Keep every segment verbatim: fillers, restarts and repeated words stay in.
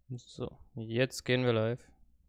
So, jetzt gehen wir live.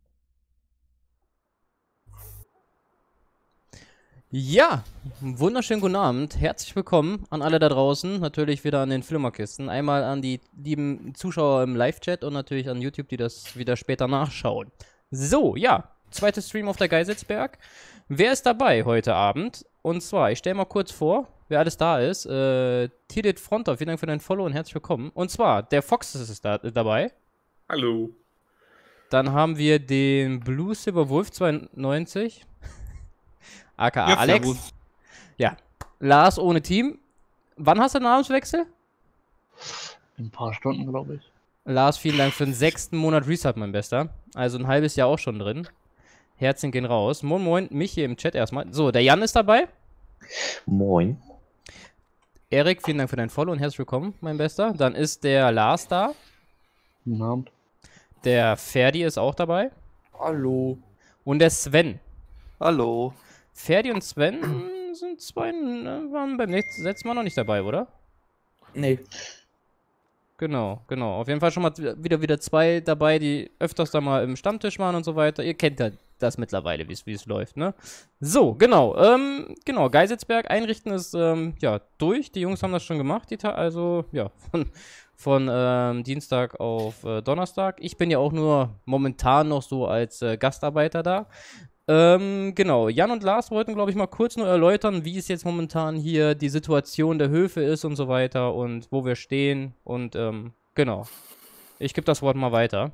Ja, wunderschönen guten Abend. Herzlich willkommen an alle da draußen. Natürlich wieder an den Flimmerkisten. Einmal an die lieben Zuschauer im Live-Chat und natürlich an YouTube, die das wieder später nachschauen. So, ja, zweiter Stream auf der Geiselsberg. Wer ist dabei heute Abend? Und zwar, ich stelle mal kurz vor, wer alles da ist. Äh, Tidit Fronter, vielen Dank für dein Follow und herzlich willkommen. Und zwar, der Fox ist da, dabei. Hallo. Dann haben wir den Blue Silver Wolf zweiundneunzig. A K A Ja, Alex. servus. Ja. Lars ohne Team. Wann hast du den Namenswechsel? In ein paar Stunden, glaube ich. Lars, vielen Dank für den sechsten Monat Resub, mein Bester. Also ein halbes Jahr auch schon drin. Herzen gehen raus. Moin, moin. Mich hier im Chat erstmal. So, der Jan ist dabei. Moin. Erik, vielen Dank für dein Follow und herzlich willkommen, mein Bester. Dann ist der Lars da. Guten Abend. Der Ferdi ist auch dabei. Hallo. Und der Sven. Hallo. Ferdi und Sven sind zwei, ne, waren beim letzten letzten Mal noch nicht dabei, oder? Nee. Genau, genau. Auf jeden Fall schon mal wieder wieder zwei dabei, die öfters da mal im Stammtisch waren und so weiter. Ihr kennt ja das mittlerweile, wie es läuft, ne? So, genau. Ähm, genau, Geiselsberg einrichten ist, ähm, ja, durch. Die Jungs haben das schon gemacht, die Ta also, ja, von, von ähm, Dienstag auf äh, Donnerstag. Ich bin ja auch nur momentan noch so als äh, Gastarbeiter da. Ähm, genau, Jan und Lars wollten, glaube ich, mal kurz nur erläutern, wie es jetzt momentan hier die Situation der Höfe ist und so weiter und wo wir stehen und, ähm, genau. Ich gebe das Wort mal weiter.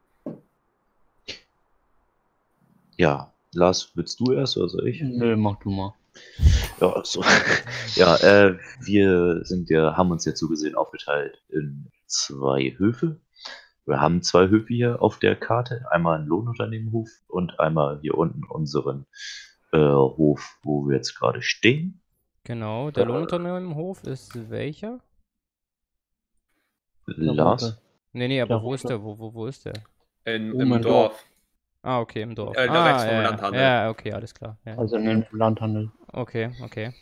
Ja, Lars, willst du erst oder soll ich? Nö, mach du mal. Ja, so. Ja, äh, wir sind ja, haben uns jetzt so gesehen aufgeteilt in zwei Höfe. Wir haben zwei Höfe hier auf der Karte, einmal einen Lohnunternehmenhof und einmal hier unten unseren äh, Hof, wo wir jetzt gerade stehen. Genau, der Lohnunternehmenhof ist welcher? Lars? Nee, nee, aber Der wo ist rote. der? Wo, wo, wo ist der? In, Oben Im im Dorf. Ah, okay, im Dorf. Äh, ah, rechts vom ja, Landhandel. ja, okay, alles klar. Ja. Also in den Landhandel. Okay, okay.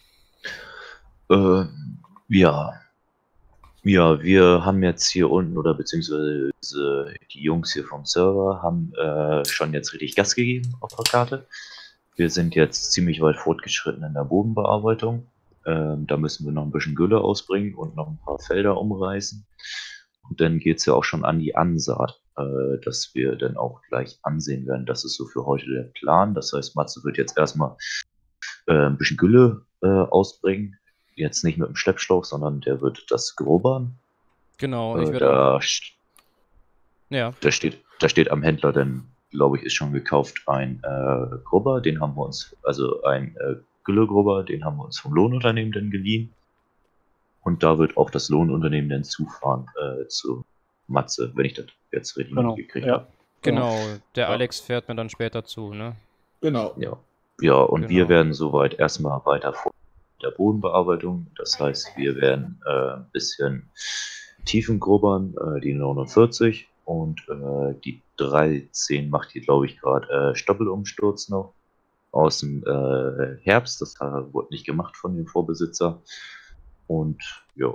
Äh, ja. Ja, wir haben jetzt hier unten, oder beziehungsweise die Jungs hier vom Server haben äh, schon jetzt richtig Gas gegeben auf der Karte. Wir sind jetzt ziemlich weit fortgeschritten in der Bodenbearbeitung. Ähm, da müssen wir noch ein bisschen Gülle ausbringen und noch ein paar Felder umreißen. Und dann geht es ja auch schon an die Ansaat, äh, dass wir dann auch gleich ansehen werden. Das ist so für heute der Plan. Das heißt, Matze wird jetzt erstmal äh, ein bisschen Gülle äh, ausbringen. Jetzt nicht mit dem Schleppschlauch, sondern der wird das grobern. Genau, und ich Äh, werde da, auch... st- Ja, da, steht, da steht am Händler, denn glaube ich, ist schon gekauft ein äh, Grubber, den haben wir uns, also ein äh, Güllegrubber, den haben wir uns vom Lohnunternehmen dann geliehen. Und da wird auch das Lohnunternehmen dann zufahren äh, zu Matze, wenn ich das jetzt richtig Genau. mitgekriegt Ja. habe. genau. Der Ja. Alex fährt mir dann später zu, ne? Genau. Ja. Ja, und Genau. wir werden soweit erstmal weiter vor der Bodenbearbeitung. Das heißt, wir werden äh, ein bisschen Tiefen grubbern, äh, die neunundvierzig und äh, die dreizehn macht hier, glaube ich, gerade äh, Stoppelumsturz noch aus dem äh, Herbst. Das äh, wurde nicht gemacht von dem Vorbesitzer. Und ja,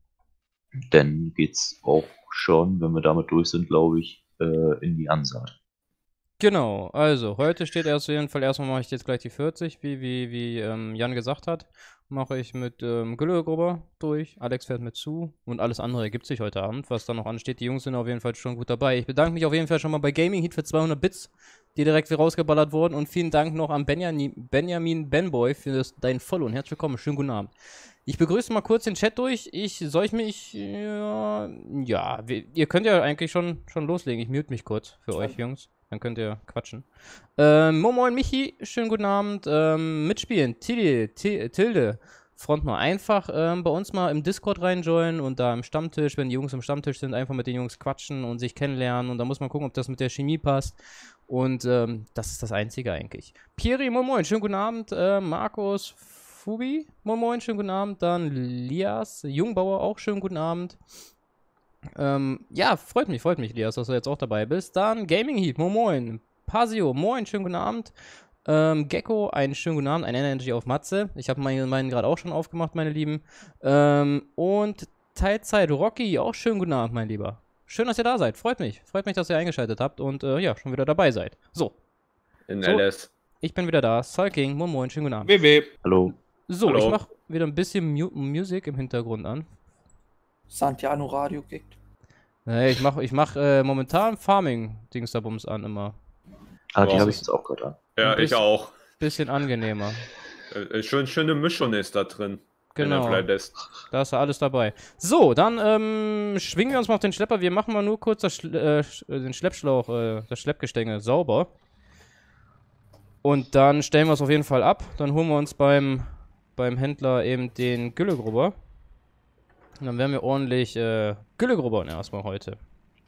dann geht's auch schon, wenn wir damit durch sind, glaube ich, äh, in die Ansaat. Genau, also heute steht erst auf jeden Fall, erstmal mache ich jetzt gleich die vierzig, wie, wie, wie ähm, Jan gesagt hat. Mache ich mit ähm, Güllegruber durch, Alex fährt mit zu und alles andere ergibt sich heute Abend, was dann noch ansteht. Die Jungs sind auf jeden Fall schon gut dabei. Ich bedanke mich auf jeden Fall schon mal bei Gaming Heat für zweihundert Bits, die direkt wieder rausgeballert wurden, und vielen Dank noch an Benjamin, Benjamin Benboy für das, dein Follow und herzlich willkommen, schönen guten Abend. Ich begrüße mal kurz den Chat durch. Ich, soll ich mich, ja, ja, wir, ihr könnt ja eigentlich schon, schon loslegen. Ich mute mich kurz für euch, Jungs. Dann könnt ihr quatschen. Ähm, Moin Moin Michi, schönen guten Abend. Ähm, mitspielen, Tilde, Ti- Tilde, Frontmann. Einfach ähm, bei uns mal im Discord reinjoinen und da im Stammtisch, wenn die Jungs im Stammtisch sind, einfach mit den Jungs quatschen und sich kennenlernen. Und da muss man gucken, ob das mit der Chemie passt. Und ähm, das ist das Einzige eigentlich. Pieri, Moin Moin, schönen guten Abend. Äh, Markus, Fubi, Moin Moin, schönen guten Abend. Dann Lias, Jungbauer, auch schönen guten Abend. Ähm, ja, freut mich, freut mich, Lias, dass du jetzt auch dabei bist. Dann Gaming Heat, Moin Moin. Pasio, Moin, schönen guten Abend. Ähm, Gecko, einen schönen guten Abend. Ein Energy auf Matze. Ich habe meinen, meinen gerade auch schon aufgemacht, meine Lieben. Ähm, und Teilzeit Rocky, auch schönen guten Abend, mein Lieber. schön, dass ihr da seid. Freut mich. Freut mich, dass ihr eingeschaltet habt und äh, ja, schon wieder dabei seid. So, In So. L S. ich bin wieder da. Sulking, moin moin, schönen guten Abend. W W. Hallo. So, Hallo. ich mach wieder ein bisschen Mu Musik im Hintergrund an. Santiano Radio kickt. Nee, ich mach, ich mach äh, momentan Farming-Dingsterbums an immer. Ah, die Boah. habe ich jetzt auch gerade an. Ja, Ein ich bisschen- auch. Bisschen angenehmer. Äh, schön, schöne Mischung ist da drin. In Genau. der Playlist. Da ist ja alles dabei. So, dann ähm, schwingen wir uns mal auf den Schlepper. Wir machen mal nur kurz das Schl äh, sch- äh, den Schleppschlauch, äh, das Schleppgestänge sauber. Und dann stellen wir es auf jeden Fall ab. Dann holen wir uns beim, beim Händler eben den Güllegrubber. Und dann werden wir ordentlich äh, Güllegrubbern erstmal heute.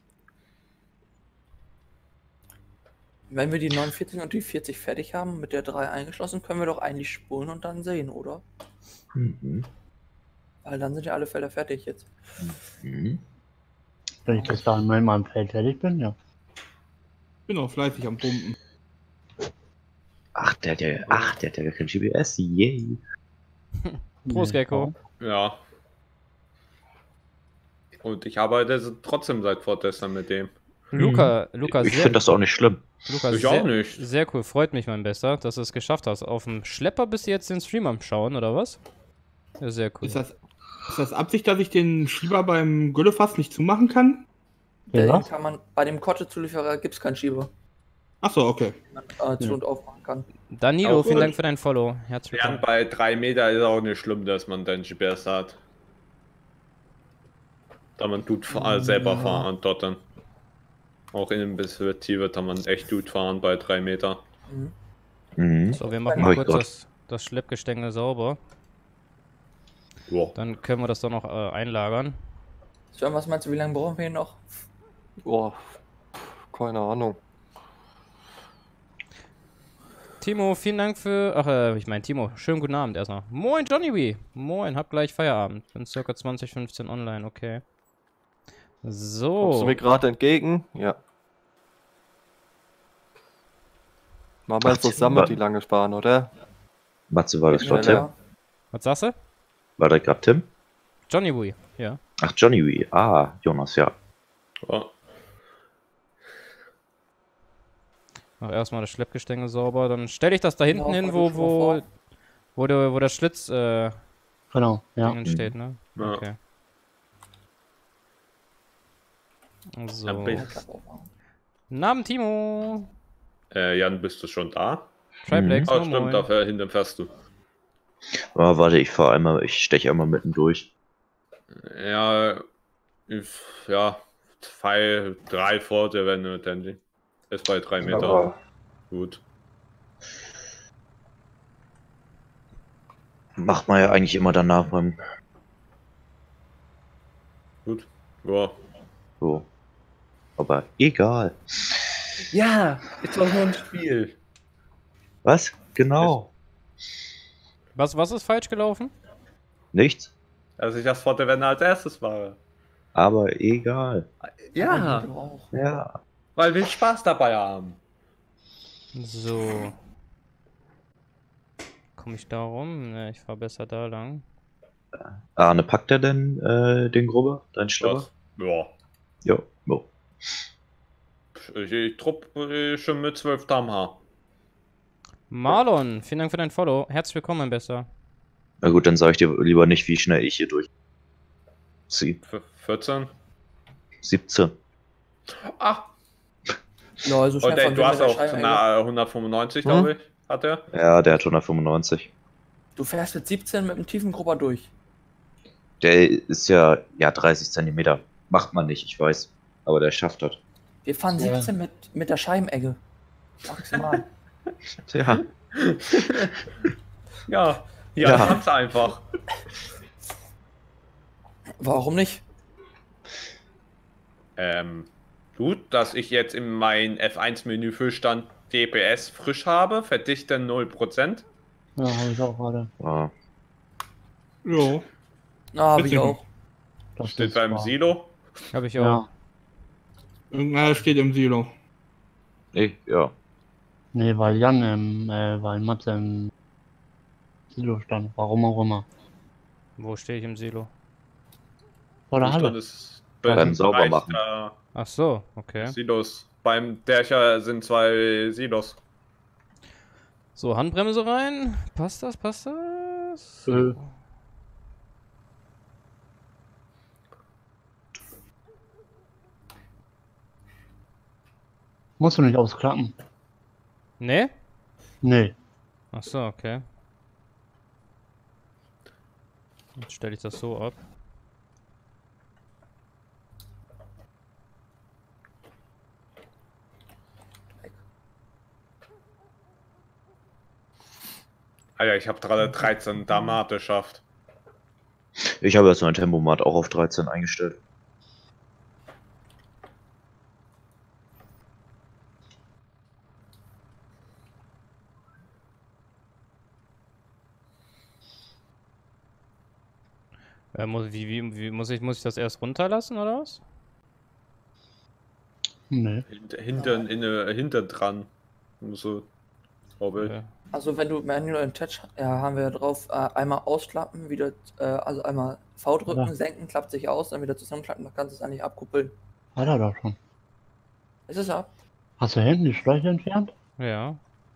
Wenn wir die neunundvierzig und die vierzig fertig haben, mit der drei eingeschlossen, können wir doch eigentlich spulen und dann sehen, oder? Mhm. Weil dann sind ja alle Felder fertig jetzt. Mhm. Wenn ich bis dahin mal in meinem Feld fertig bin, ja. Bin auch fleißig am Pumpen. Ach, der hat ja, ach, der hat ja gar kein G P S. Yay. Prost, Gecko. Ja. Und ich arbeite trotzdem seit vorgestern mit dem. Luca, Luca, Ich sehr, finde das auch nicht schlimm. Luca Ich sehr, auch nicht. sehr cool. Freut mich, mein Bester, dass du es geschafft hast. Auf dem Schlepper bist du jetzt den Stream am Schauen, oder was? Ja, sehr cool. Ist das, ist das Absicht, dass ich den Schieber beim Güllefass nicht zumachen kann? Ja, Den was? kann man, bei dem Kotte-Zulieferer gibt es keinen Schieber, Achso, okay. den man äh, zu Ja. und aufmachen kann. Danilo, Auch vielen gut. Dank für dein Follow. Herzlich Ja, willkommen. bei drei Meter ist auch nicht schlimm, dass man den G P S hat. Da man tut fahr- selber Ja. fahren dort dann. Auch in der Perspektive kann man echt gut fahren bei drei Meter. Mhm. Mhm. So, wir machen Oh mal mein kurz Gott. das, das Schleppgestänge sauber. Ja. Dann können wir das dann noch äh, einlagern. Sven, was meinst du, wie lange brauchen wir hier noch? Boah, keine Ahnung. Timo, vielen Dank für. Ach, äh, ich meine, Timo, schönen guten Abend erstmal. Moin, Johnny Wee. Moin, hab gleich Feierabend. Bin circa zwanzig fünfzehn online, okay. Kommst du So. mir gerade entgegen? Ja. Machen wir Ach, jetzt zusammen Timber. die lange Bahn, oder? Matze, war das Ja, gerade Tim? ja. Was sagst du? War das gerade Tim? Johnny Wee, ja. Ach, Johnny Wee. Ah, Jonas, ja. Ja. Mach erstmal das Schleppgestänge sauber. Dann stelle ich das da hinten Genau, hin, fahr wo, du schon mal wo, vor. wo, der, wo der Schlitz äh, Genau, ja. Dingen steht, ne? Ja. Okay. So. Dann bin- Klappe aufmachen. Namen Timo. Äh, Jan, bist du schon da? Triplex, Oh, moin, stimmt, moin. dafür hinten fährst du. Ah, warte, ich fahr einmal, ich steche einmal mitten durch. Ja, ich, ja, zwei, drei vor der wenn du dann ist bei drei Meter. Aber Gut. Macht man ja eigentlich immer danach beim. Gut. Ja. So. Aber egal. Ja, ist doch nur ein Spiel. Was? Genau. Was, was ist falsch gelaufen? Nichts. Dass ich das vor der Wende als erstes mache. Aber egal. Ja, Du auch. Ja. weil wir Spaß dabei haben. So. Komme ich da rum? Ne, ich fahr besser da lang. Arne, packt er denn äh, den Grubber? Dein Schlepper? Was? Ja. Ja. Jo. Ich, ich trupp äh, schon mit zwölf Km H. Marlon, vielen Dank für dein Follow. Herzlich willkommen, mein Bester. Na gut, dann sage ich dir lieber nicht, wie schnell ich hier durch. Sie. F- vierzehn. siebzehn. Ach, Ja, also schnell und ey, von du hast der auch Scheibe na, hundertfünfundneunzig, Hm? glaube ich, hat er. Ja, der hat hundertfünfundneunzig. Du fährst mit siebzehn mit einem tiefen Grubber durch. Der ist ja, ja, dreißig Zentimeter. Macht man nicht, ich weiß. Aber der schafft das. Wir fahren Ja. siebzehn mit, mit der Scheibenegge. Maximal. Tja. Ja, ja, Ja. ganz einfach. Warum nicht? Ähm, gut, dass ich jetzt in mein F eins Menü für Stand D P S frisch habe, Verdichter null Prozent. Ja, habe ich auch gerade. Ja. Jo. Na, habe ich Bitte. auch. Das Steht ist beim wahr. Silo. Habe ich auch. Ja. Irgendeiner steht im Silo. Nee, ja. Nee, weil Jan im, äh, weil Matze im Silo stand. Warum auch immer. Wo stehe ich im Silo? Vor der Stand Halle. ist Beim Saubermachen. Bereich, Ach so, äh, okay. Silos. Beim Dächer sind zwei Silos. So, Handbremse rein. Passt das, passt das? Äh. Musst du nicht ausklappen? Nee? Nee. Ach so, okay. Jetzt stelle ich das so ab. Alter, ich habe gerade dreizehn Damate geschafft. Ich habe jetzt mein Tempomat auch auf dreizehn eingestellt. Äh, muss, wie, wie, wie muss ich, muss ich das erst runterlassen oder was? Nee. Hint- Hinten, inne, hinten dran. So. Vorbild. Okay. Also wenn du Manual Attach, ja, haben wir ja drauf, äh, einmal ausklappen, wieder, äh, also einmal V drücken, Ja. senken, klappt sich aus, dann wieder zusammenklappen, dann kannst du es eigentlich abkuppeln. Hat er doch schon. Ist es ab? Hast du hinten die Schläuche entfernt? Ja.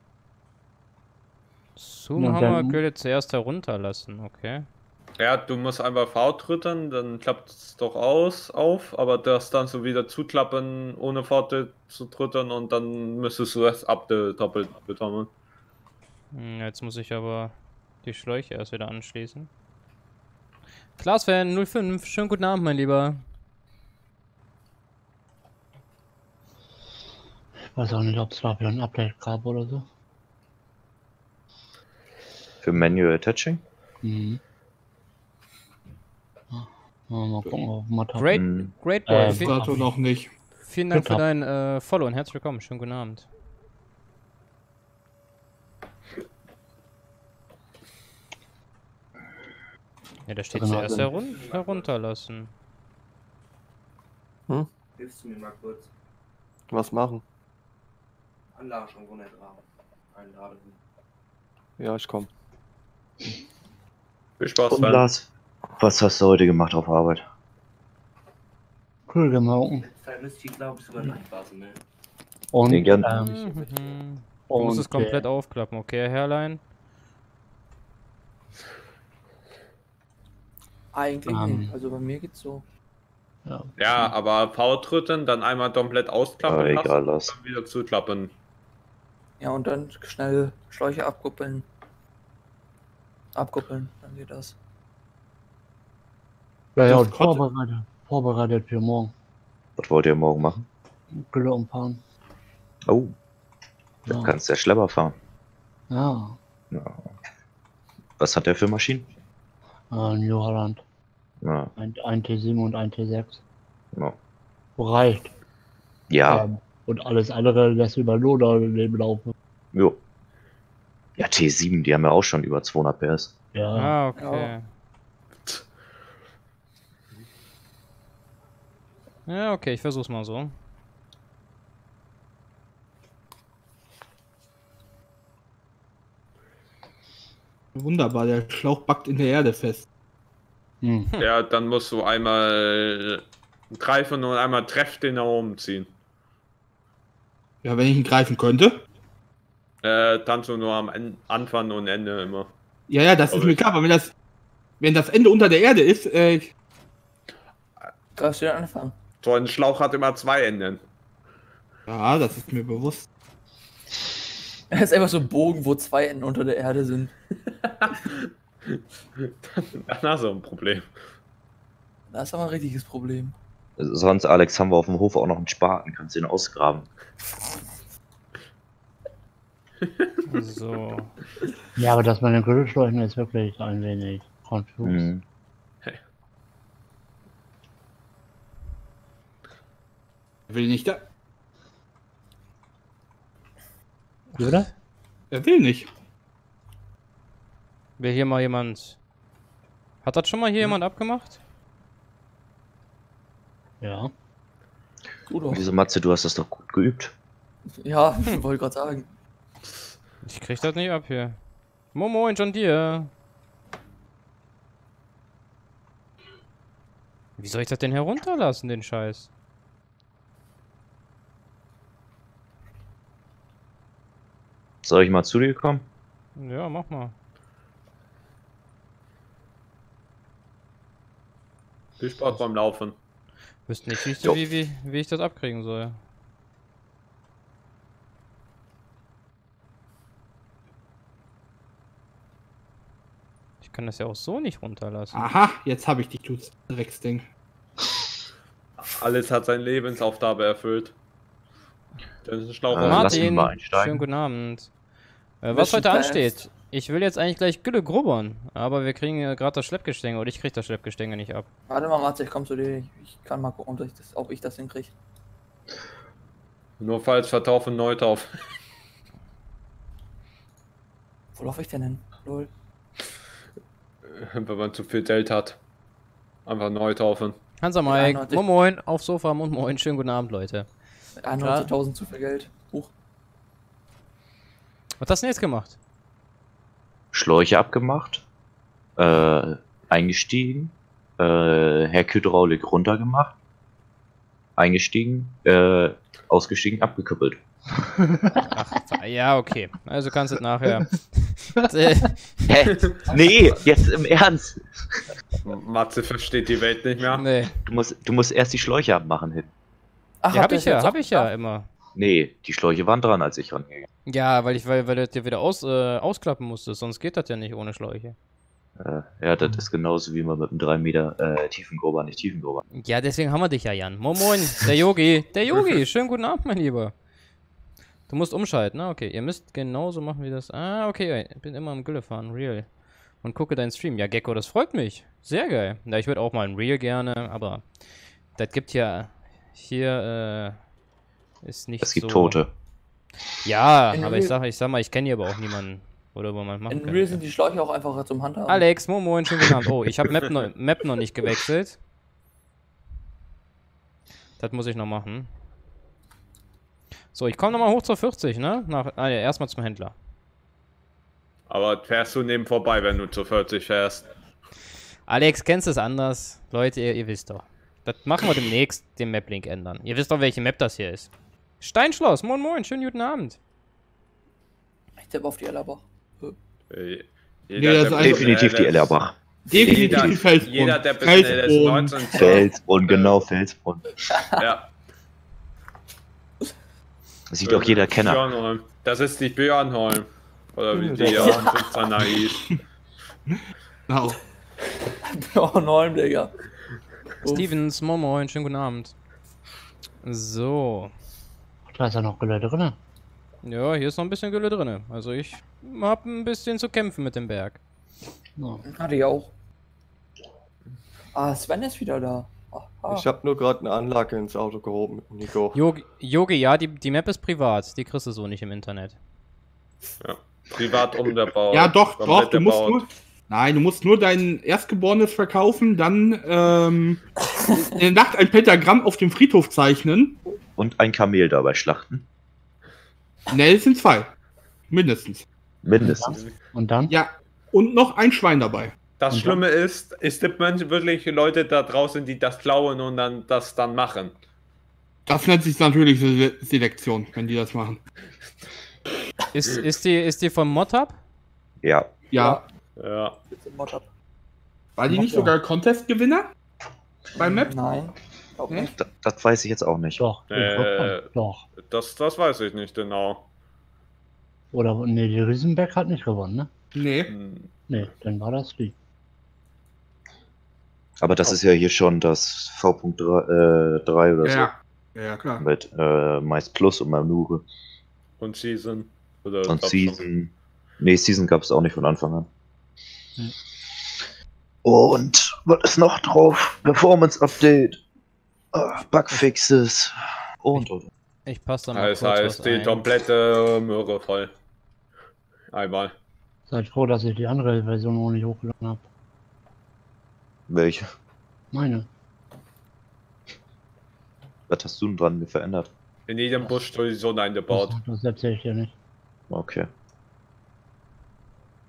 Ja, Zoom-Hammer dann- gilt zuerst herunterlassen, okay. Ja, du musst einfach V drücken, dann klappt es doch aus, auf, aber das dann so wieder zuklappen, ohne V zu drücken und dann müsstest du das abgedoppelt bekommen. Hm, Jetzt muss ich aber die Schläuche erst wieder anschließen. Klaas-Fan null fünf, schönen guten Abend, mein Lieber. Ich weiß auch nicht, ob es dafür ein Update gab oder so. Für Manual Attaching? Mhm. Ja, mal gucken, ob man da- Great, Hm. great boy. Ähm, Vi- Dato noch nicht. Vielen Dank für Glück dein äh, Follow und herzlich willkommen. Schönen guten Abend. Ja, da steht Genau, zuerst dann- herun herunterlassen. Hilfst du mir mal kurz? Was machen? Anlage schon runtergraben. Einladen. Ja, ich komm. Viel Spaß, Und Sven. Lars, was hast du heute gemacht auf Arbeit? Kühl gemauken. Vielleicht müsste ich, glaube ich, sogar nachfassen, ne? Und, Nee, gern. ähm, Mhm. Du musst und, es komplett äh, aufklappen, okay, Herrlein? Eigentlich Ähm. nicht. Also bei mir geht's so. ja. Ja, aber V drücken, dann einmal komplett ausklappen Ah, lassen, egal, Lars. dann wieder zuklappen. Ja, und dann schnell Schläuche abkuppeln. Abkuppeln, dann geht das. Ja, ja, Das und konnte- vorbereitet, vorbereitet für morgen. Was wollt ihr morgen machen? Gülle umfahren. Oh, da Ja. kannst du ja Schlepper fahren. Ja, Ja. Was hat der für Maschinen? äh, New Holland. Ja, Ein, ein T sieben und ein T sechs. ja. Reicht. Ja, Ähm, und alles andere lässt über Loader neben laufen. jo. Ja, T sieben, die haben ja auch schon über zweihundert P S. Ja. Ah, okay. Ja, okay, ich versuch's mal so. Wunderbar, der Schlauch backt in der Erde fest. Hm. Ja, dann musst du einmal greifen und einmal treff den nach oben ziehen. Ja, wenn ich ihn greifen könnte. Äh, dann so nur am En- Anfang und Ende immer. Ja, ja, das ist Aber mir ich- klar, aber wenn das, wenn das Ende unter der Erde ist, äh, Darfst du wieder anfangen? So ein Schlauch hat immer zwei Enden. ja, das ist mir bewusst. Es ist einfach so ein Bogen, wo zwei Enden unter der Erde sind. Dann hast du ein Problem. Das ist aber ein richtiges Problem. Sonst, Alex, haben wir auf dem Hof auch noch einen Spaten. Kannst du den ausgraben. So. Ja, aber das mit den Grillschläuchen ist wirklich ein wenig konfus. Mhm. Er will nicht da. Wie bitte? Er will nicht. Will hier mal jemand... Hat das schon mal hier jemand abgemacht? Ja. Du doch. Wieso, Matze, du hast das doch gut geübt. Ja, wollte gerade sagen. Ich krieg das nicht ab hier. Momo und John Deere. Wie soll ich das denn herunterlassen, den Scheiß? Soll ich mal zu dir kommen? Ja, mach mal. Viel Spaß beim Laufen. Wüsste nicht, wie ich, Jo. wie, wie, wie ich das abkriegen soll. Ich kann das ja auch so nicht runterlassen. Aha, jetzt habe ich dich, du Drecksding. Alles hat seine Lebensaufgabe erfüllt. Das ist ein schlauer Äh, Mann. lass ihn Martin, mal einsteigen. schönen guten Abend. Äh, was Mission heute passed. ansteht, ich will jetzt eigentlich gleich Gülle grubbern, aber wir kriegen ja gerade das Schleppgestänge oder ich krieg das Schleppgestänge nicht ab. Warte mal, Matze, ich komm zu dir. Ich, ich kann mal gucken, ob ich das, ob ich das hinkriege. Nur falls vertaufen Neutauf. Wo laufe ich denn hin? Lol. Wenn man zu viel Geld hat. Einfach Neutaufen. Hansa Mike, einundneunzig. moin moin, auf Sofa und moin, schönen guten Abend, Leute. Mit einundneunzigtausend zu viel Geld. Huch. Was hast du denn jetzt gemacht? Schläuche abgemacht, äh, eingestiegen, äh, Heckhydraulik runtergemacht, eingestiegen, äh, ausgestiegen, abgekuppelt. Ach, ja, okay. Also kannst du es nachher. Äh, Hä? Nee, jetzt im Ernst. Matze versteht die Welt nicht mehr. nee. Du musst, du musst erst die Schläuche abmachen hin. Ach, Ja, habt hab ihr ich das ja, jetzt hab auch ich ja gemacht? immer. Nee, die Schläuche waren dran, als ich rangegangen Ja, weil ich, weil, weil du das ja wieder aus, äh, ausklappen musstest, sonst geht das ja nicht ohne Schläuche. bin. Äh, ja, das ist genauso wie man mit einem drei Meter äh, Tiefengrubber nicht Tiefengrubber. Ja, deswegen haben wir dich ja, Jan. Moin moin, der Yogi. Der Yogi, schönen guten Abend, mein Lieber. Du musst umschalten, ne? Okay, ihr müsst genauso machen wie das. Ah, okay, ich bin immer im Gülle fahren, real. Und gucke deinen Stream. Ja, Gecko, das freut mich. Sehr geil. Ja, ich würde auch mal ein Real gerne, aber das gibt ja hier, äh, ist nicht Es gibt so. Tote. Ja, In aber ich Real- sag, ich sag mal, ich kenne hier aber auch niemanden, oder wo man machen In kann. Real sind die Schläuche auch einfacher zum Handhaben. Alex, moin moin, schönen guten Abend. Oh, ich habe Map, noch- Map noch nicht gewechselt. Das muss ich noch machen. So, ich komme nochmal hoch zur vierzig, ne? Nach, ah, ja, erstmal zum Händler. Aber fährst du neben vorbei, wenn du zu vierzig fährst. Alex, kennst du es anders? Leute, ihr, ihr wisst doch. Das machen wir demnächst, den Map-Link ändern. Ihr wisst doch, welche Map das hier ist. Steinschloss, moin moin, schönen guten Abend. Ich tippe auf die Ellerbach. Äh, Nee, das ist also- Definitiv die Ellerbach. Definitiv Jeder, Felsbrunn. jeder der bis schnell ist, Felsbrunn. neunzehn. Felsbrunn, genau, Felsbrunn. Ja. Das sieht auch jeder Kenner. Björnholm. Das ist die Björnholm. Oder wie die Ja. ja. fünfzehner hieß. Genau. Oh, neun, Digga. Uff. Stevens, moin moin, schönen guten Abend. So. Da ist ja noch Gülle drin. Ja, hier ist noch ein bisschen Gülle drin. Also ich hab ein bisschen zu kämpfen mit dem Berg. Ja. Hatte ich auch. Ah, Sven ist wieder da. Aha. Ich habe nur gerade eine Anlage ins Auto gehoben, Nico. Yogi, Yogi, ja, die, die Map ist privat. Die kriegst du so nicht im Internet. Ja. Privat umgebaut. Ja, doch, doch, komplett du musst erbaut. nur. Nein, du musst nur dein Erstgeborenes verkaufen, dann ähm, in der Nacht ein Pentagramm auf dem Friedhof zeichnen. Und ein Kamel dabei schlachten. Ne, es sind zwei. Mindestens. Mindestens. Und dann? Ja, und noch ein Schwein dabei. Das Und Schlimme ist, es gibt manche wirklich Leute da draußen, die das klauen und dann das dann machen. Das nennt sich natürlich Se Selektion, wenn die das machen. Ist, ist, die, ist die vom Mod-Hub? Ja. Ja. Ja. Jetzt im Mod-Up. War die nicht Ja. sogar Contest-Gewinner? Beim Map? Nein. Glaub Nee? nicht. Das, das weiß ich jetzt auch nicht. Doch, ich Äh. glaub schon. Doch. Das, das weiß ich nicht genau. Oder, nee, die Riesenberg hat nicht gewonnen, ne? Nee. Hm. Nee, dann war das die. Aber das ist ja hier schon das V drei oder Ja. Ja, klar. so. Mit äh, meist Plus und Manure. Und Season. Oder Und glaub Season. Nee, Season gab es auch nicht von Anfang an. Hm. Und was ist noch drauf? Performance Update. Ah, Bugfixes. Und, und. Ich passe da schon. mal Das kurz heißt, was die ein. komplette Möhre voll. Einmal. Seid froh, dass ich die andere Version noch nicht hochgeladen habe. Welche? Meine. Was hast du denn dran verändert? In jedem Busch sowieso Das, eingebaut. das erzähle ich dir nicht. Okay.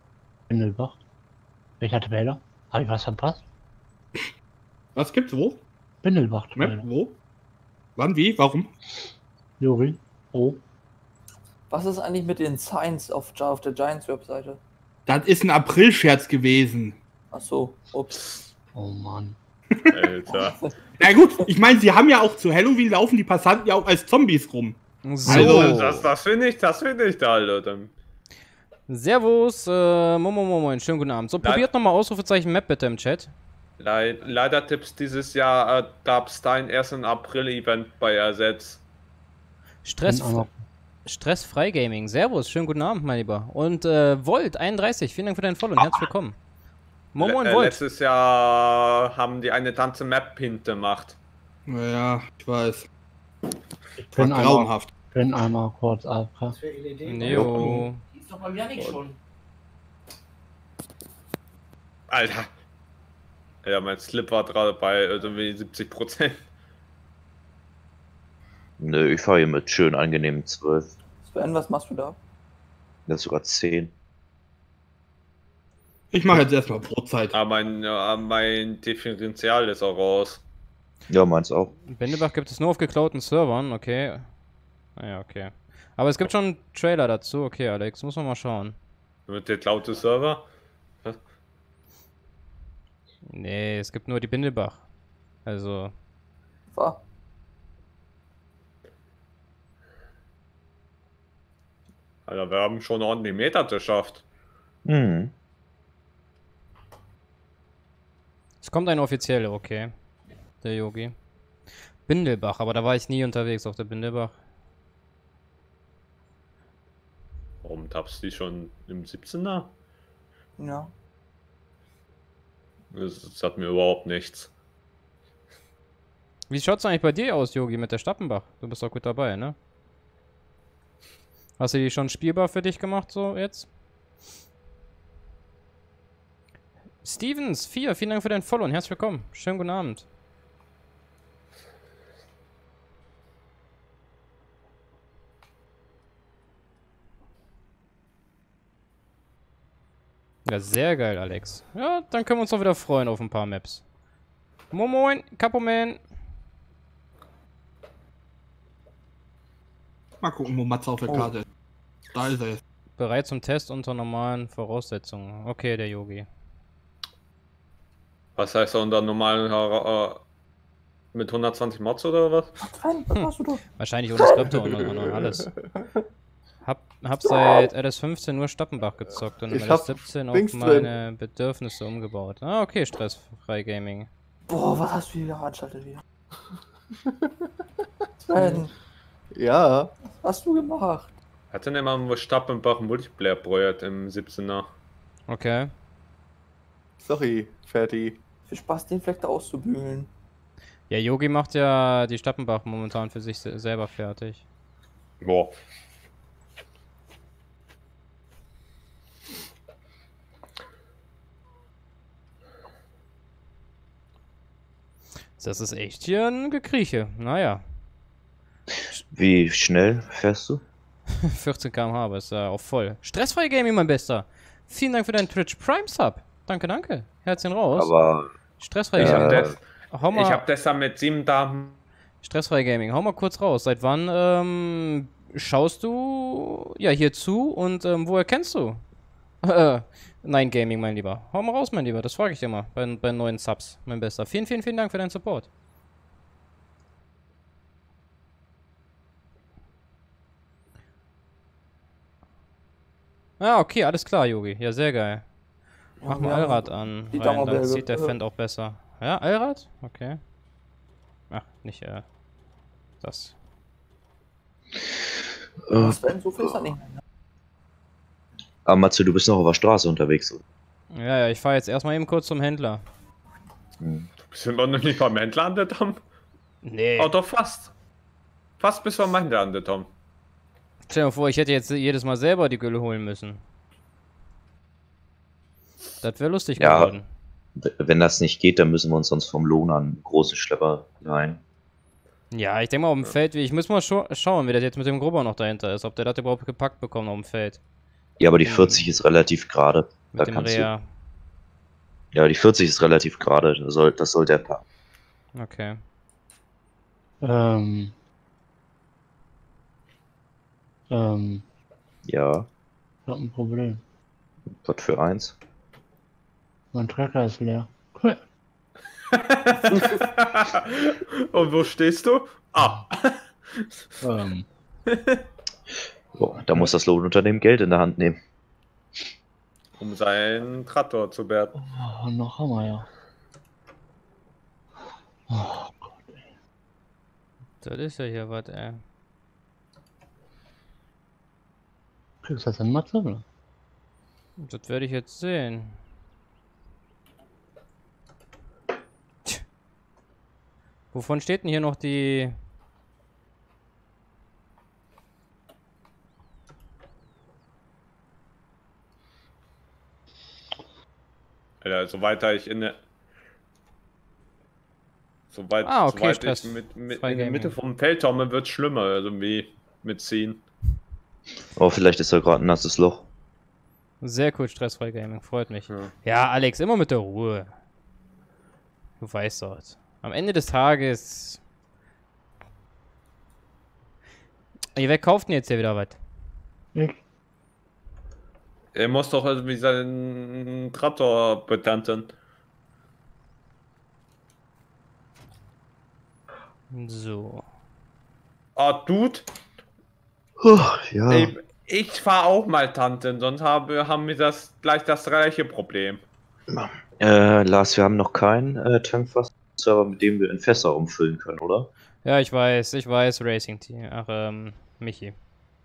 Windelbach. Welcher Tabelle? Habe ich was verpasst? Was gibt's wo? Bindelbach. Map, wo? Wann, wie, warum? Juri. Oh. Was ist eigentlich mit den Signs auf, auf der Giants-Webseite? Das ist ein April-Scherz gewesen. Ach so, ups. Oh Mann. Alter. Na gut, ich meine, sie haben ja auch zu Halloween laufen die Passanten ja auch als Zombies rum. So. Also- Das, das finde ich, das finde ich da, Alter. Servus, äh, Momo Momo, schönen guten Abend. So, Nein. probiert nochmal Ausrufezeichen Map bitte im Chat. Leid, leider Tipps dieses Jahr äh, gab es dein ersten April-Event bei Ersetz. Stress, Bin auch noch- Stressfrei Gaming. Servus, schönen guten Abend, mein Lieber. Und äh, Volt einunddreißig, vielen Dank für deinen Follow und herzlich willkommen. Momo und Le- äh, Volt. letztes Jahr haben die eine ganze Map hingemacht. Naja, ich weiß. Ich War bin einmal, grauenhaft. bin einmal kurz ab. Was für L E D? Neo. Die ist doch beim Janik schon. Alter. Ja, mein Slip war gerade bei irgendwie siebzig Prozent. Nö, ich fahre hier mit schön angenehmen zwölf. Sven, was machst du da? Das ist sogar zehn. Ich mache jetzt erstmal Brotzeit. Aber mein, ja, mein Differential ist auch raus. Ja, meins auch. Bendebach gibt es nur auf geklauten Servern, okay. Naja, okay. Aber es gibt schon einen Trailer dazu, okay, Alex, muss man mal schauen. Mit der geklaute Server. Nee, es gibt nur die Bindebach. Also, War. Alter, wir haben schon ordentlich Meter geschafft. Mhm. es kommt eine offizielle, okay. Der Yogi. Bindelbach, aber da war ich nie unterwegs auf der Bindelbach. Warum tappst du die schon im siebzehner? Ja. Das, das hat mir überhaupt nichts. Wie schaut's eigentlich bei dir aus, Yogi, mit der Stappenbach? Du bist doch gut dabei, ne? Hast du die schon spielbar für dich gemacht, so jetzt? Stevens, vier, vielen Dank für dein Follow und herzlich willkommen. Schönen guten Abend. Ja, sehr geil, Alex. Ja, dann können wir uns doch wieder freuen auf ein paar Maps. Momoin, Kapoman. Mal gucken, wo Matze auf der Oh. Karte ist. Da ist er jetzt. Bereit zum Test unter normalen Voraussetzungen. Okay, der Yogi. Was heißt unter normalen äh, mit hundertzwanzig Mods oder was? Sven, was machst du da? Wahrscheinlich ohne Skripte und, und, und alles. Hab, hab seit L S fünfzehn nur Stappenbach gezockt und im Ich L S hab siebzehn auf Dings drin. meine Bedürfnisse umgebaut. Ah, okay, stressfrei Gaming. Boah, was hast du hier veranstaltet wieder? Sven, Ja, was hast du gemacht? Hatte denn mal Stappenbach Multiplayer-Projekt im siebzehner? Okay. sorry, Fertig. Viel Spaß, den Fleck da auszubügeln. Ja, Yogi macht ja die Stappenbach momentan für sich se selber fertig. Boah. Das ist echt hier ein Gekrieche. Naja. Wie schnell fährst du? vierzehn Kilometer pro Stunde, aber ist ja auch voll. Stressfrei Gaming, mein Bester. Vielen Dank für deinen Twitch Prime Sub. Danke, danke. Herzchen raus. Aber Stressfrei Ich Ja. hab, Gaming. das, Hau mal, ich hab deshalb mit sieben Damen. Stressfrei Gaming, hau mal kurz raus. Seit wann ähm, schaust du ja hier zu und ähm, woher kennst du? Äh, Nein, Gaming, mein Lieber. Hau mal raus, mein Lieber. Das frage ich dir mal bei, bei neuen Subs, mein Bester. Vielen, vielen, vielen Dank für deinen Support. Ah, okay, alles klar, Yogi. Ja, sehr geil. Mach mal Ja, Allrad an, die weil dann Dauerberge. sieht der Fan auch besser. Ja, Allrad? Okay. Ach, nicht, äh, das. äh, Sven, so viel ist das nicht. aber Matze, du bist noch auf der Straße unterwegs. oder? Ja, ja, ich fahre jetzt erstmal eben kurz zum Händler. Hm. Sind wir noch nicht beim Händler an der Tom? Nee. Oh, doch fast. Fast bis wir Händler an der Tom. Stell dir mal vor, ich hätte jetzt jedes Mal selber die Gülle holen müssen. Das wäre lustig Ja. geworden. W- Wenn das nicht geht, dann müssen wir uns sonst vom Lohn an großen Schlepper rein. Ja, ich denke mal auf dem Feld, ich muss mal scha schauen, wie das jetzt mit dem Grubber noch dahinter ist. Ob der das überhaupt gepackt bekommt auf dem Feld. Ja, aber die vierzig ist relativ gerade. Mit Da dem kannst Rea. du. Ja, die vierzig ist relativ gerade. Das soll, das soll der packen. Okay. Ähm. Ähm, Ja, ich hab ein Problem. was für eins? Mein Trecker ist leer. Cool. Und wo stehst du? Ah. Ähm, Boah, da muss das Lohnunternehmen Geld in der Hand nehmen. Um seinen Traktor zu werten. oh, noch haben wir ja. Oh Gott. Das ist ja hier was, ey. Kriegst du das denn Matze, oder? Das werde ich jetzt sehen. Tch. Wovon steht denn hier noch die... Alter, so weiter ich in der. Soweit Ah, okay, soweit Stress. ich mit, mit in der Freigaming. Mitte vom Feld komme, wird schlimmer, also wie mit ziehen. Oh, vielleicht ist da gerade ein nasses Loch. Sehr cool, stressfrei Gaming, freut mich. Ja. Ja, Alex, immer mit der Ruhe. Du weißt dort. Am Ende des Tages... Ey, wer kauft denn jetzt hier wieder was? Ich? Er muss doch irgendwie seinen Traktor betanten. So. Ah, Dude, Oh, ja. ey, ich fahr auch mal Tanten, sonst habe, haben wir das gleich das gleiche Problem. Äh, Lars, wir haben noch keinen äh, Tankwasser-Server, mit dem wir in Fässer umfüllen können, oder? Ja, ich weiß, ich weiß, Racing Team. Ach, ähm, Michi.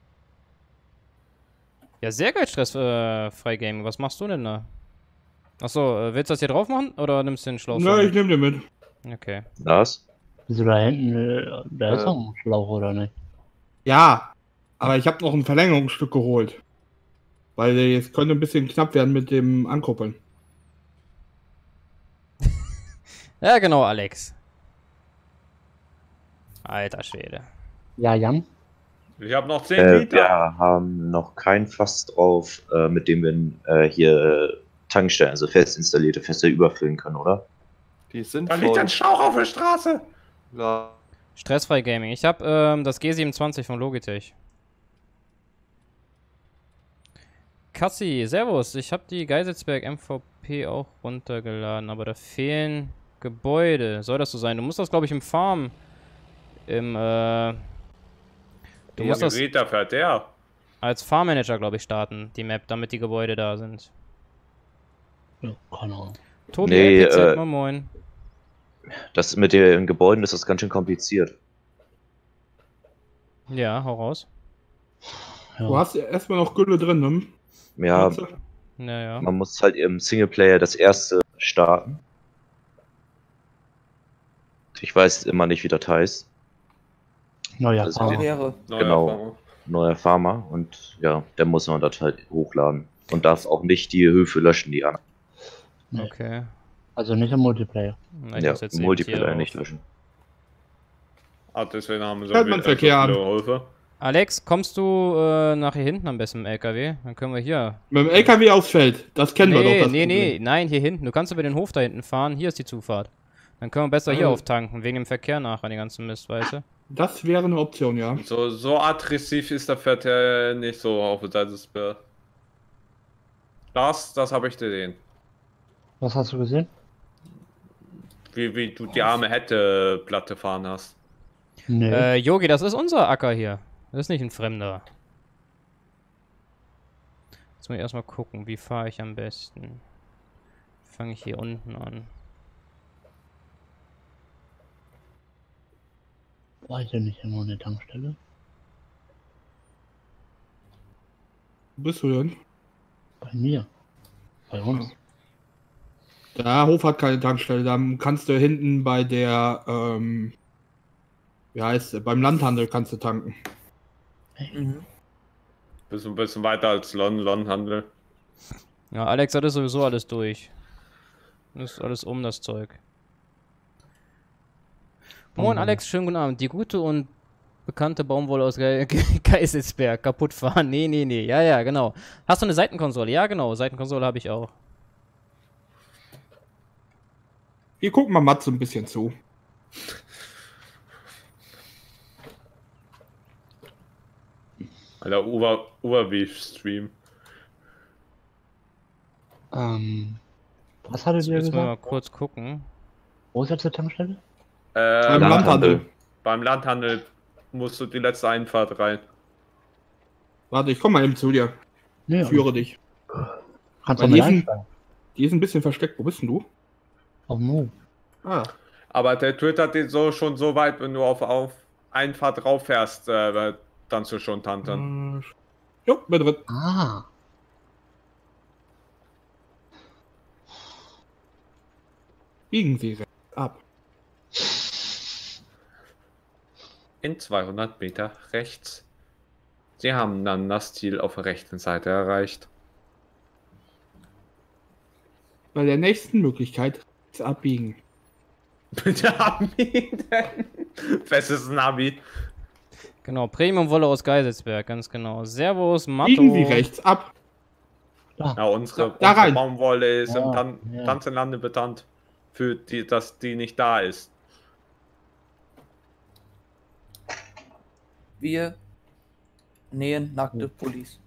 Ja, sehr geil, stressfrei Gaming. Was machst du denn da? Achso, äh, willst du das hier drauf machen? Oder nimmst du den Schlauch? Na, ich nehme den mit. Okay. Lars? Wieso da hinten? äh, Da ist Äh. doch ein Schlauch, oder nicht? Ja, aber ich habe noch ein Verlängerungsstück geholt. Weil es könnte ein bisschen knapp werden mit dem Ankuppeln. Ja, genau, Alex. Alter Schwede. Ja, Jan? Ich habe noch zehn Äh, Liter. wir haben noch kein Fass drauf, äh, mit dem wir äh, hier äh, Tankstellen, also fest installierte Fässer überfüllen können, oder? Die sind Da liegt voll. ein Schlauch auf der Straße. Ja. Stressfrei Gaming. Ich habe ähm, das G siebenundzwanzig von Logitech. Kassi, servus. Ich habe die Geiselsberg M V P auch runtergeladen, aber da fehlen Gebäude. Soll das so sein? Du musst das, glaube ich, im Farm... Im, äh... Du musst das Gerät, da fährt der. als Farmmanager, glaube ich, starten, die Map, damit die Gebäude da sind. Ja, keine Ahnung. Tobi, Nee, L P Z, äh, moin moin. Das mit den Gebäuden ist das ganz schön kompliziert. Ja, hau raus. Du Ja. hast ja erstmal noch Gülle drin, ne? Ja, Matze? Ja, ja. man muss halt im Singleplayer das erste starten. Ich weiß immer nicht, wie das heißt. Naja, Das Farmer. Wäre. Neuer Genau. Farmer. Neuer Farmer und ja, der muss man das halt hochladen. Und darf auch nicht die Höfe löschen, die anderen. Nee. Okay. Also nicht im Multiplayer. Na, ich Ja, muss jetzt eben Multiplayer hier nicht auf- löschen. Ah, deswegen haben sie Hört wieder man Verkehr so viele an. Höfe. Alex, kommst du äh, nach hier hinten am besten im L K W? Dann können wir hier. Mit dem L K W aufs Feld. Das kennen wir nee, doch. Das nee, Problem. nee, nein, hier hinten. Du kannst über den Hof da hinten fahren. Hier ist die Zufahrt. Dann können wir besser hier Ah. auftanken, wegen dem Verkehr nachher, den ganzen Mist, weißt du? Das wäre eine Option, ja. So, so aggressiv ist der Verkehr nicht so auf der Seite des Bär. Das, das habe ich gesehen. Was hast du gesehen? Wie, wie du die arme Hätte Platte fahren hast. Nee. Äh, Yogi, das ist unser Acker hier. Das ist nicht ein Fremder. Jetzt muss ich erstmal gucken, wie fahre ich am besten. Fange ich hier unten an. War ich ja nicht immer eine Tankstelle? Wo bist du denn? Bei mir. Bei uns. Der Hof hat keine Tankstelle. Dann kannst du hinten bei der, ähm, wie heißt es, beim Landhandel kannst du tanken. Mhm. Bisschen, bisschen weiter als London, London-Handel. Ja, Alex hat das sowieso alles durch. Das ist alles um das Zeug. Moin Mhm. Alex, schönen guten Abend. Die gute und bekannte Baumwolle aus Ge Ge Geiselsberg kaputt fahren. Nee, nee, nee. Ja, ja, genau. Hast du eine Seitenkonsole? Ja, genau. Seitenkonsole habe ich auch. Wir gucken mal Matze ein bisschen zu. Oder Uber, Uber-Beef-Stream. Ähm, was hattet Jetzt ihr müssen wir mal gesagt? kurz gucken. Wo ist jetzt die Tankstelle? Äh, Beim Landhandel. beim Landhandel musst du die letzte Einfahrt rein. Warte, ich komme mal eben zu dir. Nee, Führe dich. kannst Bei du mit diesen- einsteigen. Die ist ein bisschen versteckt. Wo bist denn du? Auf dem Move. Ah, Aber der twittert dir so schon so weit, wenn du auf, auf Einfahrt rauf fährst, äh, dann du schon Tanten. äh, jo, bin drin. Ah. Biegen Sie rechts ab. In zweihundert Meter rechts. Sie haben dann das Ziel auf der rechten Seite erreicht. Bei der nächsten Möglichkeit rechts abbiegen. Bitte abbiegen. Festes Navi. Genau, Premium-Wolle aus Geiselsberg, ganz genau. Servus, Matto. Biegen Sie rechts ab. Ja, unsere, Da unsere rein. Baumwolle ist Ja, im Tan ja. Tanzenlande bekannt, für die, dass die nicht da ist. Wir nähen nackte Pullis.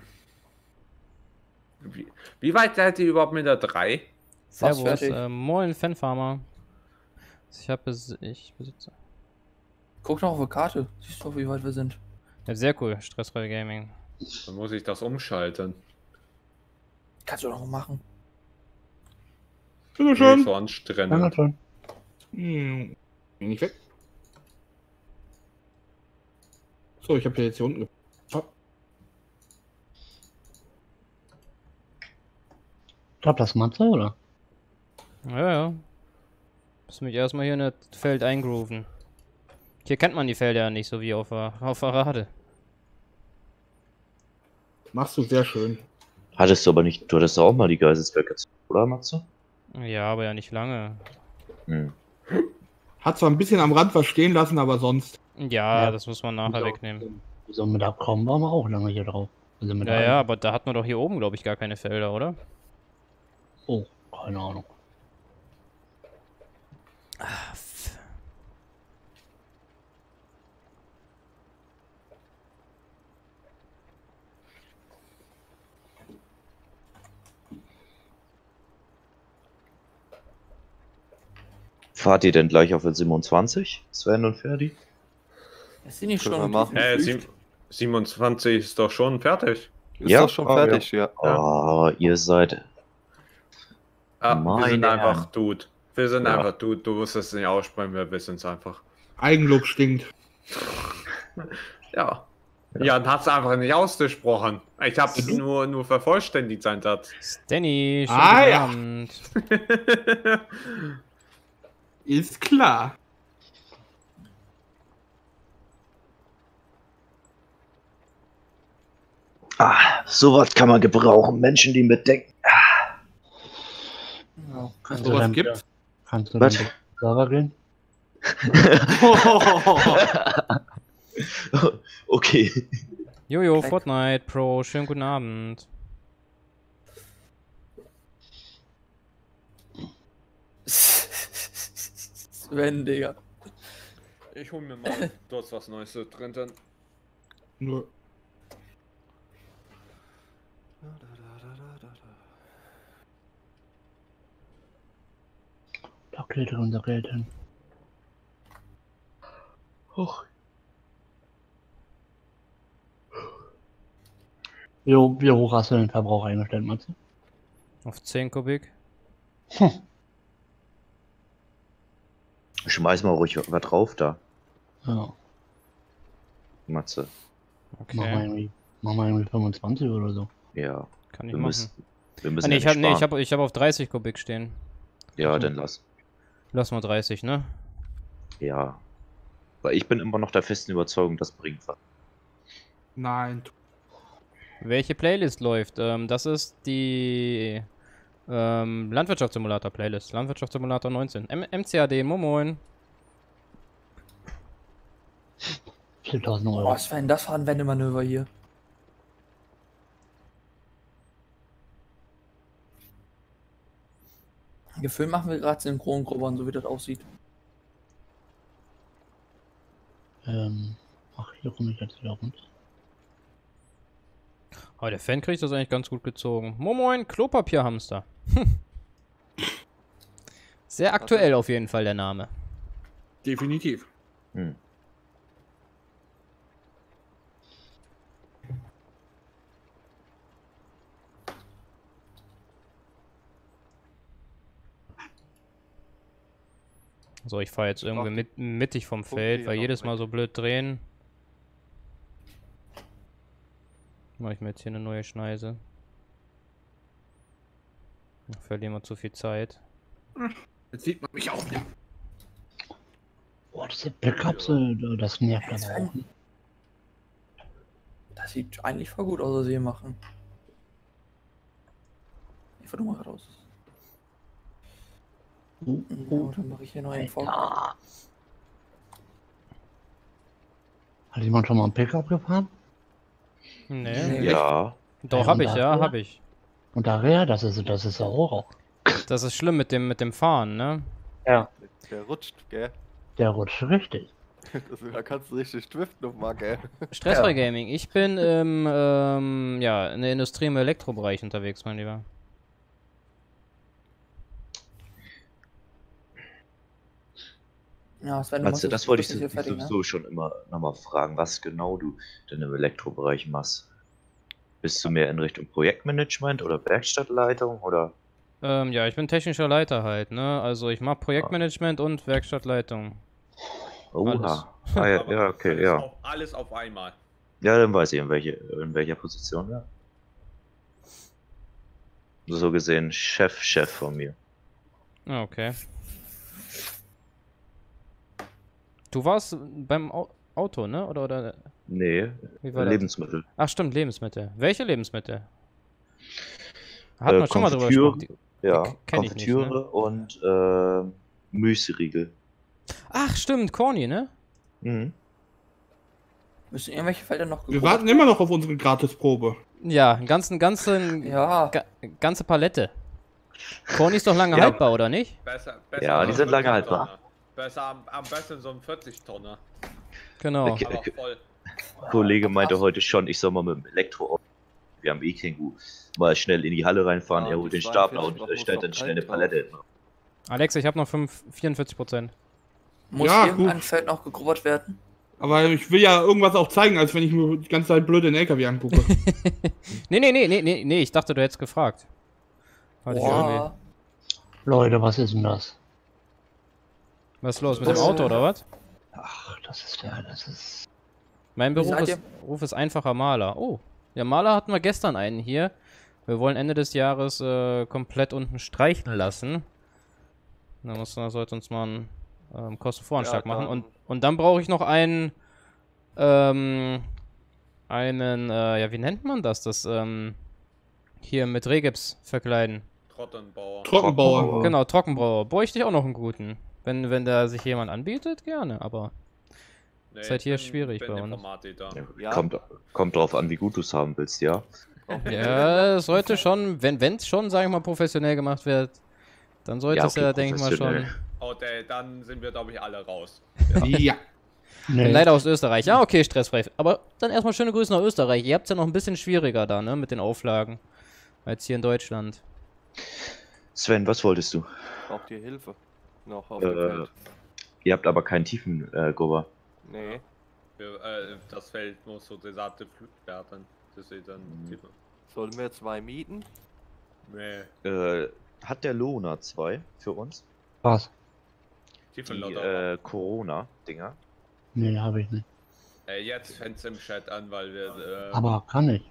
Wie, wie weit seid ihr überhaupt mit der drei? Fast Servus, fertig. äh, moin, Fanfarmer. Ich habe bes ich besitze. Guck noch auf die Karte. Siehst du, wie weit wir sind. Ja, sehr cool, stressfrei Gaming. Dann muss ich das umschalten. Kannst du doch machen. Bitte Nee, schön. so anstrengend. Dankeschön. Hm, geh nicht weg. So, ich habe hier jetzt hier unten. Oh, Ich glaube, das Matze, oder? Ja, ja. Muss mich erstmal hier in das Feld eingrooven. Hier kennt man die Felder ja nicht, so wie auf der, auf der Rade. machst du sehr schön. Hattest du aber nicht, du hattest doch auch mal die Geiselsberger, oder Matze? Ja, aber ja nicht lange. Hm. Hat zwar ein bisschen am Rand was stehen lassen, aber sonst. Ja, Ja. das muss man nachher wegnehmen. So mit Abkommen waren wir auch lange hier drauf. Also mit Ja, allen. ja, aber da hat man doch hier oben, glaube ich, gar keine Felder, oder? Oh, keine Ahnung. Fahrt ihr denn gleich auf den siebenundzwanzig, Sven und Ferdi? Es sind nicht Können schon wir machen. Äh, Pflicht. sieb- siebenundzwanzig ist doch schon fertig. Ist Ja? doch schon Ah, fertig, ja. Oh, ihr seid. Ah, wir sind Meine einfach Herren. Dude. Wir sind Ja. einfach Dude. Du musst es nicht aussprechen, wir wissen es einfach. Eigenlob stinkt. Ja. Jan hat es einfach nicht ausgesprochen. Ich habe es nur, nur vervollständigt, sein Satz. Danny, schönen Ah, guten ja. Abend. Ist klar. Ah, sowas kann man gebrauchen. Menschen, die mitdenken. Ja. Kannst Sowas dann gibt's? wieder- Kannst du Was? dann zum Server gehen? Okay. Jojo, Check. Fortnite Pro, schönen guten Abend. Sven, Digga. Ich hol mir mal dort was Neues drin. Dann. Nur. Da geht unser Geld hin. Och. Jo, wie hoch hast du den Verbrauch eingestellt, Matze? Auf zehn Kubik. Schmeiß mal ruhig was drauf da, Ja. Matze. Machen wir Okay, irgendwie, machen wir irgendwie fünfundzwanzig oder so. Ja, kann ich wir machen. müssen, wir Ah, müssen nee, ja ich nicht habe nee, ich sparen. hab, ich hab auf dreißig Kubik stehen. Ja, dann lass. Lass mal dreißig, ne? Ja. Weil ich bin immer noch der festen Überzeugung, das bringt was. Nein. Welche Playlist läuft? Ähm, das ist die ähm, Landwirtschaftssimulator Playlist. Landwirtschaftssimulator neunzehn. M MCAD, Momoin. viertausend Oh, Euro. Sven, das war ein Wendemanöver hier. Gefühl machen wir gerade Synchrongrubbern, so wie das aussieht. Ähm, ach, hier komme ich jetzt wieder runter. Aber der Fan kriegt das eigentlich ganz gut gezogen. Moin Moin, Klopapierhamster. Sehr aktuell auf jeden Fall der Name. Definitiv. Hm. So, ich fahre jetzt irgendwie mit, mittig vom Feld, weil jedes Mal so blöd drehen. Mache ich mir jetzt hier eine neue Schneise. Dann verlieren wir zu viel Zeit. Jetzt sieht man mich auch nicht. Boah, diese Backups, äh, das nervt aber auch. Ne? Das sieht eigentlich voll gut aus, was sie hier machen. Ich fahr du mal raus. Oh, Ja, oh. dann mache ich hier noch einen Ford. Ja. Hat jemand schon mal ein Pickup gefahren? Nee. Nee. Ja. Doch, Ja, hab und ich, da- ja, hab ich. Und daher, das ist, das ist ja Horror. Das ist schlimm mit dem, mit dem Fahren, ne? Ja. Der rutscht, gell? Der rutscht richtig. Das, da kannst du richtig driften nochmal, gell? Stressfrei Gaming. Ich bin im, ähm, ja, in der Industrie im Elektrobereich unterwegs, mein Lieber. Ja, Sven, du Also, machst das wollte ich bist hier fertig, ne? sowieso schon immer nochmal fragen, was genau du denn im Elektrobereich machst. Bist du mehr in Richtung Projektmanagement oder Werkstattleitung oder? Ähm, ja, ich bin technischer Leiter halt, ne? Also ich mache Projektmanagement und Werkstattleitung. Oha. Ah, ja, ja, okay, alles ja. Auf, alles auf einmal. Ja, dann weiß ich, in, welche, in welcher Position, ja. So gesehen, Chef, Chef von mir. Ah, okay. Du warst beim Au Auto, ne? Oder, oder? Nee, Wie war das? Lebensmittel. Ach stimmt, Lebensmittel. Welche Lebensmittel? Hat Äh, man schon mal drüber Konfitüre, gesprochen. Ja, K- kenn ich nicht, ne? Konfitüre und äh, Müsli-Riegel. Ach stimmt, Corny, ne? Mhm. Müssen irgendwelche Felder noch Wir gegrubert warten immer noch auf unsere Gratisprobe. Ja, einen ganzen, ganzen, Ja. ga ganze Palette. Corny ist doch lange Ja. haltbar, oder nicht? Besser, besser Ja, so die ein sind lange vierzig haltbar. Tonner. Besser am, am besten so ein vierzig Tonner. Genau. Okay. Aber voll. Kollege meinte heute schon, ich soll mal mit dem Elektroauto, wir haben E-Känguru, mal schnell in die Halle reinfahren, Ja, er die holt den Stapler und zweiundvierzig äh, stellt muss dann doch schnell eine kalt Palette hin. Alex, ich habe noch fünf, vierundvierzig Prozent. Muss Ja, irgendein gut. Feld noch gegrubbert werden? Aber ich will ja irgendwas auch zeigen, als wenn ich mir die ganze Zeit blöd den L K W angucke. nee, nee, nee, nee, nee, nee, ich dachte, du hättest gefragt. Hatte ich irgendwie. Boah. Leute, was ist denn das? Was ist los mit dem Was? Auto, oder was? Ach, das ist der, das ist... Mein Wie Beruf seid ist, ihr? Beruf ist einfacher Maler. Oh, ja, Maler hatten wir gestern einen hier. Wir wollen Ende des Jahres äh, komplett unten streichen lassen. Da muss, da sollte uns mal einen ähm, Kostenvoranschlag Ja, machen. dann- Und, und dann brauche ich noch einen, ähm, einen, äh, ja, wie nennt man das? Das, ähm, hier mit Rehgips verkleiden. Trottenbauer. Trockenbauer. Genau, Trockenbauer. Bräuchte ich auch noch einen guten. Wenn, wenn da sich jemand anbietet, gerne, aber Nee, Ist halt hier ich bin- schwierig bin bei uns. Informatiker. Ja, Ja. Kommt, kommt drauf an, wie gut du es haben willst, ja. ja, es sollte schon, wenn es schon, sage ich mal, professionell gemacht wird, dann sollte Ja, es ja, okay, denke ich mal, schon. professionell. Und äh, dann sind wir, glaube ich, alle raus. Ja. Nee, Leider aus Österreich. Ja, okay, stressfrei. Aber dann erstmal schöne Grüße nach Österreich. Ihr habt es ja noch ein bisschen schwieriger da, ne, mit den Auflagen, als hier in Deutschland. Sven, was wolltest du? Braucht ihr Hilfe? Noch auf Äh, dem Feld? Ihr habt aber keinen tiefen äh, Grubber. Nee. Wir, äh, das Feld muss so desart gepflückt werden. Das ist dann Mhm. Sollen wir zwei mieten? Nee, Äh, hat der Lohner zwei für uns? was? Die Tiefenlotter. äh, Corona-Dinger. Nee, habe ich nicht. Äh, jetzt fängt's im Chat an, weil wir. Äh, Aber kann ich.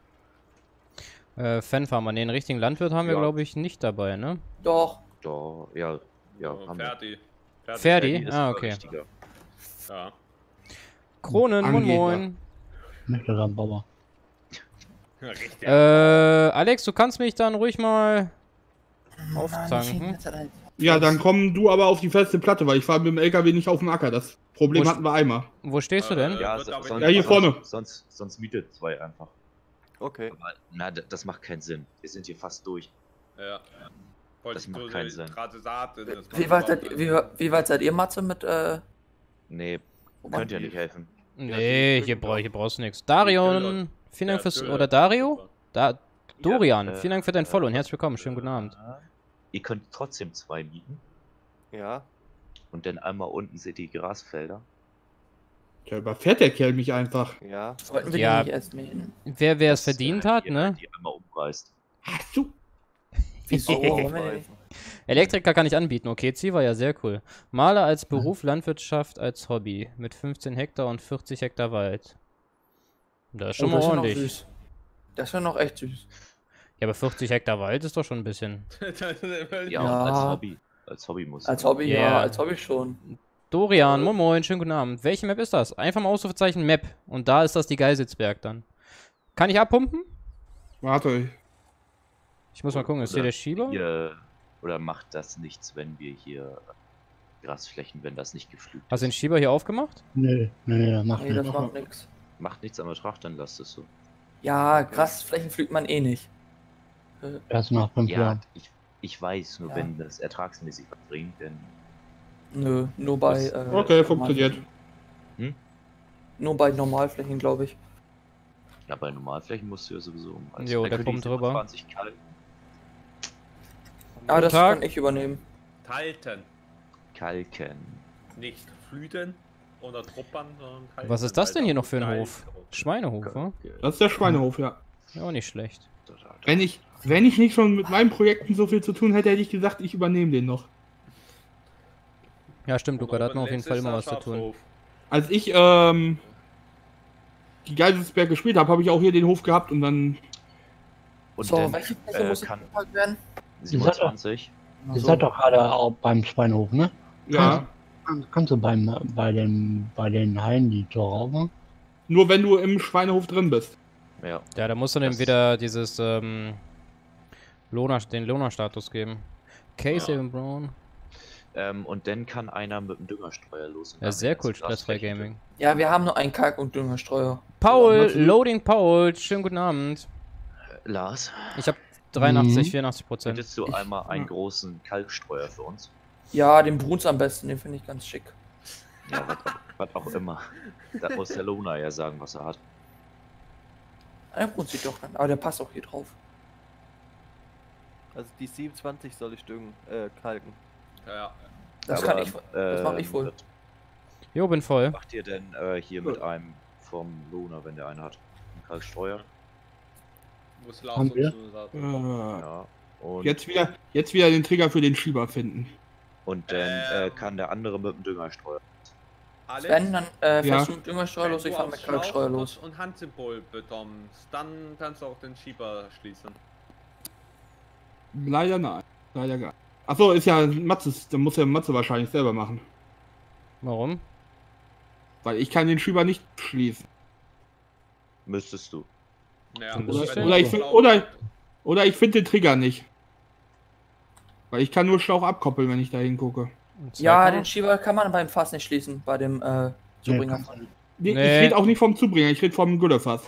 Äh, Fanfarmer, nee, einen richtigen Landwirt haben wir, Ja. glaube ich, nicht dabei, ne? Doch. Da, ja, ja, oh, haben wir. Ferdi. Ferdi. Ferdi? Ferdi ist Ah, aber okay. richtiger. Ja. Kronen, moin Angeber. moin. Möchte dann Bauer. Richtig. Äh, Alex, du kannst mich dann ruhig mal auftanken. Ja, dann komm du aber auf die feste Platte, weil ich fahre mit dem L K W nicht auf dem Acker. Das Problem Wo hatten wir einmal. Wo stehst du denn? Äh, Ja, wird so, aber sonst, Ja, hier vorne. Sonst, sonst, sonst mietet zwei einfach. Okay. Aber, na, d- das macht keinen Sinn. Wir sind hier fast durch. Ja. Wollte Das ich macht nur keinen so Sinn. gerade sagen, das Wie macht weit, überhaupt seid, keinen wie, Sinn. wie weit seid ihr, Matze, mit, äh... Nee, wo man- könnt ja nicht helfen. Nee, die hier, Küken brauch, doch. hier brauchst du nichts. Darion, Vielen Dank Ja, fürs. Dölle. Oder Dario? Super. Da, Dorian, Ja, äh, vielen Dank für dein äh, Follow und herzlich willkommen. Schönen guten Abend. Ihr könnt trotzdem zwei mieten. Ja. Und dann einmal unten seht ihr die Grasfelder. Da überfährt der Kerl mich einfach. Ja. Wollten wir Ja. die nicht erst mähen? Wer, wer es Das, verdient äh, hat, die, ne? Die einmal umreißt. Ach so. Wieso? Oh, Wollen wir die nicht? Elektriker kann ich anbieten. Okay, Ziel war ja sehr cool. Maler als Beruf, Landwirtschaft als Hobby. Mit fünfzehn Hektar und vierzig Hektar Wald. Das ist schon Oh, mal das ist ja noch ordentlich. süß. Das ist ja noch echt süß. Ja, aber vierzig Hektar Wald ist doch schon ein bisschen. Ja, Ja. als Hobby. Als Hobby muss Als sein. Hobby, Ja. ja, als Hobby schon. Dorian, moin moin, schönen guten Abend. Welche Map ist das? Einfach mal Ausrufezeichen Map. Und da ist das die Geisitzberg dann. Kann ich abpumpen? Warte. Ich muss mal gucken, ist hier Oder der Schieber? Hier, oder macht das nichts, wenn wir hier Grasflächen, wenn das nicht geflügt Hast du den ist? Schieber hier aufgemacht? Nö, nö, das macht Nee, das nicht. macht nix. Macht nichts am Betracht, dann lasst es so. Ja, Grasflächen pflügt man eh nicht. Erst nach fünf Ja, Jahren. ich, ich weiß, nur Ja. wenn das ertragsmäßig was bringt, dann Nö, nur bei. Das- Äh, Okay, funktioniert. Normalflächen. Hm? Nur bei Normalflächen, glaube ich. ja, bei Normalflächen musst du ja sowieso um. Jo, dann der könnte ich kommt drüber. siebenundzwanzig Kalk, Ah, das Tag. kann ich übernehmen. Kalten. Kalken. Nicht flüten oder truppern, sondern kalten. Was ist das denn hier noch für ein Geil. Hof? Schweinehof, wa? Das ist der Schweinehof, ja. Ja, auch nicht schlecht. Wenn ich, wenn ich nicht schon mit meinen Projekten so viel zu tun hätte, hätte ich gesagt, ich übernehme den noch. Ja, stimmt, Luca, da hat man auf jeden Jetzt Fall ist immer der was zu tun. Schafshof. Als ich ähm, die Geiselsberg gespielt habe, habe ich auch hier den Hof gehabt und dann. Und So, dann welche Fläche äh, muss kann gepackt werden? siebenundzwanzig. Ihr seid doch gerade auch beim Schweinehof, ne? Ja. Kann, kannst du beim, bei, den, bei den Haien die Tore aufmachen? Nur wenn du im Schweinehof drin bist. Ja. Ja, da musst du dem Das- wieder dieses, ähm, Lohner, den Lohner-Status geben. Case Ja. Even Brown. Ähm, und dann kann einer mit dem Düngerstreuer los. und Ja, dann sehr die cool, ganzen stressfrei Grasflächen Gaming. Ja, wir haben nur einen Kalk- und Düngerstreuer. Paul, Machst du- Loading Paul, schönen guten Abend. düngen. Lars, Ich habe dreiundachtzig, Mhm. vierundachtzig Prozent. hättest du Ich- einmal einen ja. großen Kalkstreuer für uns? Ja, den Bruns am besten, den finde ich ganz schick. Ja, was, was auch immer. Da muss der Lona ja sagen, was er hat. Der Bruns sieht doch dann, aber der passt auch hier drauf. Also die siebenundzwanzig soll ich düngen, äh, kalken. Ja, ja. Das Aber, kann ich, das mache ich ähm, wohl. Was Jo, bin voll. macht ihr denn äh, hier mit einem vom Lona, wenn der einen hat? Einen Kalkstreuer? Muss Lars Haben wir? uns sagen. Äh, Ja. Und, jetzt, wieder, jetzt wieder den Trigger für den Schieber finden. und dann äh, Ähm. kann der andere mit dem Düngerstreuer. Alex, Wenn, dann äh, fährst Ja. du mit Düngerstreuer wenn los, du ich fahr auf mit Kalkstreuer Schlauch los. und Handsymbol bekommst, dann kannst du auch den Schieber schließen. Leider nein. Leider gar nicht. Achso, ist ja Matzes, dann muss ja Matze wahrscheinlich selber machen. Warum? Weil ich kann den Schieber nicht schließen. Müsstest du. Ja, Dann wenn bist du du- oder ich auf find- Schlauch- oder- Oder ich finde den Trigger nicht. Weil ich kann nur Schlauch abkoppeln, wenn ich da hingucke. Zeig Ja, mal. den Schieber kann man beim Fass nicht schließen, bei dem äh, Zubringer. Nee, Nee, Nee. Ich rede auch nicht vom Zubringer, ich rede vom Güllefass.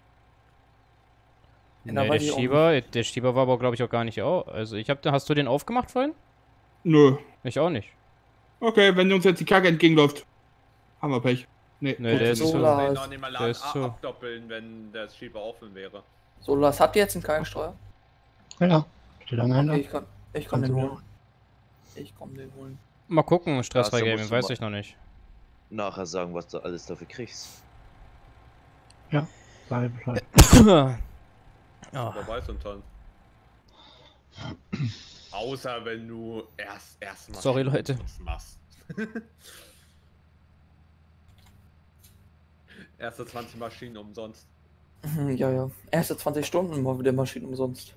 Ja, da Nee, war der die auch Schieber, der Schieber war aber glaube ich auch gar nicht auf. Also ich hab, hast du den aufgemacht vorhin? Nö. Ich auch nicht. Okay, wenn uns jetzt die Kacke entgegenläuft, haben wir Pech. Nee, Nee, der ist so zu. la- Den Lars. noch nicht mal Der ist ab- zu. abdoppeln, wenn der Schieber offen wäre. So, Lars, habt ihr jetzt einen Kalkstreuer? Ja, steht am Okay, Ende. ich kann, ich kann Kannst den du holen. Ich komm den holen. Mal gucken, stressfrei Ja, so Gaming, musst du weiß mal- ich noch nicht. Nachher sagen, was du alles dafür kriegst. Sag ich Bescheid. Ah, Aber weiß und dann. Außer wenn du erst erstmal Sorry, Leute. machst. Erste zwanzig Maschinen umsonst. Mhm, Ja, ja. Erste zwanzig Stunden mal wieder Maschinen umsonst.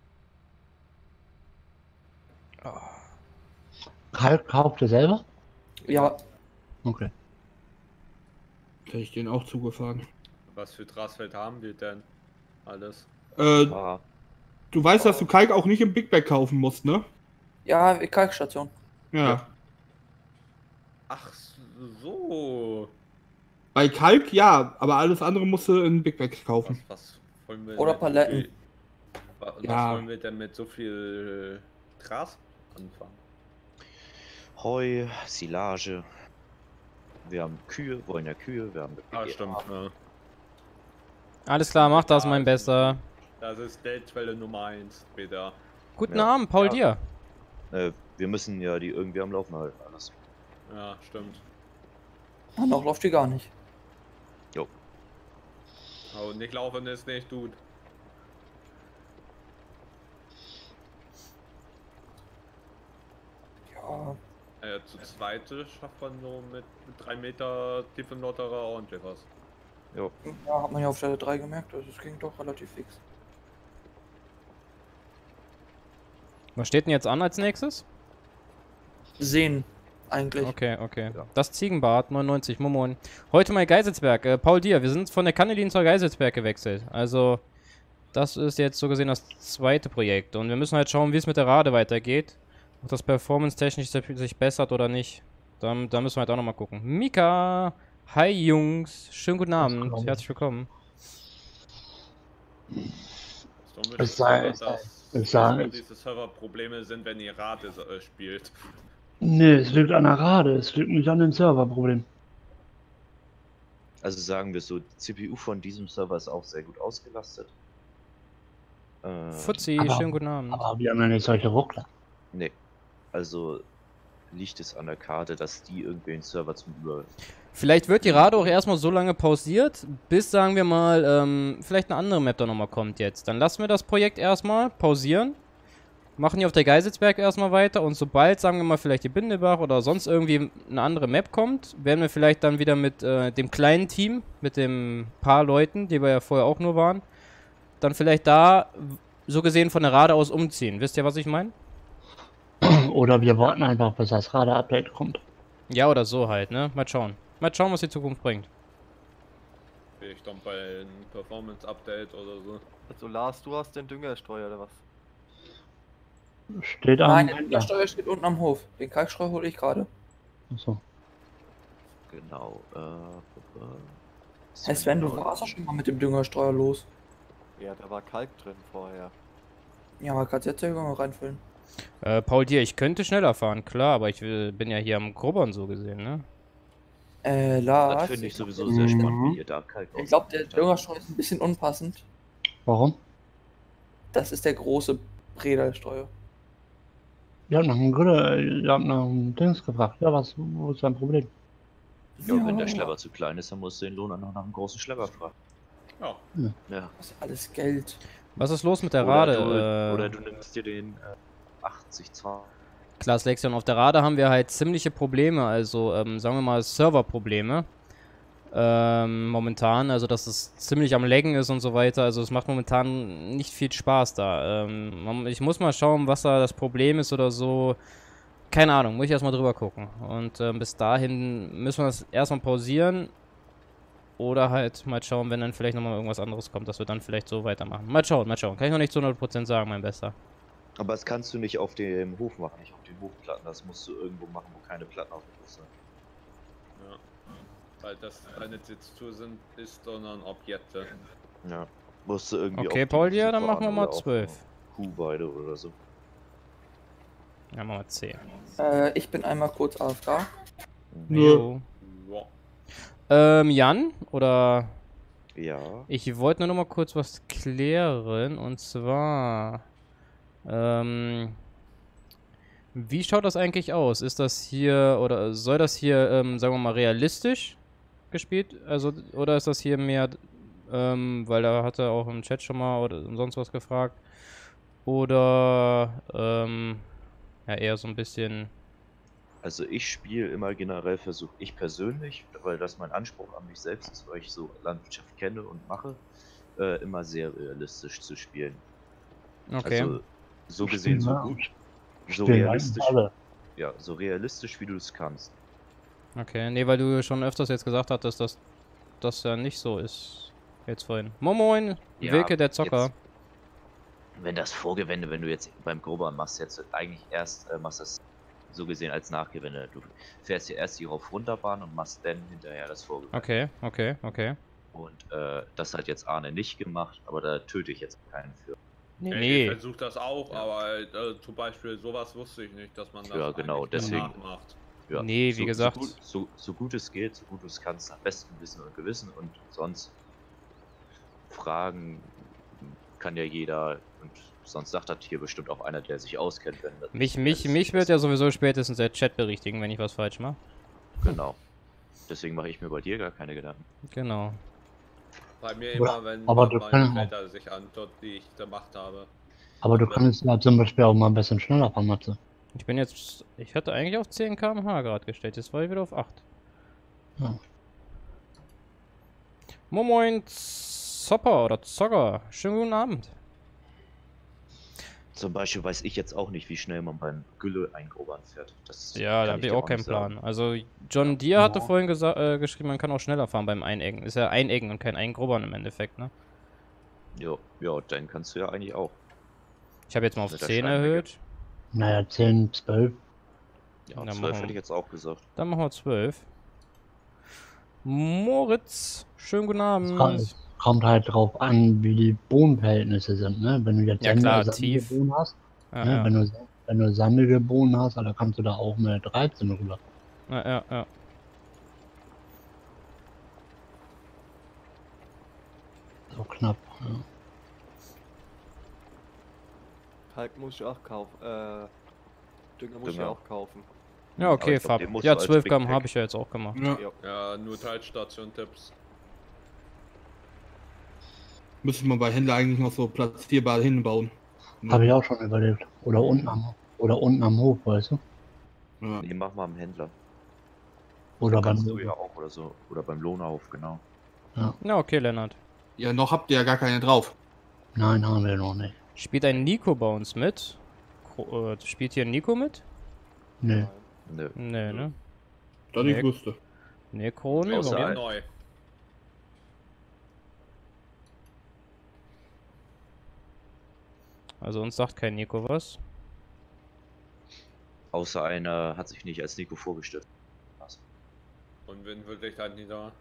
Kalk kauft ihr selber? Ja, Okay. Hätte ich den auch zugefahren. Was für Trasfeld haben wir denn? Alles. Äh, Ah, du weißt, dass du Kalk auch nicht im Big Bag kaufen musst, ne? ja, Kalkstation. Ja. Ach so. Bei Kalk ja, aber alles andere musst du in Big Bag Was, kaufen. was wollen wir Oder mit Paletten. so viel- wa- Was Ja. wollen wir denn mit so viel Gras anfangen? Heu, Silage. Wir haben Kühe, wollen ja Kühe, wir haben Ah, stimmt. Ja. Alles klar, mach das, mein Bester. Das ist Geldquelle Nummer eins, Peter. Guten Ja. Abend, Paul Ja. dir. Äh, wir müssen ja die irgendwie am Laufen halten, alles. Ja, stimmt. Ah, noch läuft die gar nicht. Jo. Aber nicht laufen ist nicht gut. Ja, Äh, zu zweit schafft man so mit, mit drei Meter tiefen Lotterer ordentlich was. Jo. ja, hat man ja auf Stelle drei gemerkt, also es ging doch relativ fix. Was steht denn jetzt an als nächstes? Sehen, eigentlich. Okay, okay. Ja. Das Ziegenbart, neunundneunzig, Momoin. Heute mal Geiselsberg. Äh, Paul dir, wir sind von der Kannelin zur Geiselsberg gewechselt. Also, das ist jetzt so gesehen das zweite Projekt. Und wir müssen halt schauen, wie es mit der Rade weitergeht. Ob das performance-technisch sich bessert oder nicht. Da, da müssen wir halt auch nochmal gucken. Mika! Hi Jungs! Schönen guten Abend. Willkommen. Herzlich willkommen. Somit Es ist sei- es, dass es sei- dass diese Serverprobleme sind, wenn ihr Rate äh, spielt. Nee, es liegt an der Rade, es liegt nicht an dem Serverproblem. Also sagen wir so, die C P U von diesem Server ist auch sehr gut ausgelastet. Äh, Fuzzi, aber- schönen guten Abend. Aber wir haben ja nicht solche Ruckler. nee. Also liegt es an der Karte, dass die irgendwie den Server zum Über... Vielleicht wird die Rade auch erstmal so lange pausiert, bis, sagen wir mal, ähm, vielleicht eine andere Map da nochmal kommt jetzt. Dann lassen wir das Projekt erstmal pausieren, machen hier auf der Geiselsberg erstmal weiter und sobald, sagen wir mal, vielleicht die Bindebach oder sonst irgendwie eine andere Map kommt, werden wir vielleicht dann wieder mit äh, dem kleinen Team, mit dem paar Leuten, die wir ja vorher auch nur waren, dann vielleicht da, so gesehen, von der Rade aus umziehen. Wisst ihr, was ich meine? Oder wir warten einfach, bis das Rade-Update kommt. Ja, oder so halt, ne? Mal schauen. Mal schauen, was die Zukunft bringt. Ich dann bei einem Performance-Update oder so. Also Lars, du hast den Düngerstreuer oder was? Steht am Nein, der Händler. Steuer steht unten am Hof. Den Kalkstreu hole ich gerade. Achso. Genau. Äh, äh, Hey Sven, du warst doch schon mal mit dem Düngerstreuer los. Ja, da war Kalk drin vorher. Ja, man kann es jetzt ja mal reinfüllen. Äh, Paul dir, ich könnte schneller fahren, klar, aber ich will, bin ja hier am Grubbern so gesehen, ne? Äh, Lars. Das finde ich sowieso sehr spannend, wie ihr da Kalk Ich glaube, der ausgearbeitet habt. Düngerstreuer ist ein bisschen unpassend. Warum? Das ist der große Predalstreuer. Ihr habt nach einem Grille, ihr habt nach einem Dings gefragt. Ja, was, wo ist dein Problem? Ja, und wenn der Schlepper zu klein ist, dann musst du den Lohner noch nach einem großen Schlepper fragen. Ja. Ja. Das ist alles Geld. Was ist los mit der Oder Rade? du, äh, oder du nimmst dir den äh, achtzig zwei. Klaas Lexion, auf der Rade haben wir halt ziemliche Probleme, also ähm, sagen wir mal Serverprobleme. Ähm, momentan, also dass es ziemlich am Laggen ist und so weiter, also es macht momentan nicht viel Spaß da. Ähm, man- ich muss mal schauen, was da das Problem ist oder so. Keine Ahnung, muss ich erstmal drüber gucken. Und ähm, bis dahin müssen wir das erstmal pausieren. Oder halt mal schauen, wenn dann vielleicht nochmal irgendwas anderes kommt, dass wir dann vielleicht so weitermachen. Mal schauen, mal schauen. Kann ich noch nicht zu hundert Prozent sagen, mein Bester. Aber das kannst du nicht auf dem Hof machen, nicht auf den Hofplatten. Das musst du irgendwo machen, wo keine Platten auf dem Hof sind. Ja. Weil das keine Textur sind, ist, sondern Objekte. Ja. Musst du irgendwie Okay, auf Paul, die ja, Wiese dann machen wir fahren mal oder auf zwölf. eine Kuhweide oder so. Ja, machen wir zehn. Äh, ich bin einmal kurz A F K. Jo. Ja. Ähm, Jan, oder Ja. ich wollte nur noch mal kurz was klären, und zwar, ähm, wie schaut das eigentlich aus? Ist das hier, oder soll das hier, ähm, sagen wir mal, realistisch gespielt? Also, oder ist das hier mehr, ähm, weil da hat er auch im Chat schon mal oder sonst was gefragt, oder, ähm, ja, eher so ein bisschen, Also ich spiele immer generell, versuche ich persönlich, weil das mein Anspruch an mich selbst ist, weil ich so Landwirtschaft kenne und mache, äh, immer sehr realistisch zu spielen. okay. Also so gesehen so gut, so Stehen realistisch, alle. ja, so realistisch wie du es kannst. Okay, nee, weil du schon öfters jetzt gesagt hattest, dass das ja nicht so ist. Jetzt vorhin. Momoin, Ja, Wilke der Zocker. jetzt- Wenn das Vorgewende, wenn du jetzt beim Grobern machst, jetzt eigentlich erst äh, machst das so gesehen als Nachgewende. Du fährst ja erst die Rauf-Runterbahn und machst dann hinterher das Vorgewende. Okay, okay, okay. Und äh, das hat jetzt Arne nicht gemacht, aber da töte ich jetzt keinen für. Nee, Ich nee. versuche das auch, Ja. aber äh, zum Beispiel sowas wusste ich nicht, dass man das Ja, genau, eigentlich deswegen. nachmacht. Ja, Nee, wie so, gesagt. So gut, so, so gut es geht, so gut du es kannst, nach bestem Wissen und Gewissen und sonst fragen kann ja jeder und sonst sagt das hier bestimmt auch einer, der sich auskennt. Wenn das Mich, wenn mich, es mich ist. wird ja sowieso spätestens der Chat berichtigen, wenn ich was falsch mache. Genau. Deswegen mache ich mir bei dir gar keine Gedanken. Genau. Bei mir Aber- immer, wenn aber man du meine kannst- Felder sich antut, die ich gemacht habe. Aber du kannst ja zum Beispiel auch mal ein bisschen schneller fahren, Matze. Ich bin jetzt. Ich hatte eigentlich auf zehn Kilometer pro Stunde gerade gestellt. Jetzt war ich wieder auf acht. Ja. Moin Moin Zopper oder Zocker. Schönen guten Abend. Zum Beispiel weiß ich jetzt auch nicht, wie schnell man beim Gülle eingrobern fährt. Das Ja, da kann habe ich ich dir auch keinen nicht sagen. Plan. Also John Deere hatte Ja. vorhin gesa- äh, geschrieben, man kann auch schneller fahren beim Eineggen. Ist ja Eineggen und kein Eingrubbern im Endeffekt, ne? Jo, ja, dann kannst du ja eigentlich auch. Ich habe jetzt mal auf Mit der zehn Steinmenge. erhöht. Naja, zehn, zwölf. Ja, Dann zwölf machen hätte wir- ich jetzt auch gesagt. Dann machen wir zwölf. Moritz, schönen guten Es Abend. kommt- es kommt halt drauf an, wie die Bodenverhältnisse sind, ne? Wenn du jetzt Ja, sandige- klar, sandige tief. Boden hast, Ja, ne? ja. Wenn du, wenn du sandige Boden hast, dann kannst du da auch mit dreizehn rüber. Ja, ja, ja. So knapp. Ja. Kalk muss ich auch kaufen. Äh, Dünger muss ich Dünger. auch kaufen. Ja, Aber okay, ich glaub, Fab. den musst Ja, du als zwölf Big Kilometer Pack- habe ich ja jetzt auch gemacht. Ja, Ja. Ja, nur Teilstation-Tipps. müssen wir bei Händler eigentlich noch so platzierbar hinbauen. Ne? Habe ich auch schon überlegt. Oder unten am, oder unten am Hof, weißt du? Ja. Nee, mach mal am Händler. Oder beim Kannst du ja auch oder so. Oder beim Lohnhof, genau. Ja, okay, Lennart. ja, noch habt ihr ja gar keine drauf. Nein, haben wir noch nicht. Spielt ein Nico bei uns mit? Kro- äh, Spielt hier ein Nico mit? Nee. Nein. Nö. Nee, ne? Das Nee. ich wusste. Nee, Krone, Außer warum? mir neu. Also uns sagt kein Nico was. Außer einer hat sich nicht als Nico vorgestellt. Was? Und wenn wirklich halt nicht da.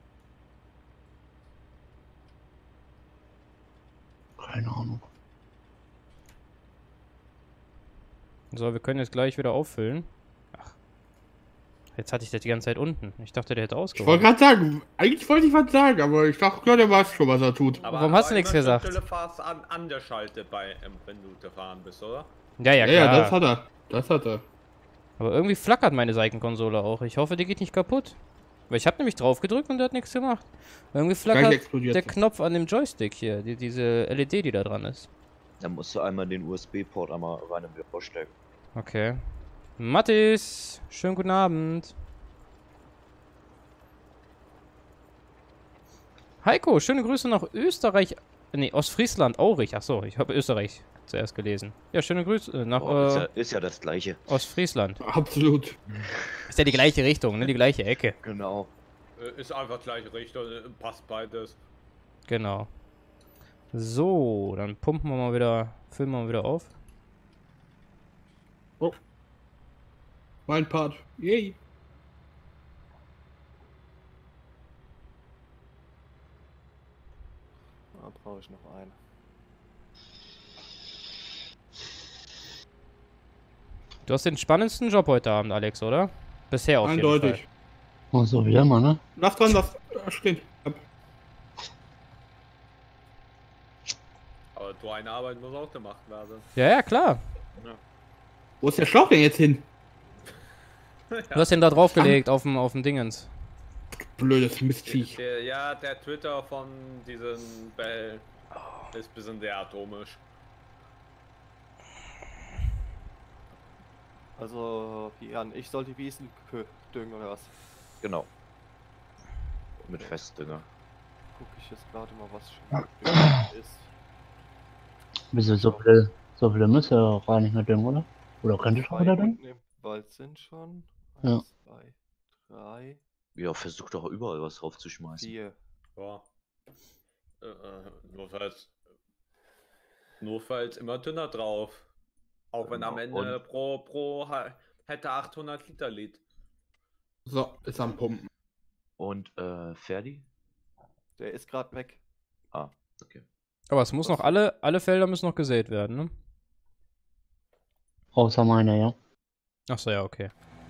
Keine Ahnung. So, wir können jetzt gleich wieder auffüllen. Ach. Jetzt hatte ich das die ganze Zeit unten. Ich dachte, der hätte Ich wollte ausgeholt. gerade sagen, eigentlich wollte ich was sagen, aber ich dachte, klar, der weiß schon, was er tut. Aber Warum hast du aber nichts immer gesagt? Stelle fast an, an der Schalte bei, ähm, wenn du gefahren bist, oder? Ja, ja, Ja, klar. ja, das hat er. Das hat er. Aber irgendwie flackert meine Seitenkonsole auch. Ich hoffe, die geht nicht kaputt. Weil ich habe nämlich drauf gedrückt und der hat nichts gemacht. Irgendwie Gleich flackert explodiert der sie. Knopf an dem Joystick hier. Die, diese L E D, die da dran ist. Dann musst du einmal den U S B-Port einmal rein und wieder vorstecken. Okay. Mattis, schönen guten Abend. Heiko, schöne Grüße nach Österreich. Nee, Ostfriesland, Aurich. Achso, ich habe Österreich zuerst gelesen. Ja, schöne Grüße nach Boah, ist, ja, äh, ist ja das gleiche. Ostfriesland. Absolut. Ist ja die gleiche Richtung, ne? Die gleiche Ecke. Genau. Äh, Ist einfach gleiche Richtung, äh, passt beides. Genau. So, dann pumpen wir mal wieder, füllen wir mal wieder auf. Mein Part. Yay. Da brauche ich noch einen. Du hast den spannendsten Job heute Abend, Alex, oder? Bisher auf jeden Fall. Eindeutig. Und so wie immer, ne? Lass dran, lass äh, stehen. Ab. Aber so eine Arbeit muss auch gemacht werden. Ja, ja, klar. Wo ist der Schlauch denn jetzt hin? Du hast den da draufgelegt auf dem, auf dem Dingens. Blödes Der, Mistviech. der, ja, der Twitter von diesem Bell ist ein bisschen sehr atomisch. Also, Jan, ich soll die Wiesen kö- düngen oder was? Genau. Mit Festdünger. Guck ich jetzt gerade mal, was schon gedüngt ist. Wieso so viele, so viele müsste er gar nicht mehr düngen, oder? Oder könnte ich auch wieder düngen? im Wald sind schon. Ja. Eins, zwei, drei, Ja, versuch doch überall was draufzuschmeißen. vier. Ja. Äh, äh, nur falls. Nur falls immer dünner drauf. Auch wenn am Genau. Ende Und- pro, pro ha- hätte achthundert Liter Lied. So, ist am Pumpen. Und, äh, Ferdi? Der ist gerade weg. Ah, okay. Aber es muss noch, alle, alle Felder müssen noch gesät werden, ne? Außer meiner, ja. Achso, ja, okay.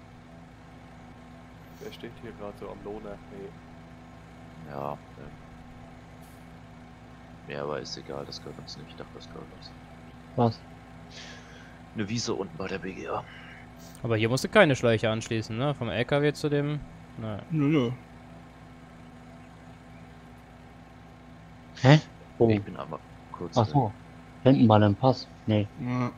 Der steht hier gerade so am Lohner. Nee. Ja, äh, Ja, aber ist egal, das gehört uns nicht. Ich dachte, das gehört uns. Was? Eine Wiese unten bei der B G A. Aber hier musst du keine Schläuche anschließen, ne? Vom L K W zu dem... Nein. Nö, nö. Hä? Oh. Ich bin aber kurz. Ach so. Hinten bei dem Pass. Nee. Ja.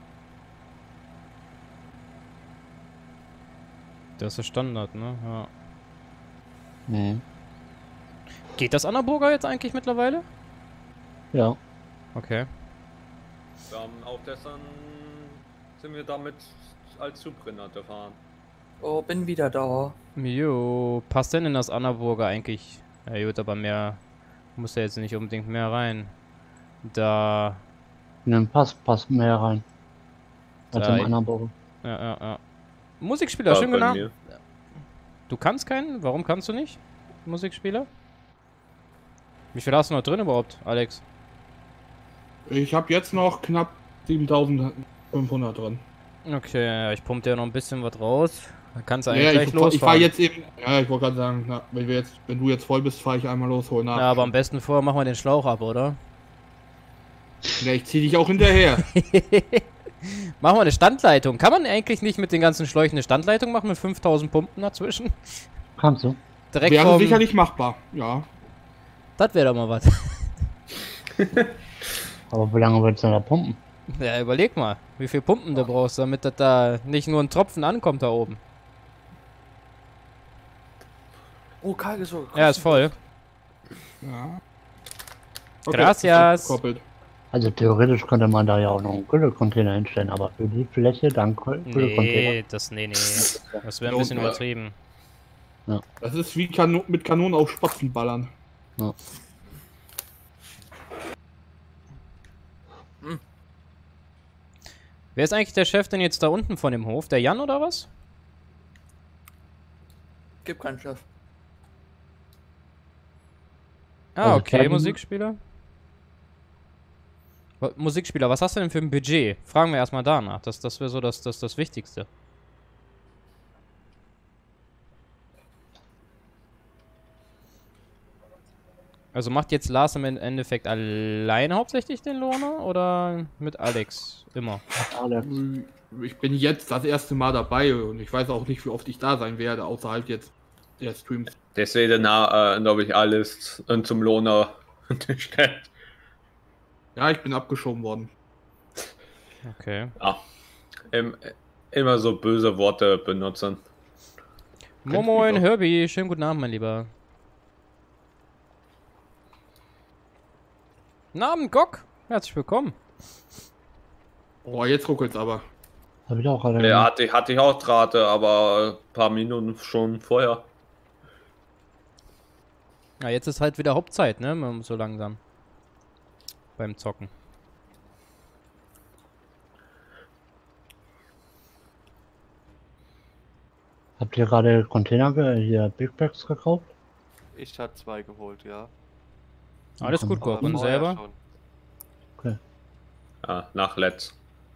Das ist der Standard, ne? Ja. Nee. Geht das Annaburger jetzt eigentlich mittlerweile? Ja. Okay. Dann auch gestern sind wir damit als Zubringer gefahren. Oh, bin wieder da. Jo, passt denn in das Annaburger eigentlich? Ja gut, aber mehr muss ja jetzt nicht unbedingt mehr rein. Da... In den Pass passt mehr rein. Als Da- im Annaburger. Ja, ja, ja. Musikspieler, Ja, schön bei genau. mir. Du kannst keinen? Warum kannst du nicht? Musikspieler? Wie viel hast du noch drin überhaupt, Alex? Ich habe jetzt noch knapp siebentausendfünfhundert drin. Okay, ja, ich pumpe dir noch ein bisschen was raus. Dann kannst du Ja, eigentlich ich, gleich ich losfahren. fahre jetzt eben. Ja, ich wollte gerade sagen, na, wenn, wir jetzt, wenn du jetzt voll bist, fahre ich einmal los, hol nach. Ja, aber am besten vorher machen wir den Schlauch ab, oder? Ja, ich zieh dich auch hinterher. Machen wir eine Standleitung. Kann man eigentlich nicht mit den ganzen Schläuchen eine Standleitung machen mit fünftausend Pumpen dazwischen? Kannst du? Direkt Wäre vom... sicherlich machbar, ja. Das wäre doch mal was. Aber wie lange willst du denn da pumpen? Ja, überleg mal, wie viel Pumpen du brauchst, damit das da nicht nur ein Tropfen ankommt da oben. Oh, Karl ist so. Ja, ist voll. Ja. Gracias. Gekoppelt. Also theoretisch könnte man da ja auch noch einen Güllecontainer hinstellen, aber für die Fläche dann Güllecontainer. Nee, das, nee, nee. Das wäre ein bisschen übertrieben. Das ist wie Kano mit Kanonen auf Spatzen ballern. Ja. Wer ist eigentlich der Chef denn jetzt da unten von dem Hof? Der Jan oder was? Gibt keinen Chef. Ah, Also okay, Kevin- Musikspieler. Wa- Musikspieler, was hast du denn für ein Budget? Fragen wir erstmal danach. Das, das wäre so das, das, das Wichtigste. Also macht jetzt Lars im Endeffekt allein hauptsächlich den Lohner oder mit Alex? Immer. Alex. Ich bin jetzt das erste Mal dabei und ich weiß auch nicht, wie oft ich da sein werde, außerhalb jetzt der Streams. Deswegen, äh, glaube ich, alles äh, zum Lohner gestellt. Ja, ich bin abgeschoben worden. Okay. Ja. Im, immer so böse Worte benutzen. Momoin, doch. Herbie, schönen guten Abend, mein Lieber. Guten Abend, Gok. Herzlich willkommen. Oh, jetzt ruckelt's aber. Hab ich auch gerade. Ja, hatte, ich- hatte ich auch Rate, aber ein paar Minuten schon vorher. Ja, jetzt ist halt wieder Hauptzeit, ne? So langsam. Beim Zocken. Habt ihr gerade Container, ge hier Big Bags gekauft? Ich hatte zwei geholt, ja. Alles gut, Gok. Aber Und vorher selber? schon. Ja, nach Let's.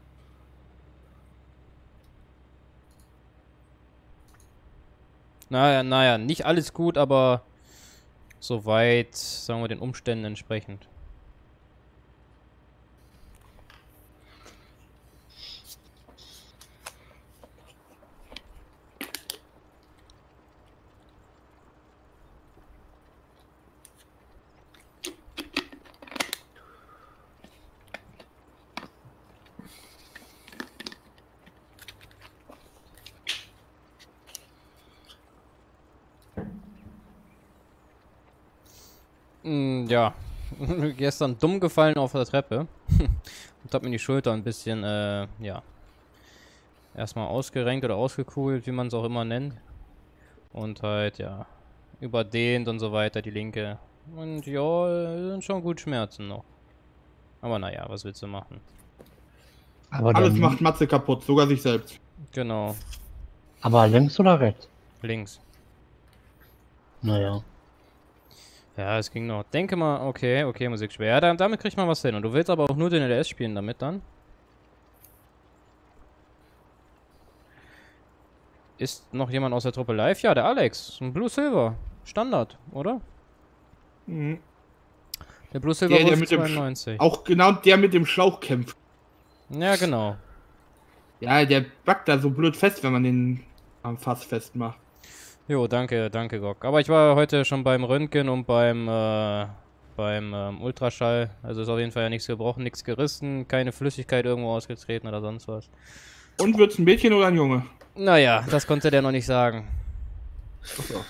Naja, naja, nicht alles gut, aber soweit, sagen wir, den Umständen entsprechend. Mm, ja, gestern dumm gefallen auf der Treppe und hab mir die Schulter ein bisschen, äh, ja, erstmal ausgerenkt oder ausgekugelt, wie man es auch immer nennt. Und halt, ja, überdehnt und so weiter, die linke. Und ja, sind schon gut Schmerzen noch. Aber naja, was willst du machen? Aber, Alles dann, macht Matze kaputt, sogar sich selbst. Genau, aber links oder rechts? links. Naja. Ja, es ging noch. Denke mal, okay, okay, Musik schwer. Ja, da, damit kriegt man was hin. Und du willst aber auch nur den L S spielen damit dann? Ist noch jemand aus der Truppe live? Ja, der Alex. Ein Blue Silver. Standard, oder? Mhm. Der Blue Silver Der, der Wolf mit dem Sch- zweiundneunzig. Auch genau der mit dem Schlauch kämpft. Ja, genau. Ja, der backt da so blöd fest, wenn man den am Fass festmacht. Jo, danke, danke, Gok. Aber ich war heute schon beim Röntgen und beim, äh, beim ähm, Ultraschall. Also ist auf jeden Fall ja nichts gebrochen, nichts gerissen, keine Flüssigkeit irgendwo ausgetreten oder sonst was. Und wird's ein Mädchen oder ein Junge? Naja, das konnte der noch nicht sagen. Achso.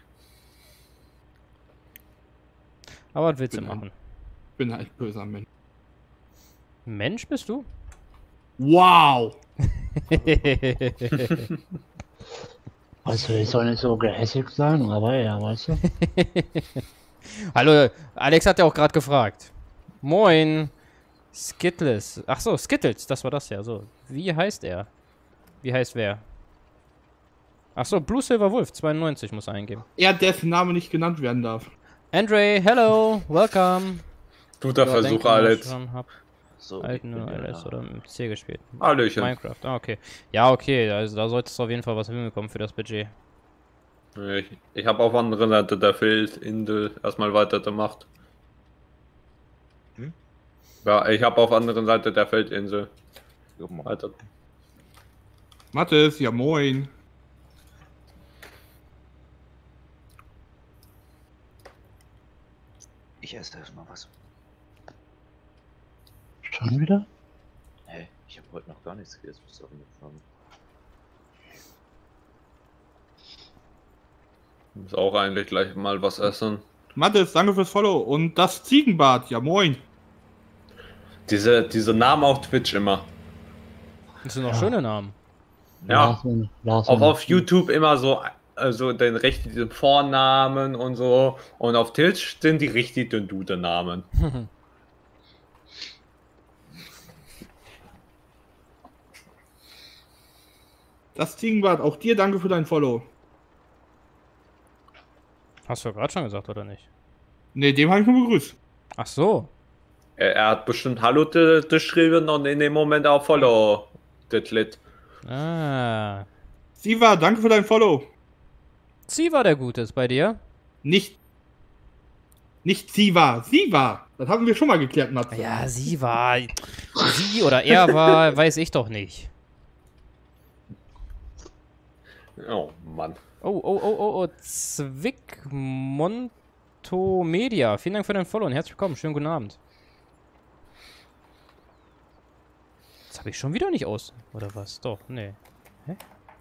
Aber was willst du Bin ein- machen? Bin halt böser Mensch. Mensch bist du? Wow! Also ich soll nicht so gehässig sein, aber ja, weißt du. Hallo, Alex hat ja auch gerade gefragt. Moin, Skittles. Ach so, Skittles, das war das ja. So, wie heißt er? Wie heißt wer? Ach so, Blue Silver Wolf zweiundneunzig muss er eingeben. Er, dessen Name nicht genannt werden darf. Andre, hello, welcome. Guter So, Versuch, denke mal Alex. schon, hab So, alten ich bin nur ja L S da. oder mit C gespielt. Hallöchen. Minecraft, ah, okay. Ja, okay, also da solltest du auf jeden Fall was hinbekommen für das Budget. Ich, ich habe auf andere Seite der Feldinsel erstmal weitergemacht. Hm? Ja, ich habe auf anderen Seite der Feldinsel Guck mal. weiter. Mathis, ja moin. Ich esse erstmal was. Schon wieder? Hä? Ich habe heute noch gar nichts gegessen. Bis auf haben. Muss auch eigentlich gleich mal was essen. Mathis, danke fürs Follow. Und das Ziegenbart, ja moin. Diese, diese Namen auf Twitch immer. Das sind noch Ja. schöne Namen. Ja, Larsen, Larsen. auch auf YouTube immer so, also den richtigen Vornamen und so. Und auf Twitch sind die richtigen Dude-Namen. Das Ziegenbart, auch dir danke für dein Follow. Hast du gerade schon gesagt, oder nicht? Ne, dem habe ich nur begrüßt. Ach so. Er, er hat bestimmt Hallo de- geschrieben und in dem Moment auch Follow geklickt. Ah. Siva, danke für dein Follow. Sie war der Gute, ist bei dir? Nicht. Nicht Siva, Siva. Das haben wir schon mal geklärt, Matze. Ja, sie war. Sie oder er war, weiß ich doch nicht. Oh Mann. Oh, oh, oh, oh, oh. Zwick Monto Media. Vielen Dank für dein Follow und herzlich willkommen. Schönen guten Abend. Das habe ich schon wieder nicht aus. Oder was? Doch, nee. Hä?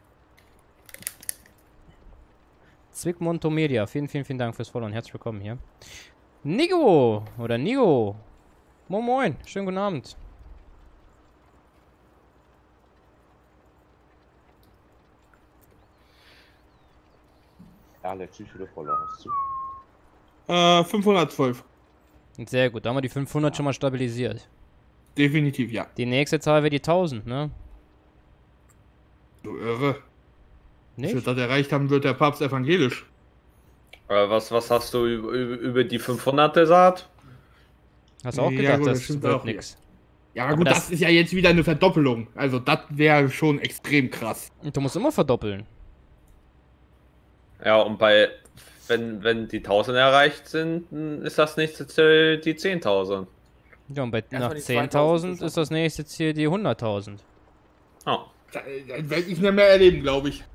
Zwick Monto Media. Vielen, vielen, vielen Dank fürs Follow und herzlich willkommen hier. Nigo oder Nigo. Moin, moin. Schönen guten Abend. Alex, wie viele Follower hast du? Äh, fünfhundertzwölf. Sehr gut, da haben wir die fünfhundert schon mal stabilisiert. Definitiv, ja. Die nächste Zahl wäre die tausend, ne? Du Irre. Als wir Nicht? das erreicht haben, wird der Papst evangelisch. Äh, was, was hast du über, über die fünfhundert gesagt? Hast du auch Ja, gedacht, gut, das das stimmt wird auch, ja. nix. Ja, aber Aber gut, das, das- ist ja jetzt wieder eine Verdoppelung. Also, das wäre schon extrem krass. Und du musst immer verdoppeln. Ja, und bei, wenn, wenn die tausend erreicht sind, dann ist das nächste Ziel die zehntausend. Ja, und bei Erstmal nach die zehntausend zweitausend ist das nächste Ziel die hunderttausend. Oh. Das werde ich nicht mehr erleben, glaube ich.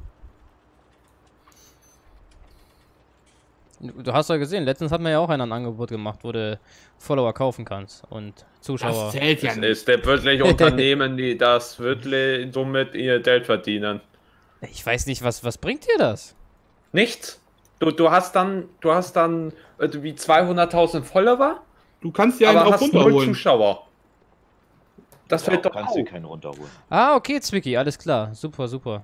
Du hast ja gesehen, letztens hat man ja auch ein Angebot gemacht, wo du Follower kaufen kannst und Zuschauer. Das zählt ja Das nicht. ist der wirklich Unternehmen, die das wirklich somit ihr Geld verdienen. Ich weiß nicht, was, was bringt dir das? Nichts. Du, du hast dann, du hast dann äh, wie zweihunderttausend Follower, Du kannst ja einen aber auch hast null runterholen. Zuschauer. Das Ja, fällt doch kannst auf. dir keinen runterholen. Ah, okay, Zwicky, alles klar. Super, super.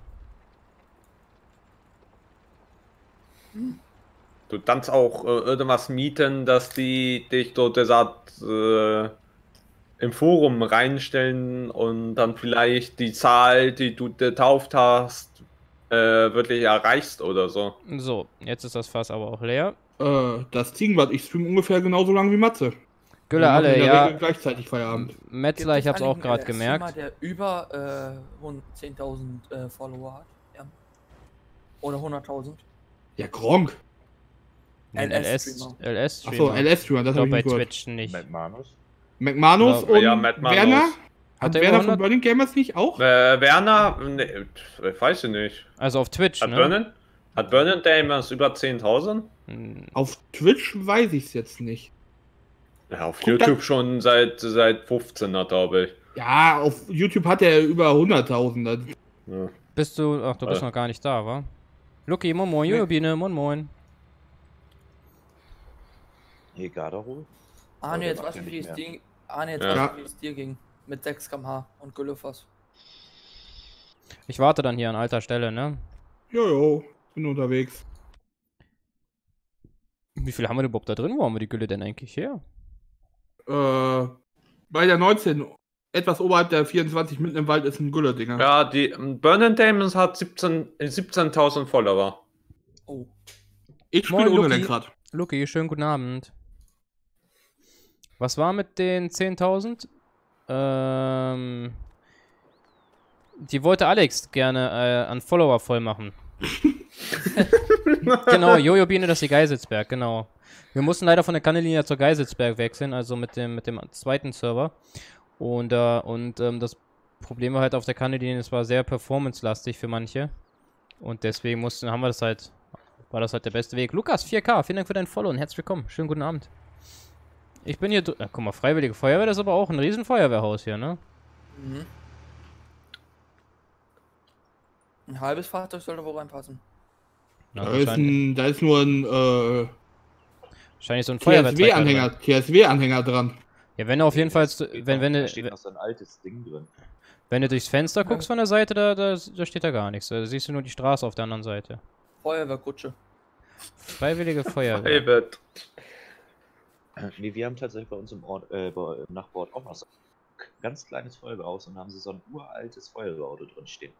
Du kannst auch äh, irgendwas mieten, dass die dich dort gesagt, äh, im Forum reinstellen und dann vielleicht die Zahl, die du getauft hast, äh, wirklich erreichst oder so. So, jetzt ist das Fass aber auch leer. Äh, das Ziegenbart, ich stream ungefähr genauso lange wie Matze. Gülle Wir machen alle, in der ja. Regel gleichzeitig Feierabend. Metzler, ich hab's auch gerade Streamer, gemerkt. der über äh, zehntausend äh, Follower hat. Ja. Oder hunderttausend. Ja, Gronk. Ein L S, L S-Streamer. L S Achso, Streamer. L S-Streamer, das Ich habe glaube ich bei nicht gehört. Twitch nicht. McManus? McManus Ja, und ja, Matt Manus. Werner? Hat Hat der Werner über von hundert? Burning Gamers nicht auch? Äh, Werner, ne, ich weiß ich nicht. Also auf Twitch, Hat ne? Burnen? Hat Burnen Damers über zehntausend? Hm, Auf Twitch weiß ich es jetzt nicht. Ja, auf Guck, YouTube da- schon seit, seit fünfzehner, glaube ich. Ja, auf YouTube hat er über hunderttausend. Das- Ja. Bist du. Ach, du bist Äh. noch gar nicht da, wa? Lucky, moin moin, Nee. Jürbiene, moin moin. Hier Garderobe? Arne, Oh, jetzt der weißt macht du, ja wie nicht es mehr. dir, Arne, jetzt Ja. weißt du, wie es dir ging. Mit sechs Kilometer pro Stunde und Güllefass. Ich warte dann hier an alter Stelle, ne? Jojo, bin unterwegs. Wie viel haben wir denn überhaupt da drin? Wo haben wir die Gülle denn eigentlich her? Äh, bei der neunzehn, etwas oberhalb der vierundzwanzig, mitten im Wald ist ein Gülle-Dinger. Ja, die ähm, Burnen Damons hat siebzehn äh, siebzehntausend Follower. Oh. Ich spiele Moin, ohne Luki. Lenkrad. Lucky, schönen guten Abend. Was war mit den zehntausend? Ähm. Die wollte Alex gerne äh, an Follower voll machen. Genau, Jojo Biene, das ist die Geiselsberg, genau. Wir mussten leider von der Kannelinie zur Geiselsberg wechseln, also mit dem, mit dem zweiten Server. Und, äh, und ähm, das Problem war halt auf der Kannelinie, es war sehr performance-lastig für manche. Und deswegen mussten, haben wir das halt, war das halt der beste Weg. Lukas, vier K, vielen Dank für dein Follow und herzlich willkommen. Schönen guten Abend. Ich bin hier, dr- äh, guck mal, Freiwillige Feuerwehr, das ist aber auch ein riesen Feuerwehrhaus hier, ne? Mhm. Ein halbes Fahrzeug sollte wohl reinpassen. Ja, Da ist, wahrscheinlich, ein, da ist nur ein äh, wahrscheinlich so ein T S Feuerwehrträger drin. W-Anhänger T S W-Anhänger dran. Ja, wenn du auf jeden Fall, wenn, wenn, Da du, steht noch so ein altes Ding drin. wenn du durchs Fenster guckst von der Seite, da, da, da steht da gar nichts. Da siehst du nur die Straße auf der anderen Seite. Feuerwehrkutsche. Freiwillige Feuerwehr. David. Äh, Nee, wir haben tatsächlich bei uns im, Ort, äh, bei, im Nachbarort auch noch so ein ganz kleines Feuerwehrhaus und haben sie so ein uraltes Feuerwehrauto drin stehen.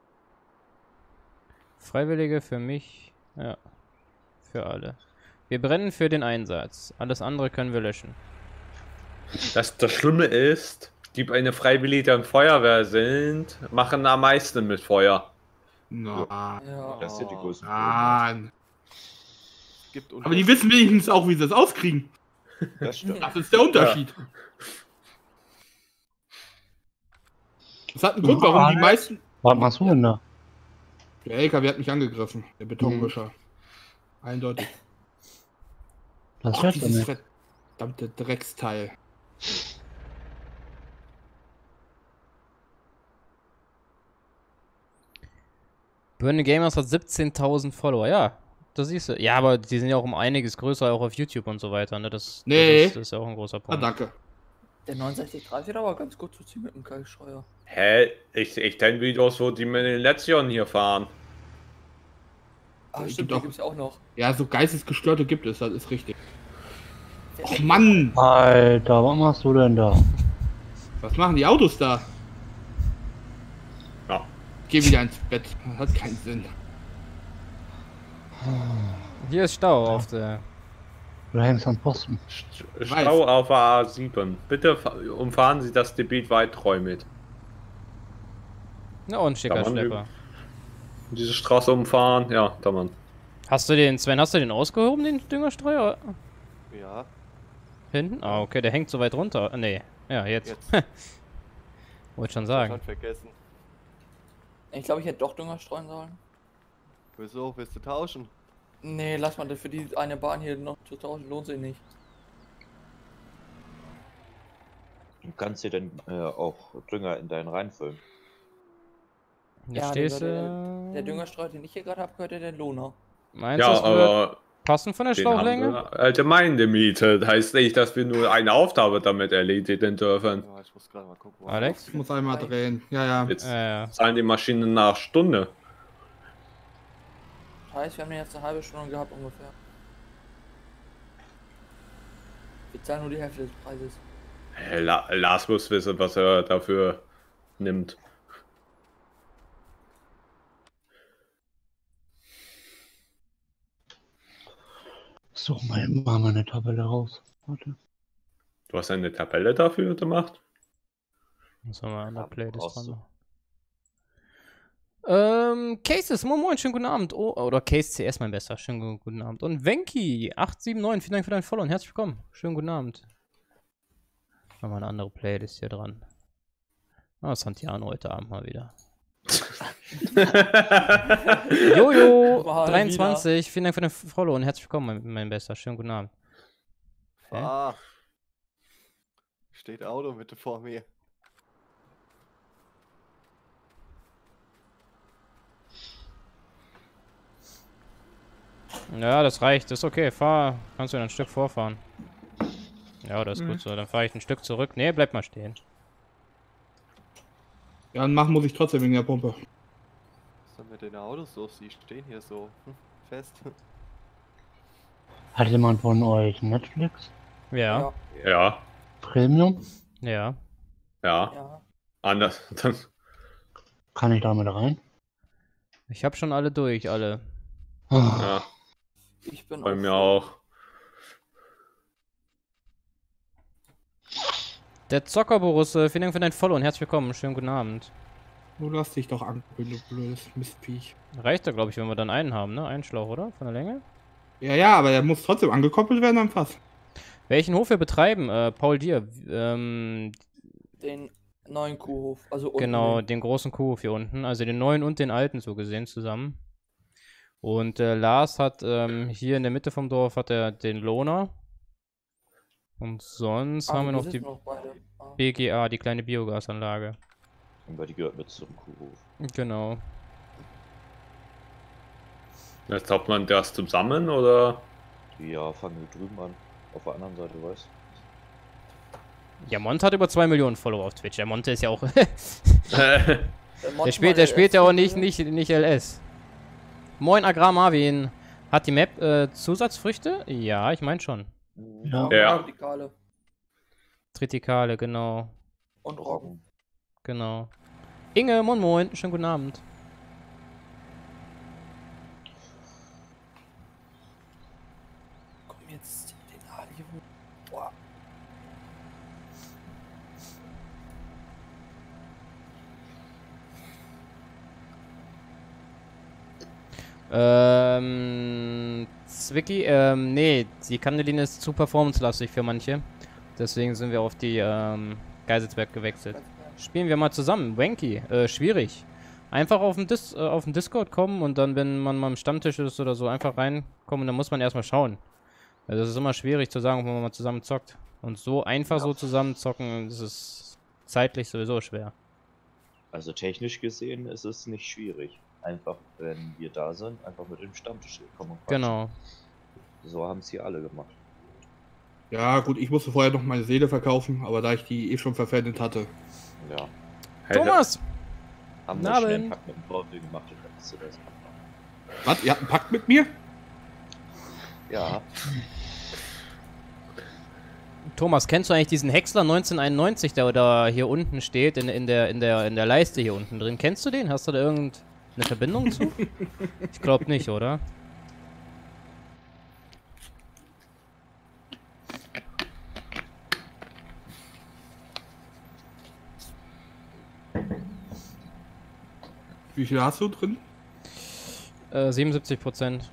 Freiwillige für mich, ja, für alle. Wir brennen für den Einsatz. Alles andere können wir löschen. Das, das Schlimme ist, die eine Freiwillige, die an Feuerwehr sind, machen am meisten mit Feuer. Na, Ja. Das sind die größten nein. Gibt Aber die wissen wenigstens auch, wie sie es auskriegen. Probleme. Das stimmt. Das ist der Unterschied. Das hat einen Grund, warum die meisten... Was machst du denn da? Der L K W hat mich angegriffen, der Betonmischer. Eindeutig. Das Ach, hört man dieses nicht. verdammte Drecksteil. Burning Gamers hat siebzehntausend Follower, ja. Das siehst du. Ja, aber die sind ja auch um einiges größer, auch auf YouTube und so weiter, ne? Das, Nee. das, ist, das ist ja auch ein großer Ah, Punkt. danke. Der neun sechzig drei sieht aber ganz gut zu ziehen mit dem Keilschreuer. Hä? Ich, ich kenne Videos, wo die mit den Letzten hier fahren. Ah, Ja, stimmt, gibt die auch- gibt's auch noch. Ja, so Geistesgestörte gibt es, das ist richtig. Och Mann, Alter, was machst du denn da? was machen die Autos da? Ja. Geh wieder ins Bett, das hat keinen Sinn. Hier ist Stau auf der. Du hängst am Posten. St- Stau auf der A sieben. Bitte fa- umfahren Sie das Gebiet weiträumig. Na und schicker Da waren Schlepper. Diese Straße umfahren, ja, da man. Hast du den, Sven, hast du den ausgehoben, den Düngerstreuer? Ja, Hinten? Ah, okay, der hängt so weit runter. Ah, nee. Ja, jetzt. jetzt. Wollte schon Schon sagen. vergessen. Ich glaube, ich hätte doch Dünger streuen sollen. Wieso? Willst du tauschen? Nee, lass mal, das für die eine Bahn hier noch zu tauschen lohnt sich nicht. Du kannst dir dann äh, auch Dünger in deinen reinfüllen. Jetzt Ja, stehst der, du. der, der Düngerstreuer, den ich hier gerade habe, gehört ja der Lohner. Meinst du, Ja, das wird aber passen von der den haben Schlauchlänge? wir allgemein gemietet. Heißt nicht, dass wir nur eine Aufgabe damit erledigen dürfen. Ja, ich muss gerade mal gucken. wo- Alex? Ich muss einmal drehen. Ja, ja. Jetzt Ja, ja. zahlen die Maschinen nach Stunde. Heißt, wir haben den jetzt eine halbe Stunde gehabt ungefähr. Wir zahlen nur die Hälfte des Preises. Hey, La Lars muss wissen, was er dafür nimmt. Such mal mal meine Tabelle raus. Warte. Du hast eine Tabelle dafür gemacht? Muss man mal an der Ja, Playlist brauchst dran du. machen. Ähm, Cases, moin moin, schönen guten Abend. Oh, oder Case C S, mein Bester. Schönen gu- guten Abend. Und Venki, acht sieben neun, vielen Dank für dein Follow und herzlich willkommen. Schönen guten Abend. Machen wir eine andere Playlist hier dran. Ah, Santiano heute Abend mal wieder. Jojo, Mal dreiundzwanzig, vielen Dank für dein Follow und herzlich willkommen, mein, mein Bester. Schönen guten Abend. Hä? Ah. Steht Auto bitte vor mir. Ja, das reicht, das ist okay. Fahr, kannst du ein Stück vorfahren. Ja, das ist Mhm. gut so. Dann fahre ich ein Stück zurück. Nee, bleib mal stehen. Ja, und machen muss ich trotzdem wegen der Pumpe. Was ist denn mit den Autos los? Die stehen hier so hm, fest. Hat jemand von euch Netflix? Ja, Ja, Premium? ja. ja. Ja. Anders. Dann, Kann ich damit rein? Ich habe schon alle durch, alle. Ah, ja, Ich bin bei auch mir voll. auch. Der Zockerborus, äh, vielen Dank für dein Follow und herzlich willkommen. Schönen guten Abend. Du lass dich doch angucken, du blödes Mistviech. Reicht da, glaube ich, wenn wir dann einen haben, ne? Einen Schlauch, oder? Von der Länge? Ja, ja, aber der muss trotzdem angekoppelt werden am Fass. Welchen Hof wir betreiben? Äh, Paul Dier. Ähm, Den neuen Kuhhof. Also unten genau, den. den großen Kuhhof hier unten. Also den neuen und den alten so gesehen zusammen. Und äh, Lars hat ähm, hier in der Mitte vom Dorf hat er den Lohner. Und sonst Ah, haben wir noch sind die noch beide. Ah. B G A, die kleine Biogasanlage. Weil die gehört mit zum Kuhhof. Genau. Jetzt hat man das zusammen oder? Ja, fangen wir drüben an. Auf der anderen Seite, weißt Ja, Monte hat über zwei Millionen Follower auf Twitch. Der Monte ist ja auch. Der der Monte spielt, mal der spielt ja auch nicht, L S. nicht, nicht L S. Moin Agrar Marvin. Hat die Map äh, Zusatzfrüchte? Ja, ich meine schon. du? ja. Ja. Radikale Tritikale, genau. und Roggen. Genau. Inge, moin moin. Schönen guten Abend. Komm jetzt, den Ali. Boah. Ähm, Zwicky, ähm, nee, die Kandeline ist zu performance-lastig für manche. Deswegen sind wir auf die, ähm, Geiselsberg gewechselt. Spielen wir mal zusammen. Wanky, äh, schwierig. Einfach auf den, Dis äh, auf den Discord kommen und dann, wenn man mal am Stammtisch ist oder so, einfach reinkommen und dann muss man erstmal schauen. Also es ist immer schwierig zu sagen, ob man mal zusammen zockt. Und so einfach Ja. so zusammen zocken, das ist zeitlich sowieso schwer. Also technisch gesehen ist es nicht schwierig. Einfach, wenn wir da sind, einfach mit dem Stammtisch kommen und quatschen. Genau. So haben es hier alle gemacht. Ja, gut, ich musste vorher noch meine Seele verkaufen, aber da ich die eh schon verpfändet hatte. Ja. Thomas! Haben Na, wir schnell Ben. einen Pakt mit dem Vorbild gemacht und dann ist das. Was? Ihr habt einen Pakt mit mir? Ja. Thomas, kennst du eigentlich diesen Häcksler neunzehnhunderteinundneunzig, der da hier unten steht, in, in, der, in, der, in der Leiste hier unten drin? Kennst du den? Hast du da irgendeine Verbindung zu? Ich glaube nicht, oder? Wie viel hast du drin? Äh, siebenundsiebzig Prozent.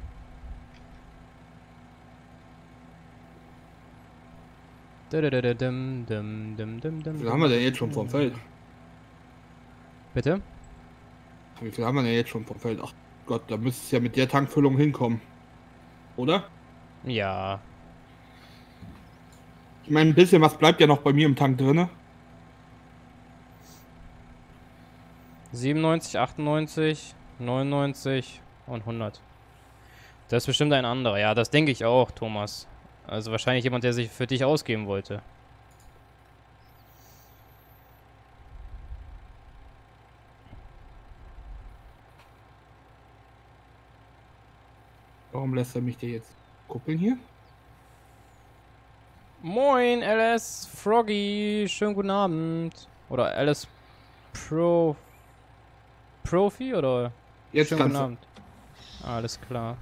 Wie viel haben wir denn jetzt schon vom Feld? Bitte? Wie viel haben wir denn jetzt schon vom Feld? Ach Gott, da müsste es ja mit der Tankfüllung hinkommen. Oder? Ja. Ich meine, ein bisschen was bleibt ja noch bei mir im Tank drinne. siebenundneunzig, achtundneunzig, neunundneunzig und hundert. Das ist bestimmt ein anderer. Ja, das denke ich auch, Thomas. Also wahrscheinlich jemand, der sich für dich ausgeben wollte. Warum lässt er mich dir jetzt kuppeln hier? Moin, L S Froggy. Schönen guten Abend. Oder L S Pro... Profi, oder? Jetzt Schönen guten kannst du. Abend. Alles klar.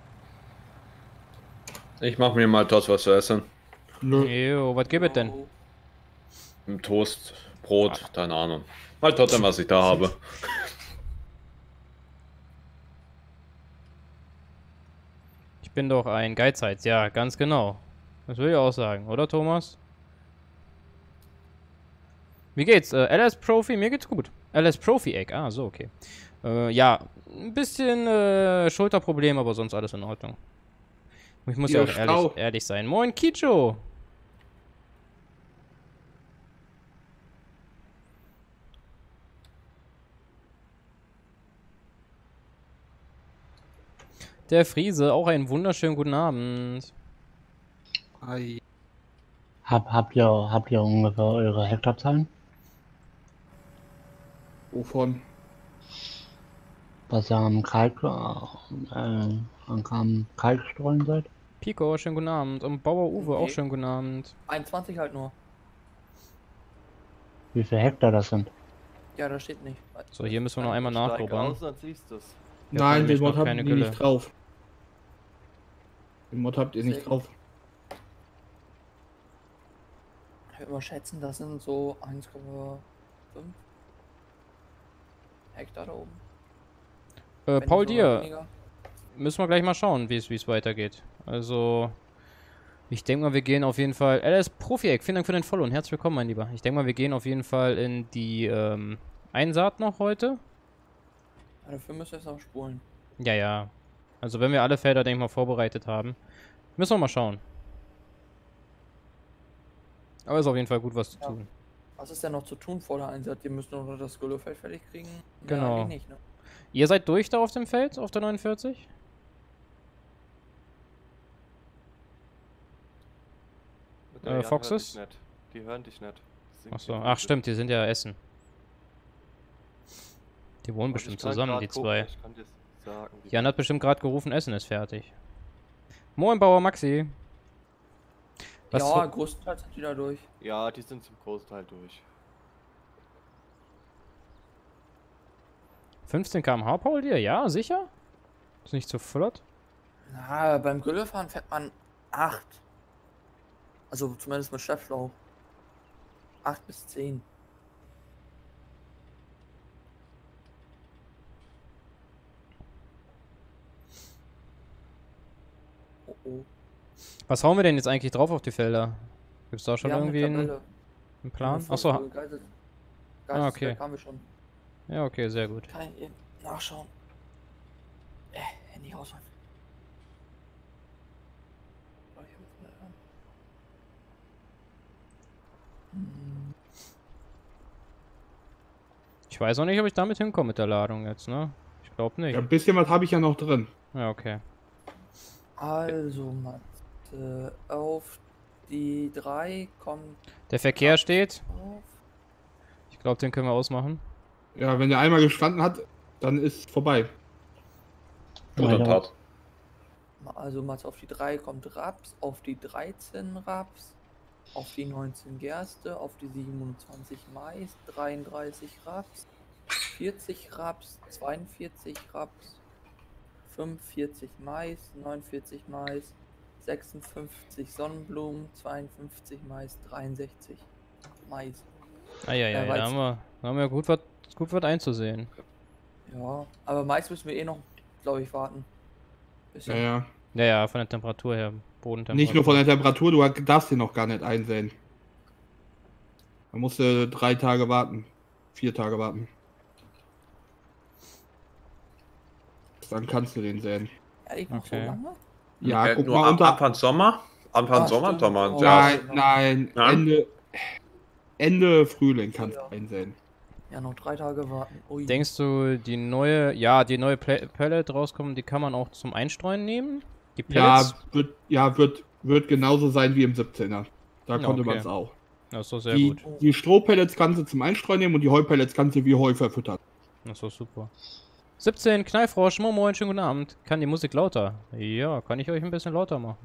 Ich mach mir mal dort was zu essen. Nö. Jo, was gibt es denn? Oh. Ein Hm, Toast, Brot, keine Ahnung. Mal trotzdem, was ich da habe. Hm. Hm. Hm. Hm. bin doch ein Geizhals, ja, ganz genau. Das will ich auch sagen, oder Thomas? Wie geht's? Äh, L S Profi, mir geht's gut. L S Profi Egg, ah, so, okay. Äh, ja, ein bisschen äh, Schulterproblem, aber sonst alles in Ordnung. Ich muss ja, Ja, auch ehrlich, Stau. ehrlich sein. Moin, Kicho! Der Friese, auch einen wunderschönen guten Abend. Ei. Hab, habt, ihr, habt ihr ungefähr eure Hektarzahlen? Wovon? Was ihr am Kalk, äh, äh, am Kalkstreuen seid? Pico, schönen guten Abend. Und Bauer Uwe, auch Okay. schönen guten Abend. einundzwanzig halt nur. Wie viele Hektar das sind? Ja, da steht nicht. So, hier müssen wir noch einmal Steig nachgrubbern. aus, dann siehst du's. Wir haben Nein, nämlich den Mod noch habt keine ihr Gülle. nicht drauf. Den Mod habt ihr Sehr nicht gut. drauf. Ich würde mal schätzen, das sind so eins Komma fünf Hektar da oben. Äh, Wenn nicht Paul sogar Dier, weniger. müssen wir gleich mal schauen, wie es wie es weitergeht. Also, ich denke mal, wir gehen auf jeden Fall... L S Profi-Eck, vielen Dank für den Follow und herzlich willkommen, mein Lieber. Ich denke mal, wir gehen auf jeden Fall in die ähm, Einsaat noch heute. Ja, dafür müsst ihr es noch spulen. Ja, ja. Also, wenn wir alle Felder, denke ich mal, vorbereitet haben, müssen wir mal schauen. Aber ist auf jeden Fall gut, was zu Ja. tun. Was ist denn noch zu tun vor der Einsatz? Ihr müsst nur das Güllefeld fertig kriegen. Genau. Ja, eigentlich nicht, ne? Ihr seid durch da auf dem Feld, auf der neunundvierzig? Mit der Äh, Jan hört Foxes? dich nicht. Die hören dich nicht. Das singt Achso, die ach Musik. stimmt, die sind ja Essen. Die wohnen Und bestimmt ich kann zusammen, grad die gucken, zwei. Ich kann dir sagen, wie Jan hat bestimmt gerade gerufen, Essen ist fertig. Moin, Bauer Maxi. Was ja, ho- größtenteils sind die da durch. Ja, die sind zum Großteil durch. fünfzehn Kilometer pro Stunde, Paul dir? Ja, sicher? Ist nicht zu flott? Na, beim Güllefahren fährt man acht. Also zumindest mit Schleppschlauch. acht bis zehn. Oh oh. Was hauen wir denn jetzt eigentlich drauf auf die Felder? Gibt's da schon Wir haben irgendwie eine einen, Tabelle. einen Plan? Eine Achso, ha- Folge Geisel- Ah, okay. Geisteswerk haben wir schon. ja, okay, sehr gut. Kann ich eben nachschauen. Äh, Handy ausmachen. Hm, Ich weiß auch nicht, ob ich damit hinkomme mit der Ladung jetzt, ne? Ich glaube nicht. Ja, ein bisschen was habe ich ja noch drin. Ja, okay. Also, Mathe, auf die drei kommt Der Verkehr steht. auf. Ich glaube, den können wir ausmachen. Ja, wenn der einmal gestanden hat, dann ist vorbei. Guter Tat. Also Mathe, auf die drei kommt Raps, auf die dreizehn Raps, auf die neunzehn Gerste, auf die siebenundzwanzig Mais, dreiunddreißig Raps, vierzig Raps, zweiundvierzig Raps, fünfundvierzig Mais, neunundvierzig Mais, sechsundfünfzig Sonnenblumen, zweiundfünfzig Mais, dreiundsechzig Mais. Eieiei, Ja, da Weizen. haben wir, da haben wir gut was gut was einzusehen. Ja, aber Mais müssen wir eh noch, glaube ich, warten. Ja, Bisschen. ja. Ja, ja, von der Temperatur her. Bodentemperatur. Nicht nur von der Temperatur, du darfst den noch gar nicht einsehen. Da musst du drei Tage warten. Vier Tage warten. Dann kannst du den säen. Ehrlich, noch Okay. so lange? Ja, Äh, guck nur mal ab unter. Anfang Sommer? Anfang Ah, Sommer, stimmt. Sommer. Oh. Ja. Nein, nein, Ja? Ende, Ende Frühling kannst Ja. du einsehen. Ja, noch drei Tage warten. Ui. Denkst du, die neue, ja, die neue Pla- Pellet rauskommen, die kann man auch zum Einstreuen nehmen? Die Ja, Pellets? wird, ja wird, wird genauso sein wie im siebzehner. Da Ja, konnte okay. man es auch. Das ist doch sehr Die, gut. die Strohpellets kannst du zum Einstreuen nehmen und die Heupellets kannst du wie Heu verfüttern. Das ist doch super. siebzehn, Knallfrosch, moin moin, schönen guten Abend. Kann die Musik lauter? Ja, kann ich euch ein bisschen lauter machen.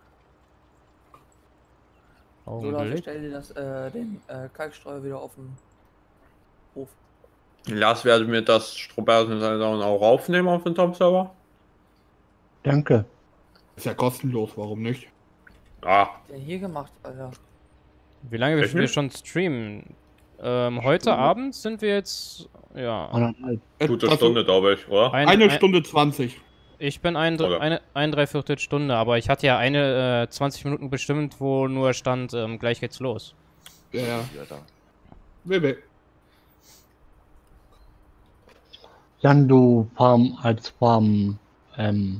So, Leute, Augenblick. stell dir das, äh, den äh, Kalkstreuer wieder auf den Hof. Lars werde mir das Strohbärsen auch aufnehmen auf den Top-Server. Danke. Ist ja kostenlos, warum nicht? Ah, Der hier gemacht, Alter. Wie lange Echt wir nicht? schon streamen? Ähm, heute Abend sind wir jetzt, ja, Anderthalb. gute Also Stunde, glaube ich, oder? ein, Eine ein, Stunde zwanzig. Ich bin ein, Oder? eine, ein Dreiviertel Stunde, aber ich hatte ja eine äh, zwanzig Minuten bestimmt, wo nur stand, ähm, gleich geht's los. Ja, ja. Ja, da. Baby. Jan, du Farm als Farm, ähm,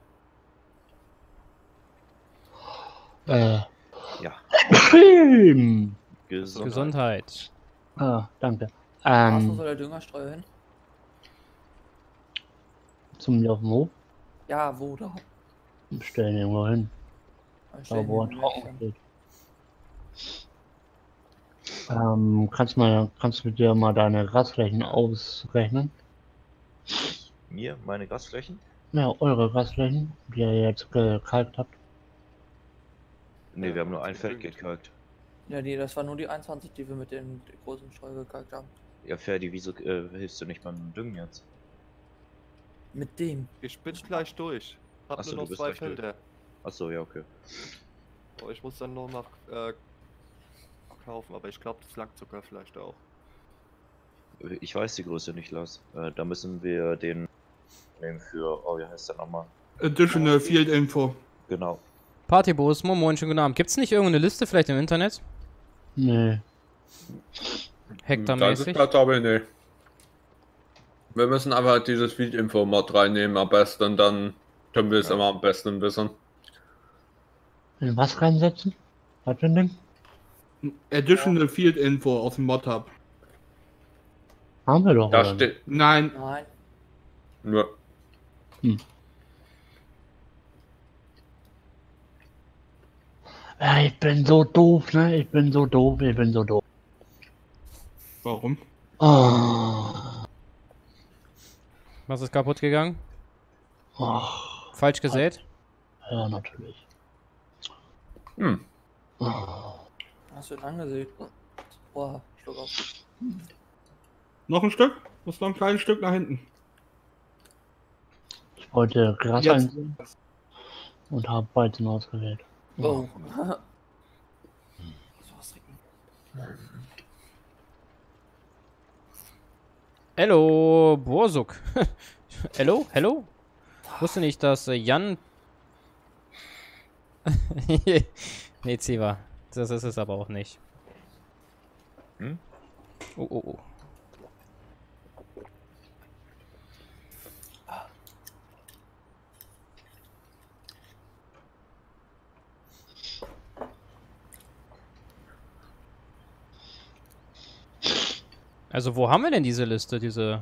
äh, Ja. Film. Gesundheit. Gesundheit. Ah, danke. Wo Ähm, soll der Düngerstreuer hin? zum Laufen Ja, wo da? stellen irgendwo hin, Dann da stellen wo wir er ihn trocken weg. steht. Ähm, kannst mal, kannst du dir mal deine Grasflächen ausrechnen? Mir, meine Grasflächen? Ja, eure Grasflächen, die ihr jetzt gekalkt habt. Ne, Ja, wir haben nur ein zum Feld Glück. gekalkt. Ja, die, das war nur die einundzwanzig, die wir mit dem großen Streu gekalkt haben. Ja, Ferdi, wieso äh, hilfst du nicht beim Düngen jetzt? Mit dem. Ich bin gleich durch. Hab Achso, nur du noch bist zwei gleich durch. Felder. Achso, ja, okay. Aber ich muss dann noch nach äh, kaufen, aber ich glaube, das langt sogar vielleicht auch. Ich weiß die Größe nicht, Lars. Äh, da müssen wir den nehmen für, oh, wie heißt der nochmal? Additional Field Info. Genau. Partybus, moin moin, schönen guten Abend. Gibt's nicht irgendeine Liste vielleicht im Internet? Nee. Hektarmäßig? Das ist glaube ich nicht. Wir müssen einfach dieses Feed-Info-Mod reinnehmen am besten, dann können wir es Ja. immer am besten wissen. In was reinsetzen? Was für ein Ding? Additional Field Info aus dem Mod Hub. Haben wir doch. Da oder? steht Nein, Nein. nur. Ja, ich bin so doof, ne? Ich bin so doof, ich bin so doof. warum? Oh. Was ist kaputt gegangen? Oh. Falsch gesät? Ja, natürlich. Hm. Oh. Hast du ihn angesehen? Boah, Schluck auf. Noch ein Stück? Muss noch ein kleines Stück nach hinten. Ich wollte Gras Jetzt. einsehen und habe Weizen ausgewählt. Oh. So was trinken. Hello, Borsuk. Hello, hello? Wusste nicht, dass äh, Jan... nee, Ziva. Das ist es aber auch nicht. Hm? Oh, oh, oh. Also wo haben wir denn diese Liste, diese...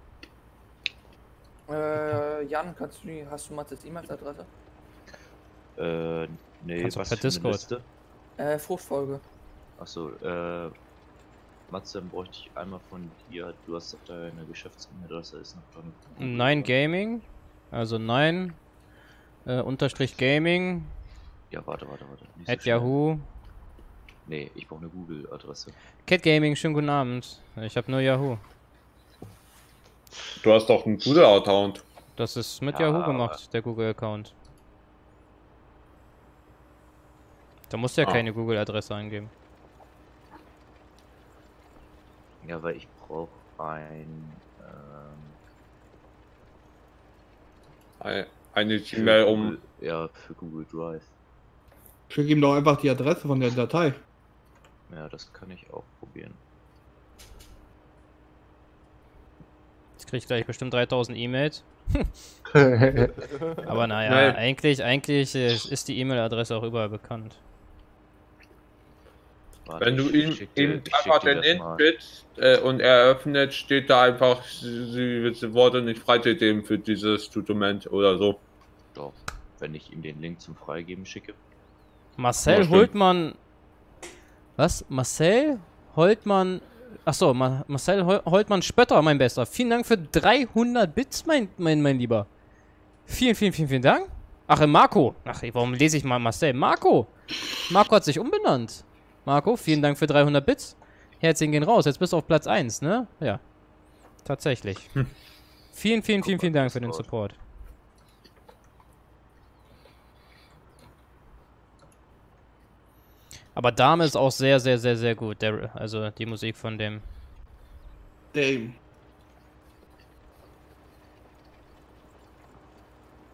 Äh, Jan, kannst du die, hast du Matzes E-Mail-Adresse? Äh, nee, Kannst du was per für eine Discord. Liste? Äh, Fruchtfolge. Achso, äh, Matze, dann bräuchte ich einmal von dir, du hast doch deine Geschäfts-E-Mail-Adresse, ist noch dran. Nein Gaming, also nein, äh, Unterstrich Gaming, Ja, warte, warte, warte. nicht so at schnell. Yahoo. Nee, ich brauche eine Google-Adresse. Cat Gaming, schönen guten Abend. Ich habe nur Yahoo. Du hast doch einen Google-Account. Das ist mit Ja, Yahoo aber- gemacht, der Google-Account. Da musst du ja Ah. keine Google-Adresse eingeben. Ja, weil ich brauche ein, ähm, Ein- Eine für Gmail um. Google, ja, für Google Drive. Schick ihm doch einfach die Adresse von der Datei. Ja, das kann ich auch probieren. Jetzt krieg ich gleich bestimmt dreitausend E-Mails. Aber naja, Nein. eigentlich, eigentlich äh, ist die E-Mail-Adresse auch überall bekannt. Warte, Wenn du ich ihm, schick dir- ihm ich schick einfach dir den das mal. Inbit äh, und er öffnet, steht da einfach, sie, sie wurde nicht freigegeben für dieses Dokument oder so. Doch, wenn ich ihm den Link zum Freigeben schicke. Marcel Ja, stimmt. Holtmann. Was? Marcel Holtmann. Achso, Ma Marcel Hol Holtmann Spötter, mein Bester. Vielen Dank für dreihundert Bits, mein, mein, mein Lieber. Vielen, vielen, vielen, vielen Dank. Ach, äh, Marco. Ach, warum lese ich mal Marcel? Marco. Marco hat sich umbenannt. Marco, vielen Dank für dreihundert Bits. Herzlichen gehen raus. Jetzt bist du auf Platz eins, ne? Ja. Tatsächlich. Vielen, vielen, vielen, vielen Dank für den Support. Aber Dame ist auch sehr, sehr, sehr, sehr gut. Der, also die Musik von dem. Dame.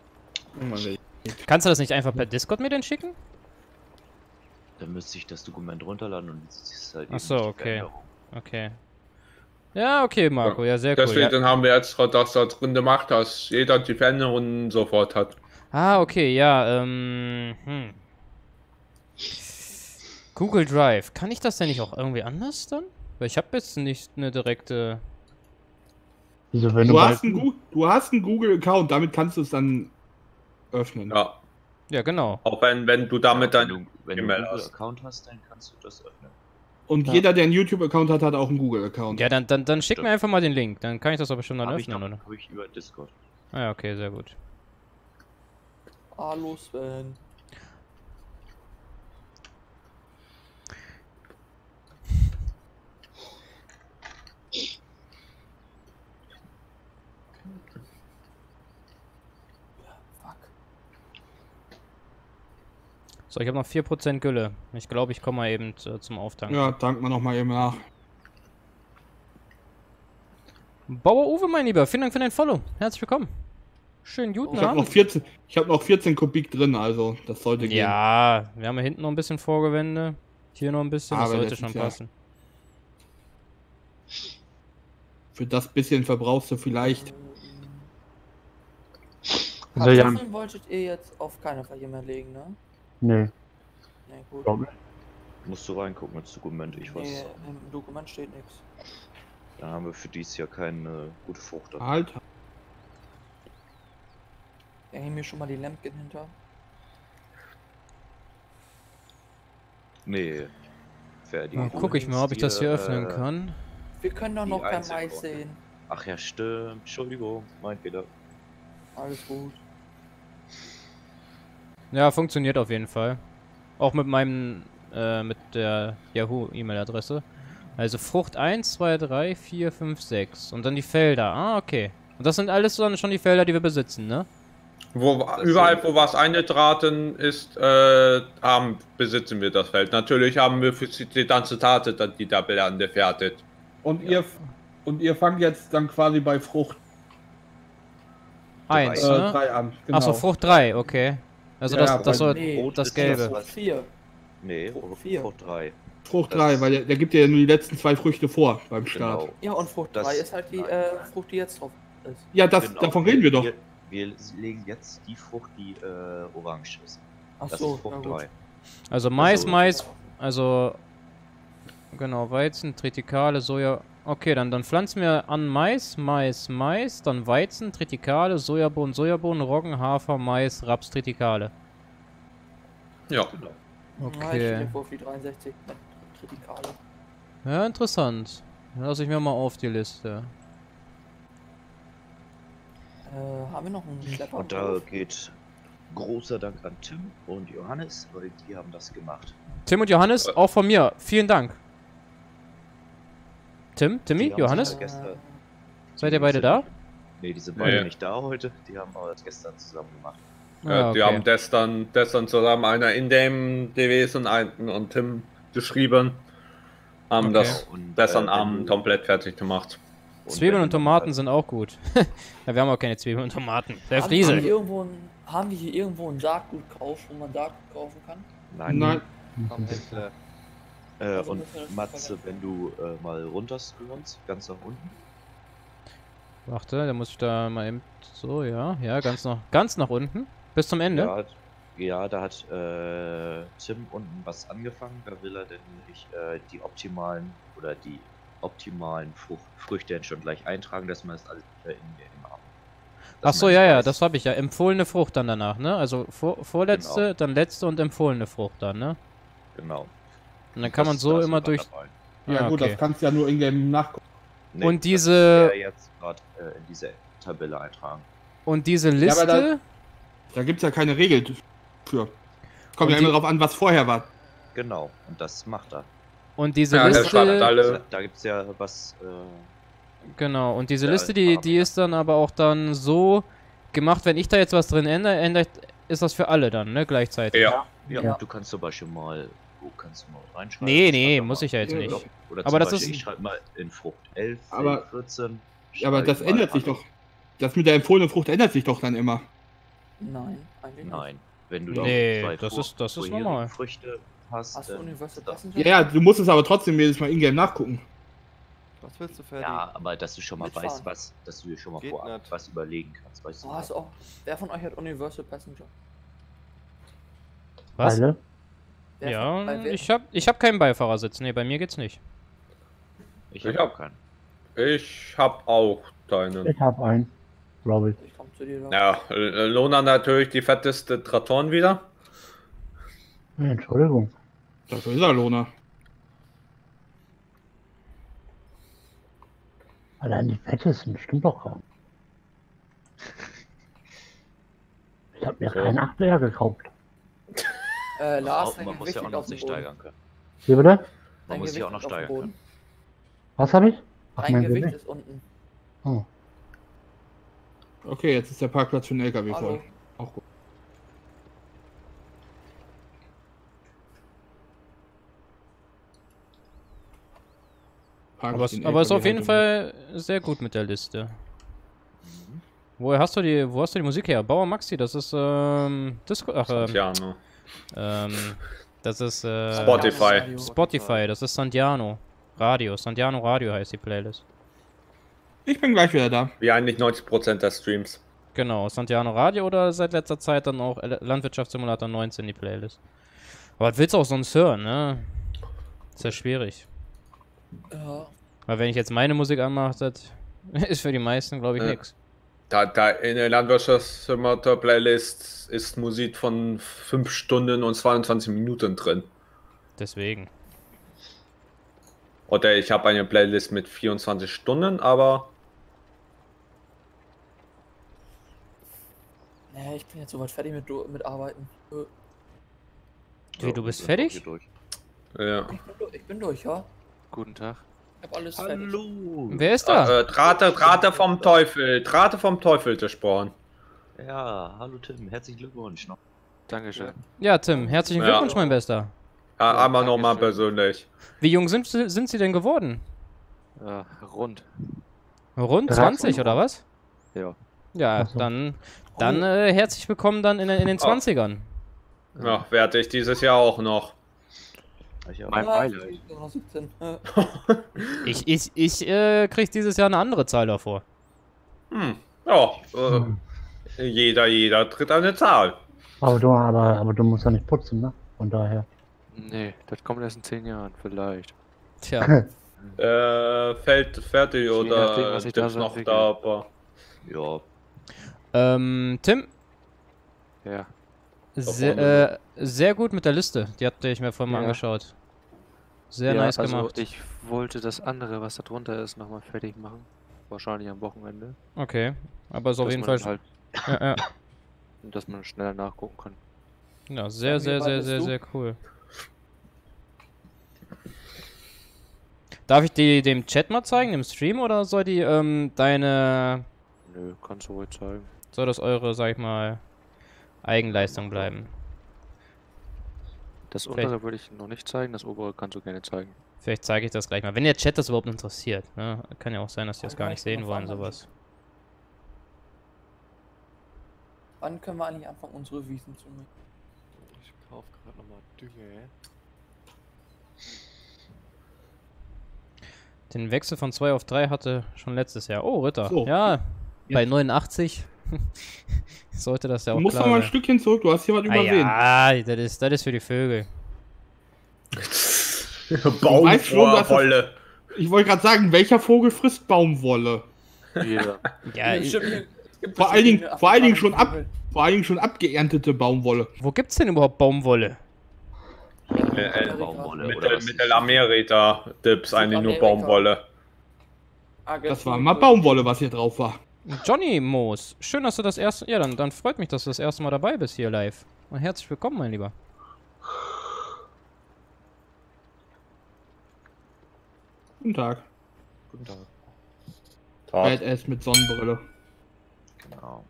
Kannst du das nicht einfach per Discord mir denn schicken? Dann müsste ich das Dokument runterladen und es ist halt Ach so, nicht die okay. Veränderung. Okay. Ja, okay, Marco, ja, sehr cool. Deswegen Ja. haben wir jetzt das da drin gemacht, dass jeder die Veränderungen sofort hat. Ah, okay, ja, ähm, hm. Google Drive, kann ich das denn nicht auch irgendwie anders dann? Weil ich habe jetzt nicht eine direkte... Wieso, wenn Du du, hast bei, einen, Gu- du hast einen Google-Account, damit kannst du es dann öffnen. Ja. Ja, genau. Auch wenn, wenn du damit Ja, dann. wenn du, wenn du E-Mail einen hast. Google-Account hast, dann kannst du das öffnen. Und Ja. jeder, der einen YouTube-Account hat, hat auch einen Google-Account. Ja, dann, dann, dann schick Stimmt. mir einfach mal den Link, dann kann ich das aber bestimmt dann Habe ich, öffnen, noch- oder? hab ich über Discord. Ah ja, okay, sehr gut. Hallo Sven. Fuck. So, ich habe noch vier Prozent Gülle. Ich glaube, ich komme mal eben äh, zum Auftanken. Ja, dank mal nochmal eben nach. Bauer Uwe, mein Lieber, vielen Dank für dein Follow. Herzlich willkommen. Schönen guten Ich habe noch Abend. vierzehn, ich habe noch vierzehn Kubik drin, also das sollte gehen. Ja, wir haben ja hinten noch ein bisschen Vorgewände. Hier noch ein bisschen, das Aber sollte das schon ist ja- passen. Für das bisschen verbrauchst du vielleicht. also ja, Kartoffeln wolltet ihr jetzt auf keinen Fall hier mehr legen, ne? nee, Ne, gut. glaub nicht. Musst du reingucken ins Dokument, ich weiß. Nee, im Dokument steht nichts. Da haben wir für dieses Jahr keine gute Frucht. drin. Alter. Da hängen mir schon mal die Lämpchen hinter. Nee. Fertig. Dann gucke ich mal, ob ich das hier öffnen äh, kann. Wir können doch Die noch kein Einzelworte. Mais sehen. Ach ja, stimmt. Entschuldigung, mein Fehler. Alles gut. Ja, funktioniert auf jeden Fall. Auch mit meinem, äh, mit der Yahoo-E-Mail-Adresse. Also Frucht eins, zwei, drei, vier, fünf, sechs. Und dann die Felder. Ah, okay. Und das sind alles dann schon die Felder, die wir besitzen, ne? Wo, Das überall, sind- wo was eingetragen ist, äh, haben, besitzen wir das Feld. Natürlich haben wir für die ganze Tate dann die Tabelle angefertigt. Und ihr und ihr fangt jetzt dann quasi bei Frucht Eins, äh, ne? drei an. Genau. Achso, Frucht drei, okay. Also Ja, das, ja, das bei- soll Nee, das ist Gelbe. Frucht vier. Nee, Frucht Frucht vier. Frucht drei. Frucht das- drei, weil der, der gibt dir ja nur die letzten zwei Früchte vor beim Start. Genau. Ja, und Frucht Das- drei ist halt die nein. äh, Frucht, die jetzt drauf ist. Ja, das, Genau. davon reden wir doch. Wir, wir legen jetzt die Frucht, die äh, orange ist. Ach Das so, ist na Frucht gut. drei. Also Mais, Also- Mais, also genau, Weizen, Tritikale, Soja. Okay, dann, dann pflanzen wir an Mais, Mais, Mais, dann Weizen, Tritikale, Sojabohnen, Sojabohnen, Roggen, Hafer, Mais, Raps, Tritikale. Ja. Genau. Ja, ich Okay. stehe vor die dreiundsechzig mit Tritikale. Ja, interessant. Dann lasse ich mir mal auf die Liste. Äh, haben wir noch einen Schlepper? Und da geht großer Dank an Tim und Johannes, weil die haben das gemacht. Tim und Johannes, Äh. auch von mir. Vielen Dank. Tim, Timmy, Die haben Johannes, sich gestern- seid ihr beide da? Nee, die sind beide Nee. nicht da heute. Die haben aber das gestern zusammen gemacht. Ja, die haben gestern, gestern zusammen einer in dem gewesen einen und Tim geschrieben. Haben Okay. das Und, gestern äh, wenn Abend du- komplett fertig gemacht. und Zwiebeln wenn und du noch- Tomaten sind auch gut. Ja, wir haben auch keine Zwiebeln und Tomaten. Der Haben, haben, wir Friese. irgendwo ein, haben wir hier irgendwo ein Saatgutkauf, wo man Saatgut kaufen kann? Nein. Nein, Am Ende. Äh, Also und müssen wir das Matze, verwenden. wenn du äh, mal runter scrollst, ganz nach unten. Warte, da muss ich da mal eben. So, ja, ja, ganz nach, ganz nach unten. Bis zum Ende. Ja, ja, da hat äh, Tim unten was angefangen. Da will er denn nämlich äh, die optimalen oder die optimalen Frucht, Früchte schon gleich eintragen, dass man das alles wieder in dem haben. Ach Dass so, man ja, ja, weiß. das habe ich ja. Empfohlene Frucht dann danach, ne? Also vor, vorletzte, Genau. dann letzte und empfohlene Frucht dann, ne? Genau. Und dann kann man Das- so da ist immer sogar durch. dabei. ja Ah, gut, okay. das kannst du ja nur in-game nachgucken. Nee, Und das diese- ist der jetzt gerade äh, in diese Tabelle eintragen. Und diese aber Liste. da- Da gibt es ja keine Regel für. Kommt Und ja die- immer drauf an, was vorher war. Genau, und das macht er. und diese Ja, der Liste. schreibt alle. Da, da gibt es ja was. Äh, Genau, und diese Ja, Liste, die, die Parameter. ist dann aber auch dann so gemacht, wenn ich da jetzt was drin ändere, ändert, ist das für alle dann, ne? Gleichzeitig. Ja. ja, Ja. du kannst zum Beispiel mal. Wo kannst du mal reinschreiben? Nee, Schreib nee, doch muss mal. ich ja jetzt Ja, nicht. doch. Oder Aber zum das Beispiel, ist- ich schreibe mal in Frucht elf, Aber- vierzehn. Ja, aber schreibe das ich mal ändert sich an. doch. Das mit der empfohlenen Frucht ändert sich doch dann immer. Nein, eigentlich nicht. Nein. Wenn du Nee, zwei das vor- ist- das ist vorherige normal. Früchte hast, Hast du dann Universal ist das- Passenger? Ja, ja, du musst es aber trotzdem jedes Mal in-game nachgucken. Was willst du, Ferdi? Ja, aber dass du schon mal Mitfahren. weißt, was, dass du dir schon mal Geht vorab nicht. was überlegen kannst, weißt du? Oh, hast du auch. Wer von euch hat Universal Passenger? Was? Alle? Wer Ja, von, bei wer- ich hab, ich hab keinen Beifahrersitz. Nee, bei mir geht's nicht. Ich Ich habe hab- keinen. Ich hab auch deinen. Ich habe einen, glaube ich. Ich komm zu dir. Da. Ja, äh, Lona natürlich die fetteste Traton wieder. Nee, Entschuldigung. Dafür ist er Lohner. Allein die fettesten, stimmt doch kaum. Ich habe mir So. keinen Achtler gekauft. Äh, Lars, Auch, dein man muss Gewicht ja auch liegt noch auf dem sich Boden. steigern können. Wie bitte? Man Dein muss sich Gewicht auch noch liegt auf dem steigern Boden. können. Was habe ich? Ach, Dein mein Gewicht Gewicht. ist unten. Oh. Okay, jetzt ist der Parkplatz für den L K W Hallo. voll. Auch gut. Park Aber, ich es- den aber ist L K W auf jeden halt Fall sehr gut mit der Liste. Woher hast du die, wo hast du die Musik her? Bauer Maxi, das ist, ähm, Disco, ach, ähm, Santiano. ähm, das ist, äh, Spotify. Radio. Spotify, das ist Santiano. Radio, Santiano Radio heißt die Playlist. um. Ich bin gleich wieder da. Wie eigentlich neunzig Prozent der Streams. Genau, Santiano Radio oder seit letzter Zeit dann auch L- Landwirtschaftssimulator neunzehn die Playlist. Aber was willst du auch sonst hören, ne? Ist ja schwierig. Ja. Weil wenn ich jetzt meine Musik anmache, das ist für die meisten, glaube ich, Ja. nix. Da, da in der Landwirtschaftssimulator-Playlist ist Musik von fünf Stunden und zweiundzwanzig Minuten drin. Deswegen. Oder ich habe eine Playlist mit vierundzwanzig Stunden, aber Nee, ich bin jetzt soweit fertig mit, du- mit Arbeiten. Äh, Wie, du bist wir sind fertig? hier durch. ja. Ich bin, durch, ich bin durch, ja. Guten Tag. Ich hab alles fertig. Hallo! Wer ist da? Äh, Drate, Drate vom Teufel, Drate vom Teufel gesprochen. Ja, hallo Tim, herzlichen Glückwunsch noch. Dankeschön. Ja, Tim, herzlichen Ja. Glückwunsch, mein Bester. Ja, Ja, einmal nochmal Dankeschön. persönlich. Wie jung sind, sie- sind sie denn geworden? Ja, rund. Rund dreizehn. zwanzig oder was? Ja. Ja, Ach so. dann, dann äh, herzlich willkommen dann in, den- in den Oh. zwanzigern. Ja, werde ich dieses Jahr auch noch. Ich auch. Mein Ja, Beileid. ich bin noch siebzehn. Äh, Ich, ich, ich äh, krieg dieses Jahr eine andere Zahl davor. Hm. Ja, äh, Hm. jeder, jeder tritt eine Zahl. Aber du, aber, aber du musst ja nicht putzen, ne? Von daher. Nee, das kommt erst in zehn Jahren, vielleicht. Tja, Äh, fällt fertig Je oder nachdem, was ich da gibt's so noch entwickle. da, aber Ja, ähm, Tim, Ja. se äh, sehr gut mit der Liste. Die hatte ich mir vorhin mal Ja. angeschaut. Sehr ja, nice also gemacht. ich wollte das andere, was da drunter ist, nochmal fertig machen. Wahrscheinlich am Wochenende. Okay, aber ist auf Dass jeden man Fall. Halt, Ja, ja. dass man schneller nachgucken kann. ja, sehr, Sagen wir, sehr, wann sehr, bist sehr, du? sehr cool. Darf ich die dem Chat mal zeigen, im Stream, oder soll die ähm, deine. Nö, kannst du ruhig zeigen. Soll das eure, sag ich mal, Eigenleistung bleiben? Das Vielleicht- untere würde ich noch nicht zeigen, das obere kannst du gerne zeigen. Vielleicht zeige ich das gleich mal. Wenn der Chat das überhaupt interessiert. Ne? Kann ja auch sein, dass die das Ja, gar nicht ich bin sehen auf wollen, anderen sowas. Wann können wir eigentlich anfangen, unsere Wiesen zu mähen? Ich kaufe gerade nochmal Dünge. Den Wechsel von zwei auf drei hatte schon letztes Jahr. Oh, Ritter. So. Ja, bei Jetzt. neunundachtzig sollte das ja auch Du musst klar noch mal ein sein. Stückchen zurück, du hast hier was Ah, übersehen. ja, das ist, das ist für die Vögel. weißt schon, dass das- Baumwolle. Ich wollte gerade sagen, welcher Vogel frisst Baumwolle? Jeder. Ja, Es stimmt, es gibt Vor allen Dingen, verschiedene vor allen Dingen schon ab, afrikanische vor allen Dingen schon abgeerntete Baumwolle. wo gibt's denn überhaupt Baumwolle? Vögel. Äh, äh, Amerika. Baumwolle. Mit, oder der- was? mit der Lamerita-Dips eigentlich nur Südamerika. Baumwolle. Das war Argentinien. mal Baumwolle, was hier drauf war. Johnny Moos, schön, dass du das erste. Ja, dann, dann freut mich, dass du das erste Mal dabei bist hier live. Und herzlich willkommen, mein Lieber. Guten Tag. Guten Tag. Tat. Badass mit Sonnenbrille. genau.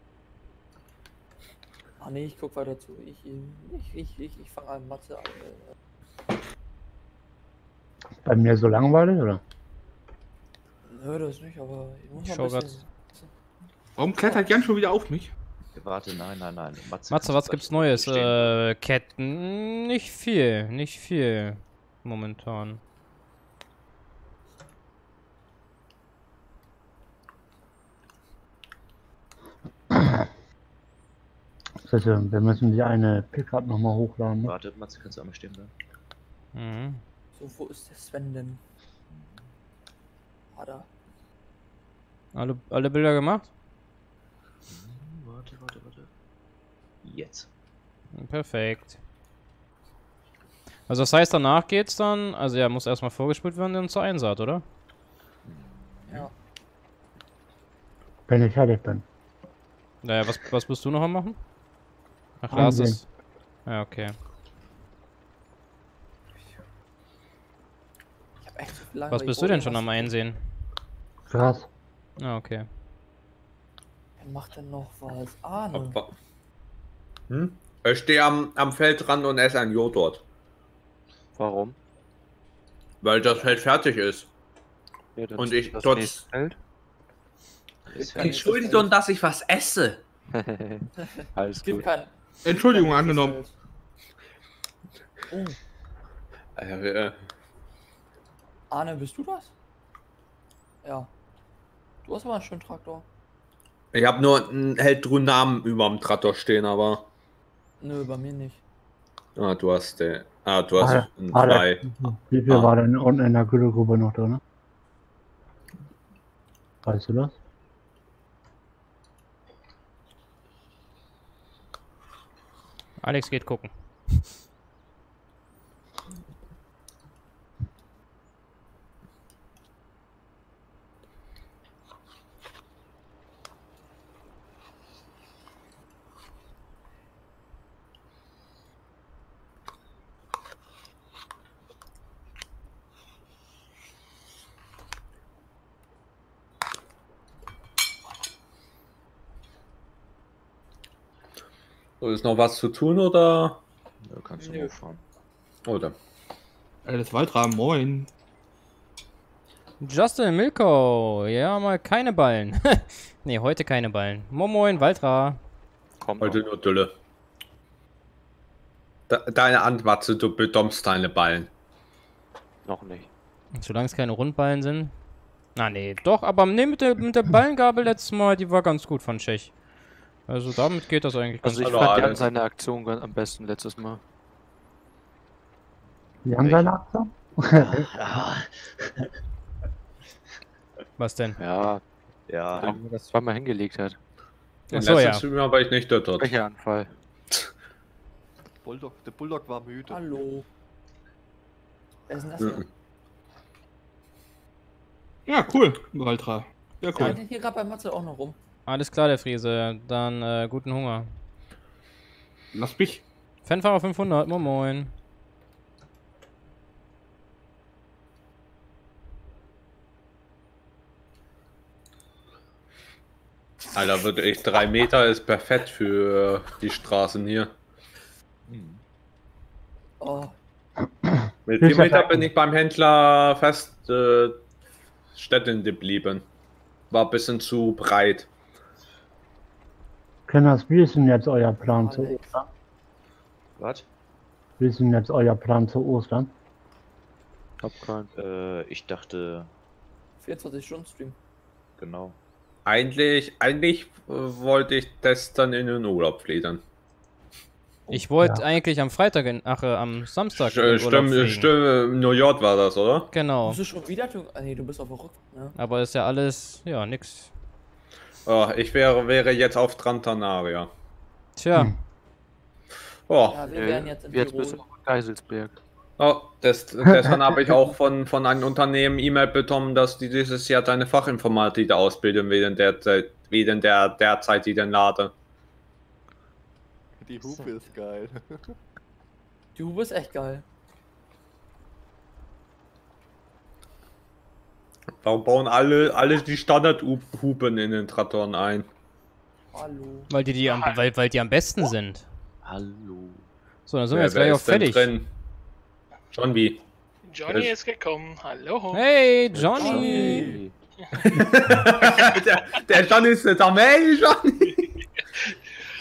Ah nee, ich guck weiter zu. Ich, ich, ich, ich, ich fange an, Mathe an. äh. Bei mir so langweilig, oder? Nö, das nicht, aber ich muss Ich mal schau ein grad. bisschen... Warum klettert Jan schon wieder auf mich? warte, nein, nein, nein. Matze, Matze, was gibt's Neues? Äh, Ketten? Nicht viel, nicht viel. Momentan. Bitte, wir müssen die eine Pickup nochmal hochladen. Ne? Warte, Matze, kannst du einmal stehen bleiben? Mhm. So, wo ist der Sven denn? Ah, da. Alle, alle Bilder gemacht? Hm, Warte, warte, warte. Jetzt. Perfekt. Also das heißt, danach geht's dann, also ja, muss erstmal vorgespielt werden dann zur Einsaat, oder? Ja. Wenn ich fertig bin. Naja, was, was bist du noch am machen? Ach, Lars Einsehen. ist... Ja, okay. Ich hab echt so viel lange Was bist du denn schon am Einsehen? Krass. Ah, okay. Wer macht denn noch was? Arne. Opfer. Hm? Ich stehe am, am Feldrand und esse ein Joghurt. Warum? Weil das Feld fertig ist. Ja, dann Und ich das trotz- nächste Feld. Ist Entschuldigung, dass ich was esse. Alles Es gibt gut. kein. Entschuldigung, kein angenommen. Feld. Oh, Äh, Arne, bist du das? Ja. Du hast aber einen schönen Traktor. Ich habe nur einen hellgrünen Namen über dem Traktor stehen, aber. Nö, bei mir nicht. Ah, du hast den. Ah, du hast Ah, einen ah, zwei. Wie viel Ah. war denn unten in der Güllegruppe noch drin? Weißt du das? Alex geht gucken. So, ist noch was zu tun oder? Da kannst du Nö. hochfahren. Oder? Alles Waltra, moin. Justin Milko, ja mal keine Ballen. Ne, heute keine Ballen. Moin Moin, Waltra. Kommt Heute noch. nur Dülle. De deine Antwatze, du bedommst deine Ballen. noch nicht. Solange es keine Rundballen sind. Na nee, doch, aber ne, mit der, mit der Ballengabel letztes Mal, die war ganz gut von Tschech. Also damit geht das eigentlich ganz Also ich Hallo, fand Jan Alex. seine Aktion ganz am besten letztes Mal. Die haben seine Aktion? Ja, Was denn? Ja, ja. wenn man das zweimal hingelegt hat. Den Ach so, letzten ja. Stream war ich nicht dort. dort. Welcher Anfall? Bulldog, der Bulldog war müde. Hallo. Wer ist denn das Mhm. hier? Ja, cool, Waltra. Ja, Rennt cool. denn hier gerade bei Matze auch noch rum? Alles klar, der Friese. Dann äh, guten Hunger. Lass mich. Fanfahrer fünfhundert, moin Moin. Alter, wirklich drei Meter ist perfekt für die Straßen hier. Hm. Oh, Mit Ist vier ja Meter perfekt. bin ich beim Händler fest äh, stecken geblieben. War ein bisschen zu breit. Kinders, wie ist denn jetzt euer Plan zu Alex. Ostern? Was? Wie ist denn jetzt euer Plan zu Ostern? Hab keinen. Äh, ich dachte, vierundzwanzig Stunden Stream. genau. Eigentlich, eigentlich äh, wollte ich das dann in den Urlaub fliegen. Ich wollte Ja. eigentlich am Freitag, in, ach, äh, am Samstag St in Urlaub stimmt, fliegen. stimmt, New York war das, oder? Genau. Musst du schon wieder tun? Ah, nee, du bist auf der Rückfahrt, ne? Aber ist ja alles, ja, nix. Oh, ich wäre, wäre jetzt auf Gran Canaria. Tja, Hm. Oh, Ja, wir Äh, wären jetzt in Jetzt bist du Tirol. auf Geiselsberg. oh das, deshalb habe ich auch von, von einem Unternehmen E-Mail bekommen, dass die dieses Jahr deine Fachinformatiker ausbilden während der Zeit, während der derzeitigen Lade. Die Hupe ist geil. Du bist echt geil. Warum bauen alle, alle die Standardhupen in den Traktoren ein? Hallo. weil die, die am, weil, weil die am besten sind. Hallo. So, dann sind wir Wer- jetzt wer gleich auch ist denn fertig. drin? Schon wie? Johnny Ja. ist gekommen. Hallo. Hey, Johnny! der, der Johnny ist jetzt am Hey, Johnny!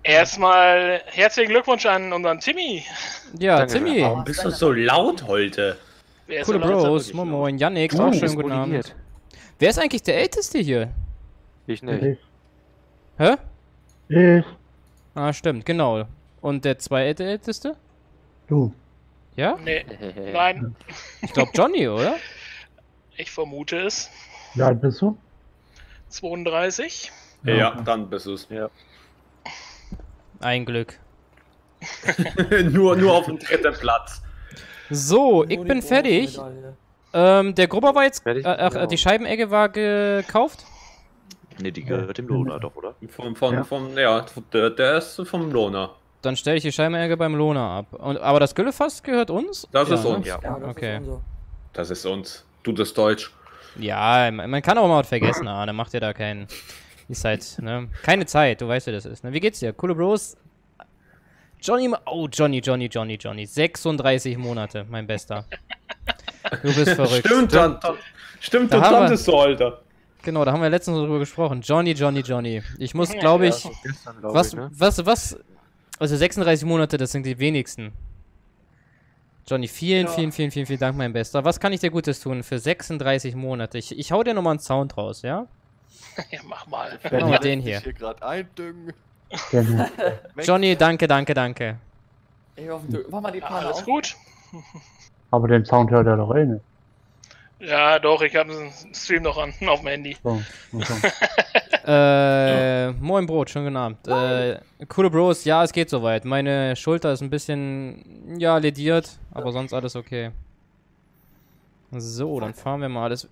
Erstmal herzlichen Glückwunsch an unseren Timmy. Ja, Danke. Timmy. Warum bist du so laut heute? Wer ist Coole so laut? Bros, moin moin, Yannick, Du auch bist schönen guten motiviert. Abend. Wer ist eigentlich der Älteste hier? Ich nicht. Ich. Hä? Ich. Ah, stimmt, genau. Und der zweitälteste? Du. Ja? Nee, nein, Ich glaube Johnny, oder? ich vermute es. Wie alt bist du? zweiunddreißig. Ja, Ja. dann bist du's. Ja. Ein Glück. nur, nur auf dem dritten Platz. So, Nur ich die bin fertig. Bronzemedaille. Ähm, der Grubber war jetzt. Fertig? Äh, ach, Ja. die Scheibenegge war gekauft? Ne, die gehört dem Lona doch, oder? Von, von, Ja. vom, ja, der, der ist vom Lohner. Dann stelle ich die Scheibenegge beim Lohner ab. Und, aber das Güllefass gehört uns? Das ist ne? uns. Ja. Ja, das Okay. ist unser. Das ist uns. Du das Deutsch. Ja, man man kann auch mal was vergessen, Arne. Macht dir da keinen. Ist halt, ne? Keine Zeit, du weißt, wie das ist. Ne? Wie geht's dir? Coole Bros. Johnny. Ma- Oh, Johnny, Johnny, Johnny, Johnny. sechsunddreißig Monate, mein Bester. Du bist verrückt. Stimmt, dann, dann, stimmt, Da du haben wir- tanzt so, Alter. Genau, da haben wir letztens drüber gesprochen. Johnny, Johnny, Johnny. Ich muss, glaube ich. Gestern, glaub Was, ich, ne? was, was? Also sechsunddreißig Monate, das sind die wenigsten. Johnny, vielen, Ja. vielen, vielen, vielen, vielen Dank, mein Bester. Was kann ich dir Gutes tun für sechsunddreißig Monate? Ich, ich hau dir nochmal einen Sound raus, ja? Ja, mach mal. Machen wir lässt den sich hier. hier gerade eindüngen. Genau. Johnny, danke, danke, danke. Ich hoffe, du, mach mal die Ja, Panne alles auf. gut. Aber den Sound hört er doch eh nicht. Ja, doch, ich habe einen Stream noch an, auf dem Handy. So. so. Äh, moin Brot, schönen guten Abend. Äh, coole Bros, ja, es geht soweit. Meine Schulter ist ein bisschen, ja, lediert, aber sonst alles okay. So, dann fahren wir mal alles.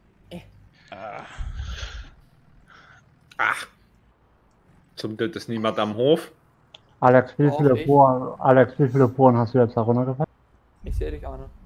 Ach. Zum Glück ist niemand am Hof. Alex, wie Auch viele ich. Poren, Alex, wie viele Poren hast du jetzt da runtergefallen? Ich sehe dich, Arne.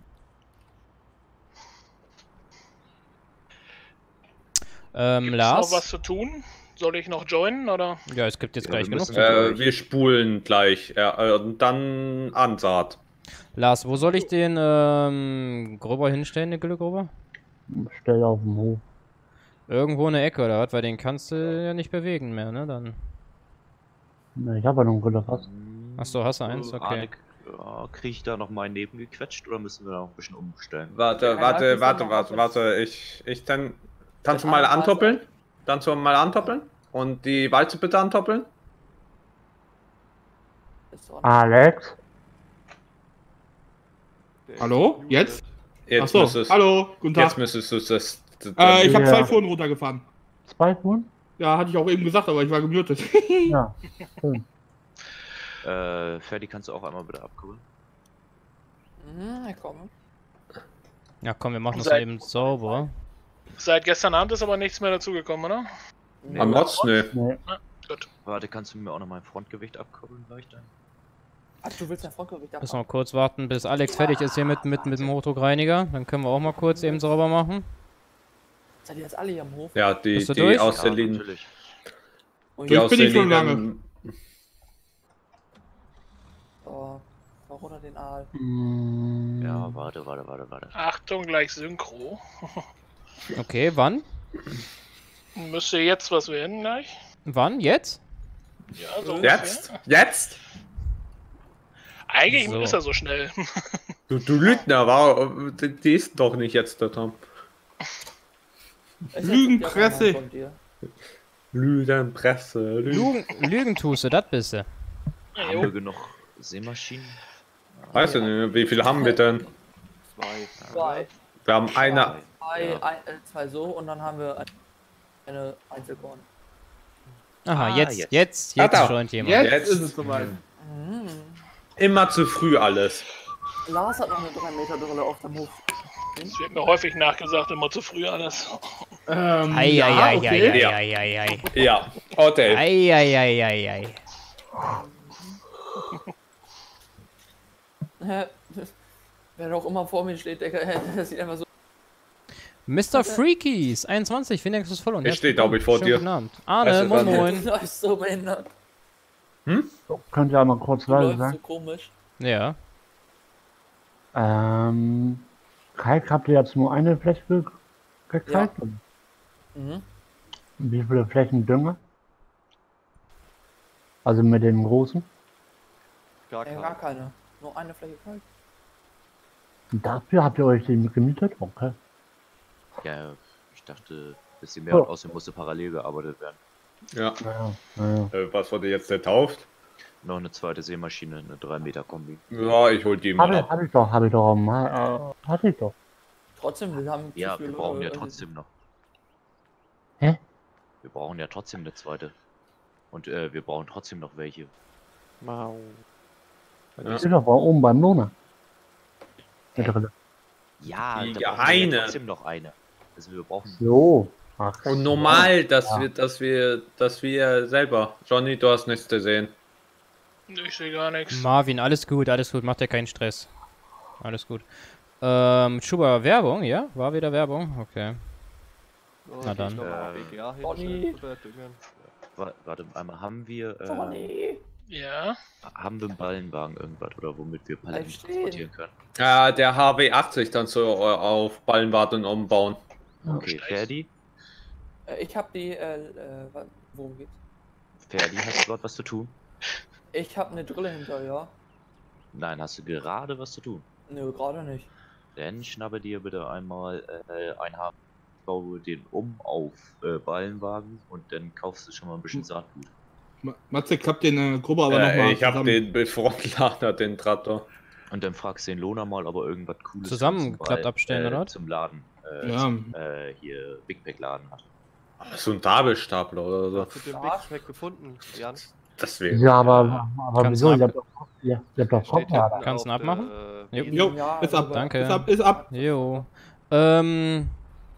Ähm, Gibt's Lars? noch was zu tun? Soll ich noch joinen, oder? Ja, es gibt jetzt Ja, gleich wir genug müssen- zu tun. Äh, wir spulen gleich. Ja, äh, und dann Ansaat. Lars, wo soll ich den, ähm, Grubber hinstellen, den Güllegrubber? Stell auf den Hof. Irgendwo in der Ecke oder was? Weil den kannst du ja nicht bewegen mehr, ne? Dann. Ne, ich habe ja noch einen Güllefass. Achso, hast du eins? Okay. Anik, ja, krieg ich da noch mal neben gequetscht oder müssen wir da noch ein bisschen umstellen? Warte, Ja, warte, das warte, ist warte, aber- warte. Ich, ich dann. Kannst du Das mal andere antoppeln? Kannst du mal antoppeln? Und die Walze bitte antoppeln? Ist doch Alex? Der Hallo? ist Jetzt? Jetzt Achso, müsstest, hallo, guten Tag. jetzt müsstest du das. das Äh, ich habe Ja. zwei Pfoten runtergefahren. Zwei Poren? Ja, hatte ich auch eben gesagt, aber ich war gemutet. Ja. Schön. Äh, Ferdi, kannst du auch einmal bitte abkurbeln? Mhm, ich komme. Ja, komm, wir machen das Seit- eben sauber. Seit gestern Abend ist aber nichts mehr dazugekommen, oder? Nee, Am Mods? Nee. Nee. Warte, kannst du mir auch noch mein Frontgewicht abkurbeln gleich dann? Ach, du willst dein Frontgewicht Müssen abmachen? wir kurz warten, bis Alex fertig ist hier mit, mit, mit dem Hochdruckreiniger. Dann können wir auch mal kurz eben sauber machen. Seid ihr jetzt alle hier am Hof? Ja, die, Bist du die durch? aus Ja, der Linie. natürlich. Und Die Ich aus bin der nicht schon Linie. so, fahr runter den Aal. Mm, Ja, warte, warte, warte, warte. Achtung, gleich Synchro. Okay, wann? Müsste jetzt was werden gleich? Wann? Jetzt? Ja, so Jetzt? ungefähr. Jetzt? Eigentlich So. ist er so schnell. Du, du Lügner, war, die, die ist doch nicht jetzt der Tom. Ich Lügenpresse. hätte von dir. Lügenpresse. Lügen. Lügen, Lügen tust du, das bist du. Haben Jo. wir genug Seemaschinen? Weißt du nicht, wie viel haben wir denn? Zwei. Zwei. Wir haben eine. Zwei, Ja. ein, äh, zwei so und dann haben wir eine Einzelkorn. Aha, Ah, jetzt, jetzt. jetzt, jetzt, Ah, da. scheint jemand. Jetzt, Jetzt. ist es soweit. Mhm. Immer zu früh alles. Lars hat noch eine drei Meter Brille auf dem Hof. Es wird mir häufig nachgesagt, immer zu früh alles. Ähm, Ei, ja, ei, ei, okay. ei, Ja. ei, ei, ei. Ja, Hotel. Ei, ei, ei, ei, ei. Wer auch immer vor mir steht, der, der sieht einfach so. Mister Freakies, einundzwanzig, vielen Dank fürs Follow. Ich stehe, glaub ich, vor Schönen dir. Guten Abend. Arne, Weißt du, moin was- moin. Du läufst so behindert. Könnt ihr einmal kurz Du leise läufst so sagen? komisch. Ja. Ähm, Kalk, habt ihr jetzt nur eine Fläche ge- gekalkt? Mhm. Wie viele Flächen Dünger? Also mit den großen. Gar Äh, keine. gar keine. Nur eine Fläche kalt. Und dafür habt ihr euch den gemietet? Okay. Ja, ich dachte, ein bisschen mehr Oh. und außerdem musste parallel gearbeitet werden. Ja. Naja, naja. Äh, was wurde jetzt getauft? Noch eine zweite Seemaschine, eine drei Meter Kombi. Ja, ich hol die mal Hatte, ab. hatte ich doch, hatte ich doch. mal, Äh, hatte ich doch. Trotzdem, wir haben zu Ja, viele, wir brauchen ja äh, trotzdem noch. Hä? Wir brauchen ja trotzdem eine zweite. Und äh, wir brauchen trotzdem noch welche. Mau. Ja. Ich bin doch oben beim Lona. Der dritte. Ja, Die da brauchen wir eine. ja trotzdem noch eine. Also wir brauchen. So. Ach, Und normal, dass Ja. wir, dass wir, dass wir selber. Johnny, du hast nichts gesehen. Ich sehe gar nichts. Marvin, alles gut, alles gut, macht dir keinen Stress. Alles gut. Ähm, Schuber, Werbung, ja? War wieder Werbung? Okay. So, Na geh ich dann. noch mal Äh, B G A hin, Johnny. schnell rüber düngen. Wa- Warte einmal, haben wir. Äh, Johnny. Ja. haben wir einen Ballenwagen irgendwas oder womit wir Paletten Bleib stehen. transportieren können? Ja, der H W achtzig dann so äh, auf Ballenwarten umbauen. Okay, Scheiße. Ferdi? Äh, ich hab die, äh, äh, wa- worum geht's? Ferdi, hast du dort was zu tun? Ich hab eine Drille hinter, ja. Nein, hast du gerade was zu tun? Nö, gerade nicht. Dann schnappe dir bitte einmal äh, ein H. Baue den um auf äh, Ballenwagen und dann kaufst du schon mal ein bisschen Saatgut. Ma- Matze, klappt den äh, Gruppe aber Äh, nochmal ich hab zusammen. den Befrontlader, den Traktor. Und dann fragst du den Lohner mal, ob er irgendwas Cooles Zusammenklappt zum, abstellen, äh, oder? zum Laden, äh, Ja. zum, äh, hier Big Pack Laden hat. So ein Gabelstapler oder so. Hast du den Ja. Big Pack gefunden, Jan? Deswegen. Ja, aber, aber Kannst wieso? ab- Ihr habt doch, ihr, ihr habt doch Steht Kopflader. hinten Kannst du auf ihn abmachen? der, äh, Jo. Wiese. Jo, Ja, ist ab, rüber. Danke. ist ab, ist ab. Jo. Ähm,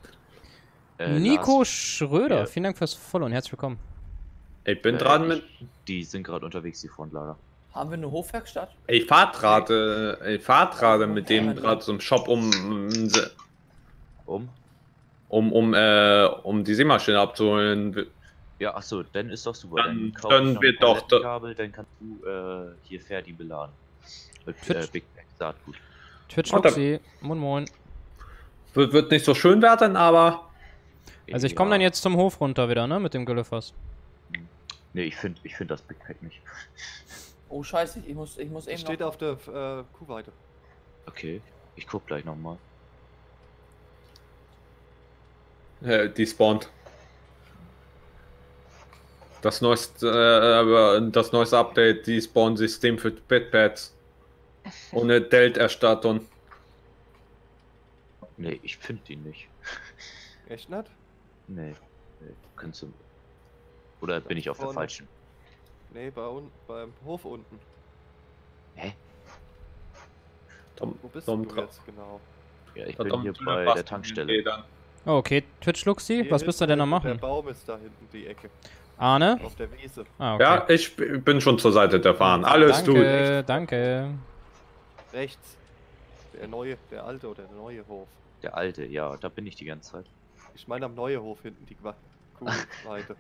Äh, Nico Lars, Schröder, Ja. vielen Dank fürs Follow und herzlich willkommen. Ich bin äh, dran mit. ich, die sind gerade unterwegs, die Frontlager. Haben wir eine Hofwerkstatt? Ich fahr gerade, ich fahr gerade mit dem gerade zum Shop um, Um? um, um, äh, um die Seemaschine abzuholen. Ja, achso, dann ist doch super. Dann kauf können ich noch wir ein doch- Palettenkabel, dann kannst du äh, hier Ferdi beladen. Mit äh, Twitch. Big Pack Saatgut. Twitch Oh, da- Luxi, moin moin. Wird, wird nicht so schön werden, aber Also ich komme dann jetzt zum Hof runter wieder, ne, mit dem Güllefass. Nee, ich finde ich find das Big Pack nicht. Oh scheiße, ich muss, ich muss eben Es steht noch... auf der äh, Kuhweide. Okay, ich guck gleich nochmal. äh, die spawnt. Das neueste, äh, das neueste Update, die Spawn-System für Bedpads. Ohne Delt-Erstattung. Nee, ich finde die nicht. Echt nicht? Nee, nee, kannst du. Oder bin ich auf der Vorne. falschen? Nee, bei un beim Hof unten. Hä? Dom, Wo bist dom, du dra- jetzt genau? Ja, ich da bin dom- hier dom- bei fast der Tankstelle. Federn. Oh, okay, Twitch Luxi, Hier was bist du hinten denn am Der machen? Baum ist da hinten, die Ecke. Arne? Auf der Wiese. Ah, okay. Ja, ich b- bin schon zur Seite der Fahnen. Alles gut. Danke, danke. Rechts. Der neue, der alte oder der neue Hof. Der alte, ja, da bin ich die ganze Zeit. Ich meine am neue Hof hinten, die Qua- Kuhweide.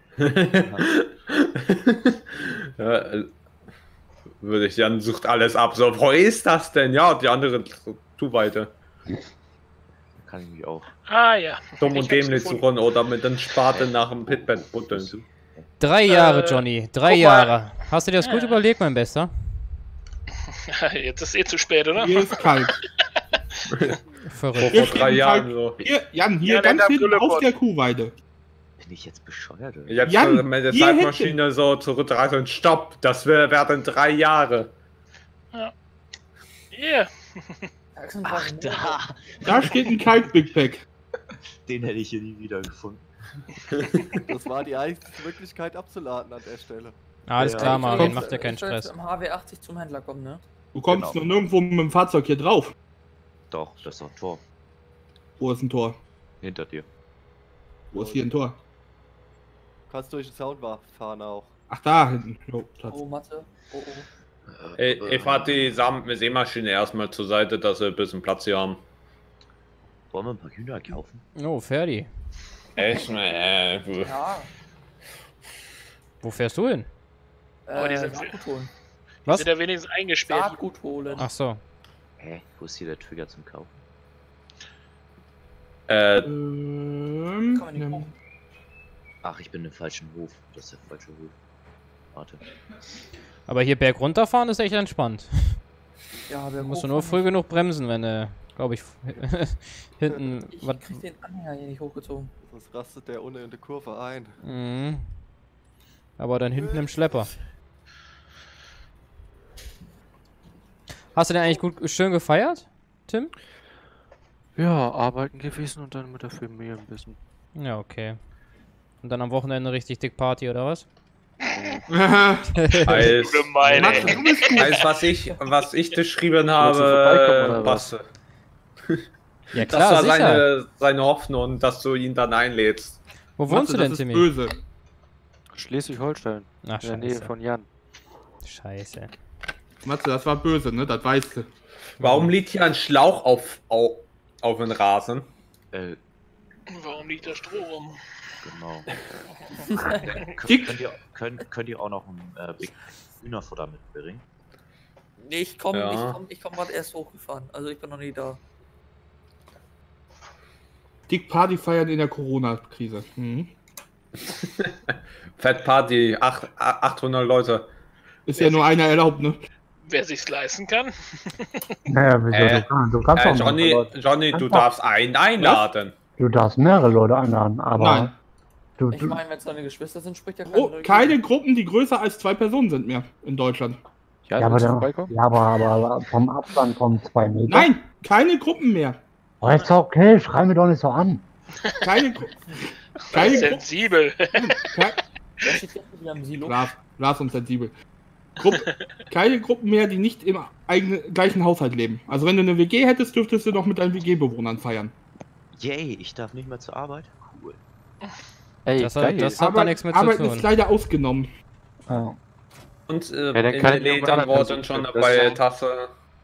ja, äh, würde ich, Jan sucht alles ab. So, wo ist das denn? Ja, die andere zu weiter. Da kann ich mich auch. Ah ja. Dumm Ich und hab's dämlich zu gefunden. runden oder mit dem Spaten nach dem Pitband buddeln. Bist du? Drei Jahre, Äh, Johnny, drei guck mal. Jahre. Hast du dir das gut Ja. überlegt, mein Bester? Jetzt ist eh zu spät, oder? Hier ist kalt. Vor, Verrückt. Hier vor steht drei ein Jahren Kalk- so. Hier, Jan, hier Ja, der ganz hat hinten Brille auf vor. der Kuhweide. Bin ich jetzt bescheuert? Oder? Jetzt Jan, äh, mit der hier Zeitmaschine so zurückreißen und stopp. Das wär- werden drei Jahre. Hier. Ach, Da! Da steht ein Kalk-Big Pack. Den hätte ich hier nie wieder gefunden. Das war die einzige Möglichkeit abzuladen an der Stelle. Alles Ja, klar, ich Marvin, komm- mach dir keinen Ich soll jetzt Stress. im H W achtzig zum Händler kommen, ne? Du kommst Genau. noch nirgendwo mit dem Fahrzeug hier drauf. Doch, das ist doch ein Tor. Wo ist ein Tor? Hinter dir. Wo ist hier ein Tor? Kannst durch den Zaun fahren auch. Ach, da hinten. Jo, Platz. Oh, Mathe. Oh, oh. Ich, ich fahr die Sam Seemaschine erstmal zur Seite, dass sie ein bisschen Platz hier haben. Wollen wir ein paar Hühner kaufen? Oh, Ferdi. Echt? Äh, Ja. Wo fährst du hin? Aber die Äh, sind- Saatgut holen. Was? Sind ja wenigstens eingesperrt. Saatgut holen. Ach so. Hä? Wo ist hier der Trigger zum Kaufen? äh, Ähm, Kann man nicht ähm, kaufen. Ach, ich bin im falschen Hof. Das ist der falsche Hof. Warte. Aber hier berg runterfahren ist echt entspannt. Ja, Da wir musst du nur früh genug bremsen, wenn du, glaube ich, hinten... Ich was- krieg den Anhänger hier nicht hochgezogen. Sonst rastet der unten in der Kurve ein. Mhm. Aber dann hinten im Schlepper. Hast du denn eigentlich gut schön gefeiert, Tim? Ja, arbeiten gewesen und dann mit der Familie ein bisschen. Ja, okay. Und dann am Wochenende richtig dick Party, oder was? Heißt, Gemein, Max, ey. du bist gut. heißt, was ich, was ich geschrieben Wolltest du vorbeikommen, habe, oder was, Ja das klar, war sicher. seine, seine Hoffnung, dass du ihn dann einlädst. Wo wohnst Matze, du denn, das ist Timmy? böse. Schleswig-Holstein, Ach, in der Nähe scheiße. von Jan. Scheiße. Matze, das war böse, ne? Das weißt du. Warum liegt hier ein Schlauch auf, auf, auf den Rasen? Äh, Warum liegt da Stroh rum? genau. Dick. könnt, ihr, könnt, könnt ihr auch noch ein äh, Big Hühnerfutter mitbringen? Nee, ich komme Ja. ich komm, ich komm gerade erst hochgefahren. Also ich bin noch nie da. Dick Party feiern in der Corona-Krise. Mhm. Fett Party, acht- achthundert Leute. Ist ja nur einer erlaubt, ne? Wer sich's leisten kann? Naja, wieso? Äh, du, kannst, du kannst Äh, auch mehrere Johnny, Leute. Johnny, du Einfach. darfst einen einladen. Du darfst mehrere Leute einladen, aber Nein. du, Ich du meine, wenn es deine Geschwister sind, spricht ja keiner Oh, dagegen. keine Gruppen, die größer als zwei Personen sind mehr in Deutschland. Ja, ja, aber, willst du der, vorbeikommen? ja aber, aber vom Abstand von zwei Metern. Nein, keine Gruppen mehr. Oh, ist doch okay, schrei mir doch nicht so an. Keine, Gru keine Gruppen. Sensibel. Ke Wer steht jetzt wieder im Silo? Glas, Glas und sensibel. Gruppe, keine Gruppen mehr, die nicht im eigenen, gleichen Haushalt leben. Also wenn du eine W G hättest, dürftest du doch mit deinen W G-Bewohnern feiern. Yay, ich darf nicht mehr zur Arbeit? Cool. Ey, Das geil. hat, das hat da Aber nichts mit zu Arbeiten ist tun. leider ausgenommen. Ja. Und äh, dann in kann den ich mir Eltern auch mal wurden schon das bei sagen. Tasse.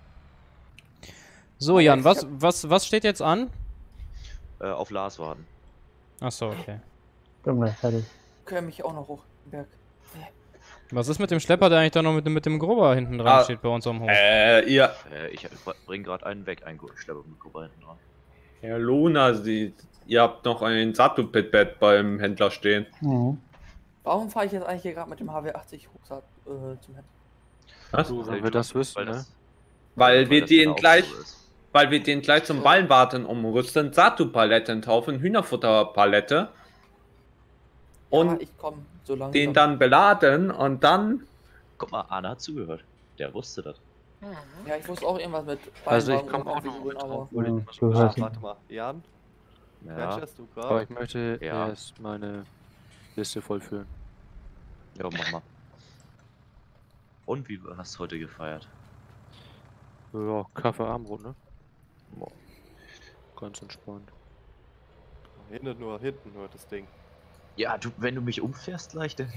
So, Jan, was, was, was steht jetzt an? Äh, auf Lars warten. Achso, okay. Junge, fertig. Können mich auch noch hoch den Berg. Was ist mit dem Schlepper, der eigentlich da noch mit, dem- mit dem Grubber hinten dran Ah, steht bei uns am Hof? Äh, ihr, Äh, ich bring gerade einen weg, einen Schlepper mit Gruppe hinten dran. Herr Luna, Sie, ihr habt noch ein Sattelpit-Bett beim Händler stehen. Mhm. Warum fahre ich jetzt eigentlich hier gerade mit dem H W achtzig hoch äh, zum Händler? Was? Du, Weil wenn wir du- das wüssten, weil ne? das- Weil wir das den ein gleich, Auto ist. weil wir den gleich zum Ballenwarten umrüsten, Satu-Paletten taufen, Hühnerfutterpalette und ja, ich komme so langsam. den dann beladen und dann Guck mal, Arne hat zugehört. Der wusste das. Ja, ich wusste auch irgendwas mit Also ich Beinwagen komme auch und noch mit aber drauf. Ja, du Ah, hörst warte mal. Jan, Ja. catchest du Aber gerade? ich möchte Ja. erst meine Liste vollführen. Ja, mach mal. Und wie hast du heute gefeiert? Ja, Kaffee, Armbrot, ne? Boah. Ganz entspannt. Hinten nur, hinten nur das Ding. Ja, du, wenn du mich umfährst gleich, dann.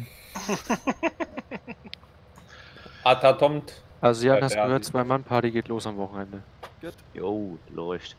Atatomt. Also Jan, Ja, hast du ja, gehört, die- Zwei-Mann-Party geht los am Wochenende. Gut. Jo, läuft.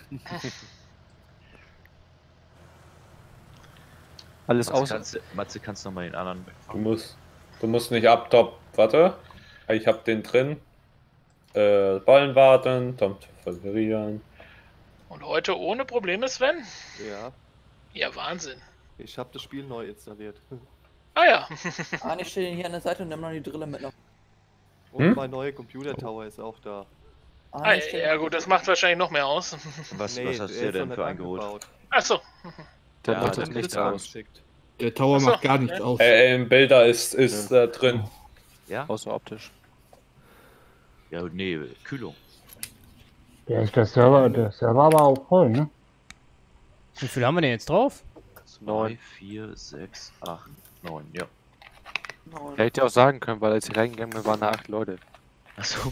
Alles Matze, außer... kannst, du- Matze, kannst du noch mal den anderen Du wegfahren? musst, du musst nicht ab Top. Warte. Ich hab den drin. Äh, Ballen warten, Tom verwirrieren. Und heute ohne Probleme, Sven? Ja, Ja, Wahnsinn. ich habe das Spiel neu installiert. Ah ja. Ah, ich stehe hier an der Seite und nimm noch die Drille mit. Noch. Und Hm? mein neuer Computer Tower ist auch da. Ah, Ah, ich steh- ja gut, das macht wahrscheinlich noch mehr aus. Was, Nee, was hast der du dir ist noch denn nicht für einen geholt? angebaut. Achso. Der Ja, macht dann das Dann nichts ist er aus. geschickt. Der Tower Ach so, macht gar nichts ja. aus. Äh, im Bilder ist, ist äh, drin. Ja? Außer optisch. Ja, nee, Kühlung. Ja, ist der Server, der Server aber auch voll, ne? Wie viel haben wir denn jetzt drauf? zwei, Neun. vier, sechs, acht, neun, ja. Neun. Hätte ich auch sagen können, weil als ich reingegangen bin, waren da acht Leute. Achso.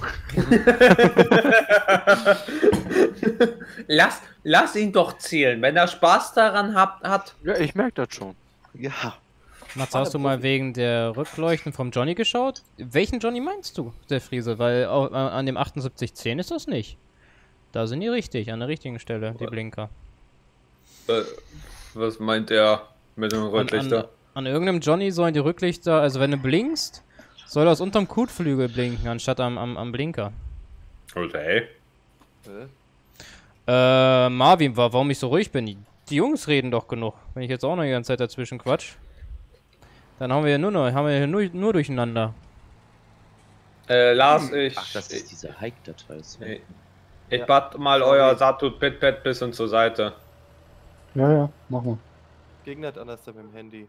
lass, lass ihn doch zählen. Wenn er Spaß daran hat, hat Ja, ich merke das schon. Ja. Mats, hast du mal wegen der Rückleuchten vom Johnny geschaut? Welchen Johnny meinst du, der Friese? Weil au- äh, an dem achtundsiebzig zehn ist das nicht. Da sind die richtig, an der richtigen Stelle, die Blinker. äh, was meint er mit dem An, Rücklichter? an, an irgendeinem Johnny sollen die Rücklichter, also wenn du blinkst, soll das unterm Kotflügel blinken, anstatt am, am, am Blinker. Okay. Hä? Äh, Marvin, wa- warum ich so ruhig bin? Die, die Jungs reden doch genug. Wenn ich jetzt auch noch die ganze Zeit dazwischen quatsch. Dann haben wir ja nur noch, haben wir ja nur, nur durcheinander. Äh, Lars, ich. Ach, das ist diese Hike-Datei. Ich, ich ja. bat mal euer Satut Pit-Pad bisschen zur Seite. Ja, ja, mach mal. Gegner hat anders mit dem Handy.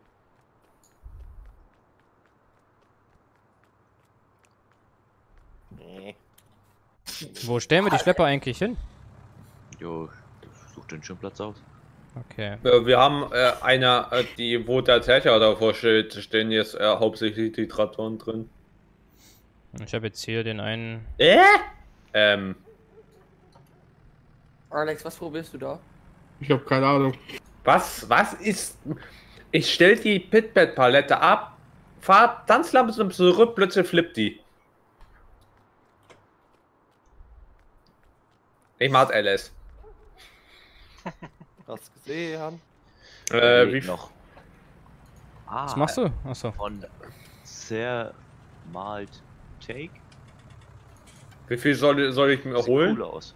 Nee. Wo stellen wir die Schlepper eigentlich hin? Jo, such den Schirmplatz aus. Okay. Äh, wir haben äh, einer, äh, die, wo der Techer davor steht, stehen jetzt äh, hauptsächlich die Traktoren drin. Ich habe jetzt hier den einen. Äh? Ähm. Alex, was probierst du da? Ich habe keine Ahnung. Was? Was ist. Ich stell die Pitpad-Palette ab, fahr ganz langsam zurück, plötzlich flippt die. Ich mach L S. Hast gesehen? Äh, wie noch? Ah, Was machst du? Achso. Von sehr malt Take. Wie viel soll, soll ich mir Sieht holen? cool aus.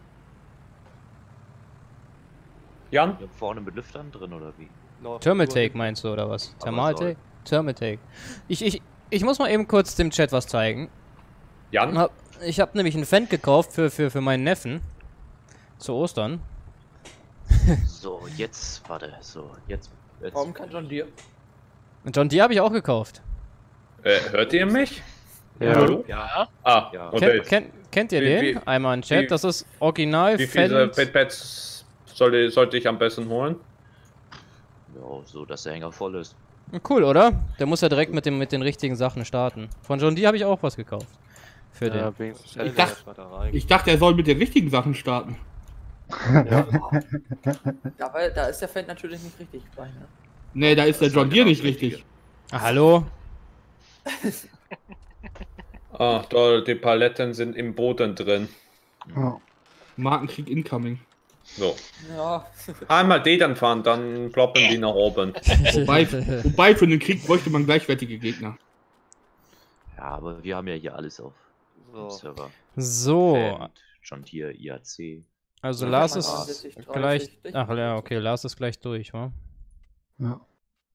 Jan? Ja, vorne mit Lüftern drin oder wie? No, Thermal Take meinst du oder was? Aber Thermal soll. Take? Thermal Take. Ich, ich, ich muss mal eben kurz dem Chat was zeigen. Jan? Hab, ich habe nämlich ein Fendt gekauft für, für, für meinen Neffen. Zu Ostern. So, jetzt, warte, so, jetzt. jetzt. Warum kein John Deere? Und John Deere habe ich auch gekauft. Äh, hört ihr mich? Ja. Hallo? Ja. Ah, Ja. okay. Kennt, kennt, kennt ihr Wie- den? wie- Einmal in Chat. wie- Das ist original Wie viele Fendt. Pitpads soll, sollte ich am besten holen? Ja, so, dass der Hänger voll ist. Cool, oder? Der muss ja direkt mit, dem, mit den richtigen Sachen starten. Von John Deere habe ich auch was gekauft. Für Ja, den. wegen- Stell Ich den dachte- erstmal da rein. Ich dachte, er soll mit den richtigen Sachen starten. Ja, weil da ist der Feld natürlich nicht richtig bei, ne? Nee, da ist der Das war John Deere genau nicht das Richtige. richtig. Ah, hallo? Ah, da, die Paletten sind im Boden drin. Ja. Markenkrieg incoming. So. Ja. Einmal die dann fahren, dann ploppen die nach oben. Wobei, wobei für den Krieg bräuchte man gleichwertige Gegner. Ja, aber wir haben ja hier alles auf dem So. Server. So. Fendt, John Deere, I A C. Also Ja, Lars kann ist man dreißig, gleich. dreißig, Ach ja, okay, Lars ist gleich durch, wa? Ja.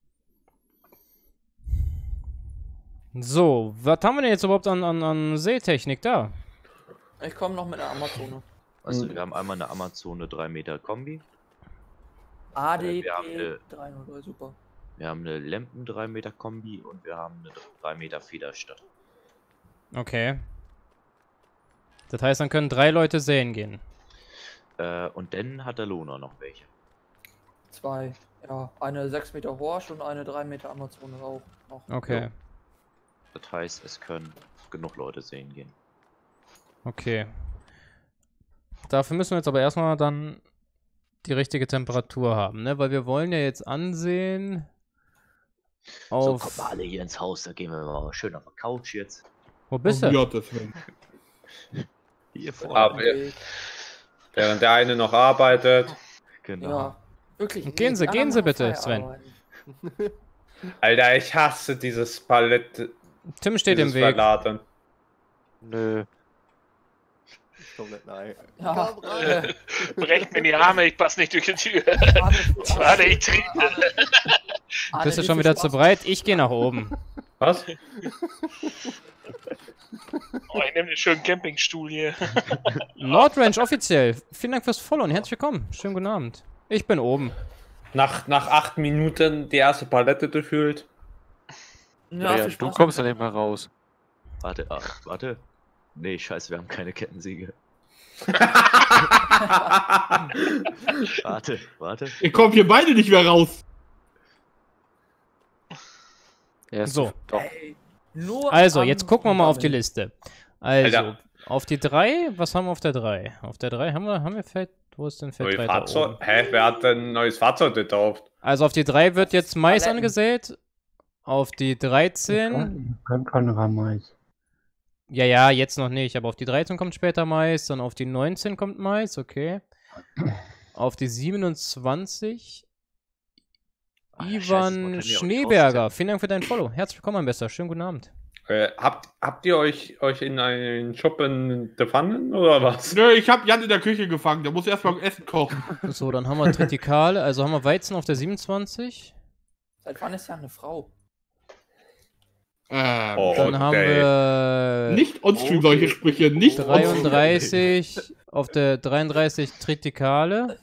So, was haben wir denn jetzt überhaupt an, an, an Seetechnik da? Ich komme noch mit einer Amazone. Also, wir haben einmal eine Amazone drei Meter Kombi. A D wir haben P eine- drei null drei, super. Wir haben eine Lempen drei Meter Kombi und wir haben eine drei Meter Federstadt. Okay. Das heißt, dann können drei Leute säen gehen. Äh, und dann hat der Lohner noch welche. Zwei. Ja, eine sechs Meter Horsch und eine drei Meter Amazone auch noch. Okay. Jo. Das heißt, es können genug Leute sehen gehen. Okay. Dafür müssen wir jetzt aber erstmal dann die richtige Temperatur haben, ne? Weil wir wollen ja jetzt ansehen So, auf... kommt mal alle hier ins Haus, da gehen wir mal schön auf der Couch jetzt. Wo bist Um du? Gottes Willen. Hier vorne. Aber während der eine noch arbeitet. Genau. Ja, wirklich. Gehen Sie, die gehen anderen Sie machen bitte, Sven. Feierabend. Alter, ich hasse dieses Palette. Tim steht im dieses Weg. Verladen. Nö. Ich komm nicht nein. Ja, Äh, brecht mir die Arme, ich passe nicht durch die Tür. Arne, Warte, ich trete. Arne, Bist du wie schon viel wieder Spaß- zu breit? Ich gehe nach oben. Was? Oh, ich nehme den schönen Campingstuhl hier. Nordrange offiziell. Vielen Dank fürs Follow und herzlich willkommen. Schönen guten Abend. Ich bin oben. Nach, nach acht Minuten die erste Palette gefüllt. Ja, Ja, viel du Spaß. kommst ja nicht mehr raus. Warte, ach, warte. Nee, scheiße, wir haben keine Kettensäge. Warte, warte. Ihr kommt hier beide nicht mehr raus. Er ist So. Doch. Ey, nur Also, am jetzt gucken wir mal auf die Sammeln. Liste. Also, Alter. auf die drei, was haben wir auf der drei? Auf der drei haben wir, haben wir Feld, wo ist denn Feld Neue drei da Fahrzeug? oben? Hä, wer hat denn ein neues Fahrzeug getauft? Also auf die drei wird jetzt Mais Paletten. angesät. Auf die dreizehn. Kein, kein Mais. Ja, ja, jetzt noch nicht, aber auf die dreizehn kommt später Mais, dann auf die neunzehn kommt Mais, okay. Auf die siebenundzwanzig. Ah, ja, scheiße, das Ivan können wir auch nicht Schneeberger, rauszählen. vielen Dank für dein Follow. Herzlich willkommen, mein Bester. Schönen guten Abend. Äh, habt, habt ihr euch, euch in einen Schuppen gefangen oder was? Nö, ich hab Jan in der Küche gefangen. Der muss erstmal Essen kochen. So, dann haben wir Tritikale, also haben wir Weizen auf der siebenundzwanzig. Seit wann ist ja eine Frau? Ähm, Oh, Dann haben Dave. wir nicht on-stream solche Sprüche, nicht on-stream. dreiunddreißig, auf der dreiunddreißig Tritikale.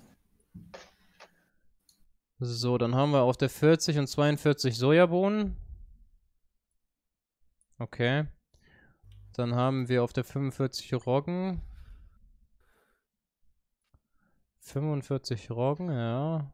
So, dann haben wir auf der vierzig und zweiundvierzig Sojabohnen. Okay. Dann haben wir auf der fünfundvierzig Roggen. fünfundvierzig Roggen, ja.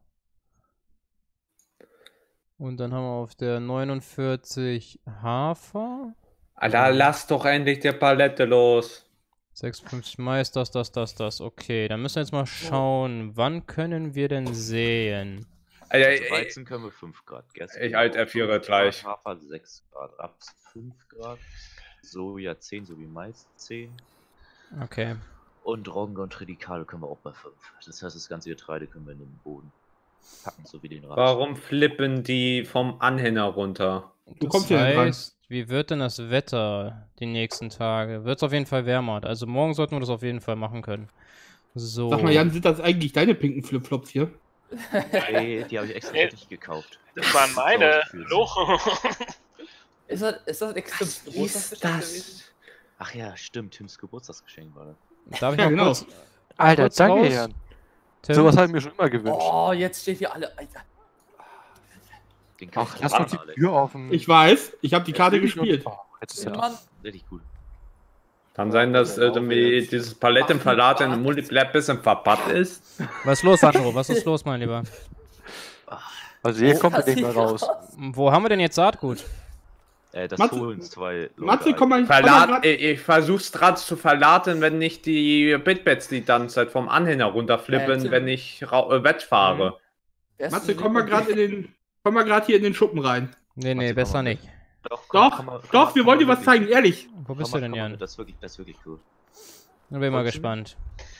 Und dann haben wir auf der neunundvierzig Hafer. Alter, lass doch endlich die Palette los. sechsundfünfzig Mais, das, das, das, das. Okay, dann müssen wir jetzt mal schauen, wann können wir denn sehen? Alter, Also ich, Weizen können wir fünf Grad. Gerste ich alt F vier fünf gleich. Grad, Hafer sechs Grad, Raps fünf Grad, Soja zehn sowie Mais zehn. Okay. Und Roggen und Tritikale können wir auch bei fünf. Das heißt, das ganze Getreide können wir in den Boden packen, so wie den Raps. Warum flippen die vom Anhänger runter? Du Das kommst ja nicht rein. heißt, wie wird denn das Wetter die nächsten Tage? Wird es auf jeden Fall wärmer. Also morgen sollten wir das auf jeden Fall machen können. So. Sag mal, Jan, sind das eigentlich deine pinken Flipflops hier? Hey, die habe ich extra Nee. für dich gekauft. Das waren meine. Für- Hallo? Ist das, ist das Tims Geburtstagsgeschenk gewesen? Ach ja, stimmt, Tims Geburtstagsgeschenk war das. Darf ich Ja, mal genau. kurz, Alter, kurz danke, raus? Jan. Tim? Sowas habe ich mir schon immer gewünscht. Oh, jetzt steht hier alle. Alter. Den kann Ach, ich lass noch uns die Alex. Tür offen. Ich weiß, ich habe die Karte gespielt. Oh, jetzt ist ja Mann, Richtig gut. Kann sein, dass äh, irgendwie dieses Palette im Verlat in Multiplayer ein bisschen verpackt ist. Was ist los, Sandro? Was ist los, mein Lieber? Also hier was kommt er nicht passiert mehr raus. Wo haben wir denn jetzt Saatgut? Äh, das Matze- holen zwei Leute. Matze, komm mal, komm mal Verlat, grad- ich, ich versuch's gerade zu verlaten, wenn nicht die Bitbets die ganze Zeit vom Anhänger runterflippen, Äh, Tim. wenn ich ra- äh, wettfahre. wer ist Matze, denn komm mal hier? gerade in den, komm mal gerade hier in den Schuppen rein. Nee, nee, Matze, besser komm mal nicht. Doch, Doch, komm mal- komm doch, mal- wir komm wollen dir mal was mit. zeigen, ehrlich. Wo Komm bist mal, du denn, komm mal Jan? mit, Das ist wirklich, das ist wirklich cool. Da bin ich mal Wolltest du gespannt.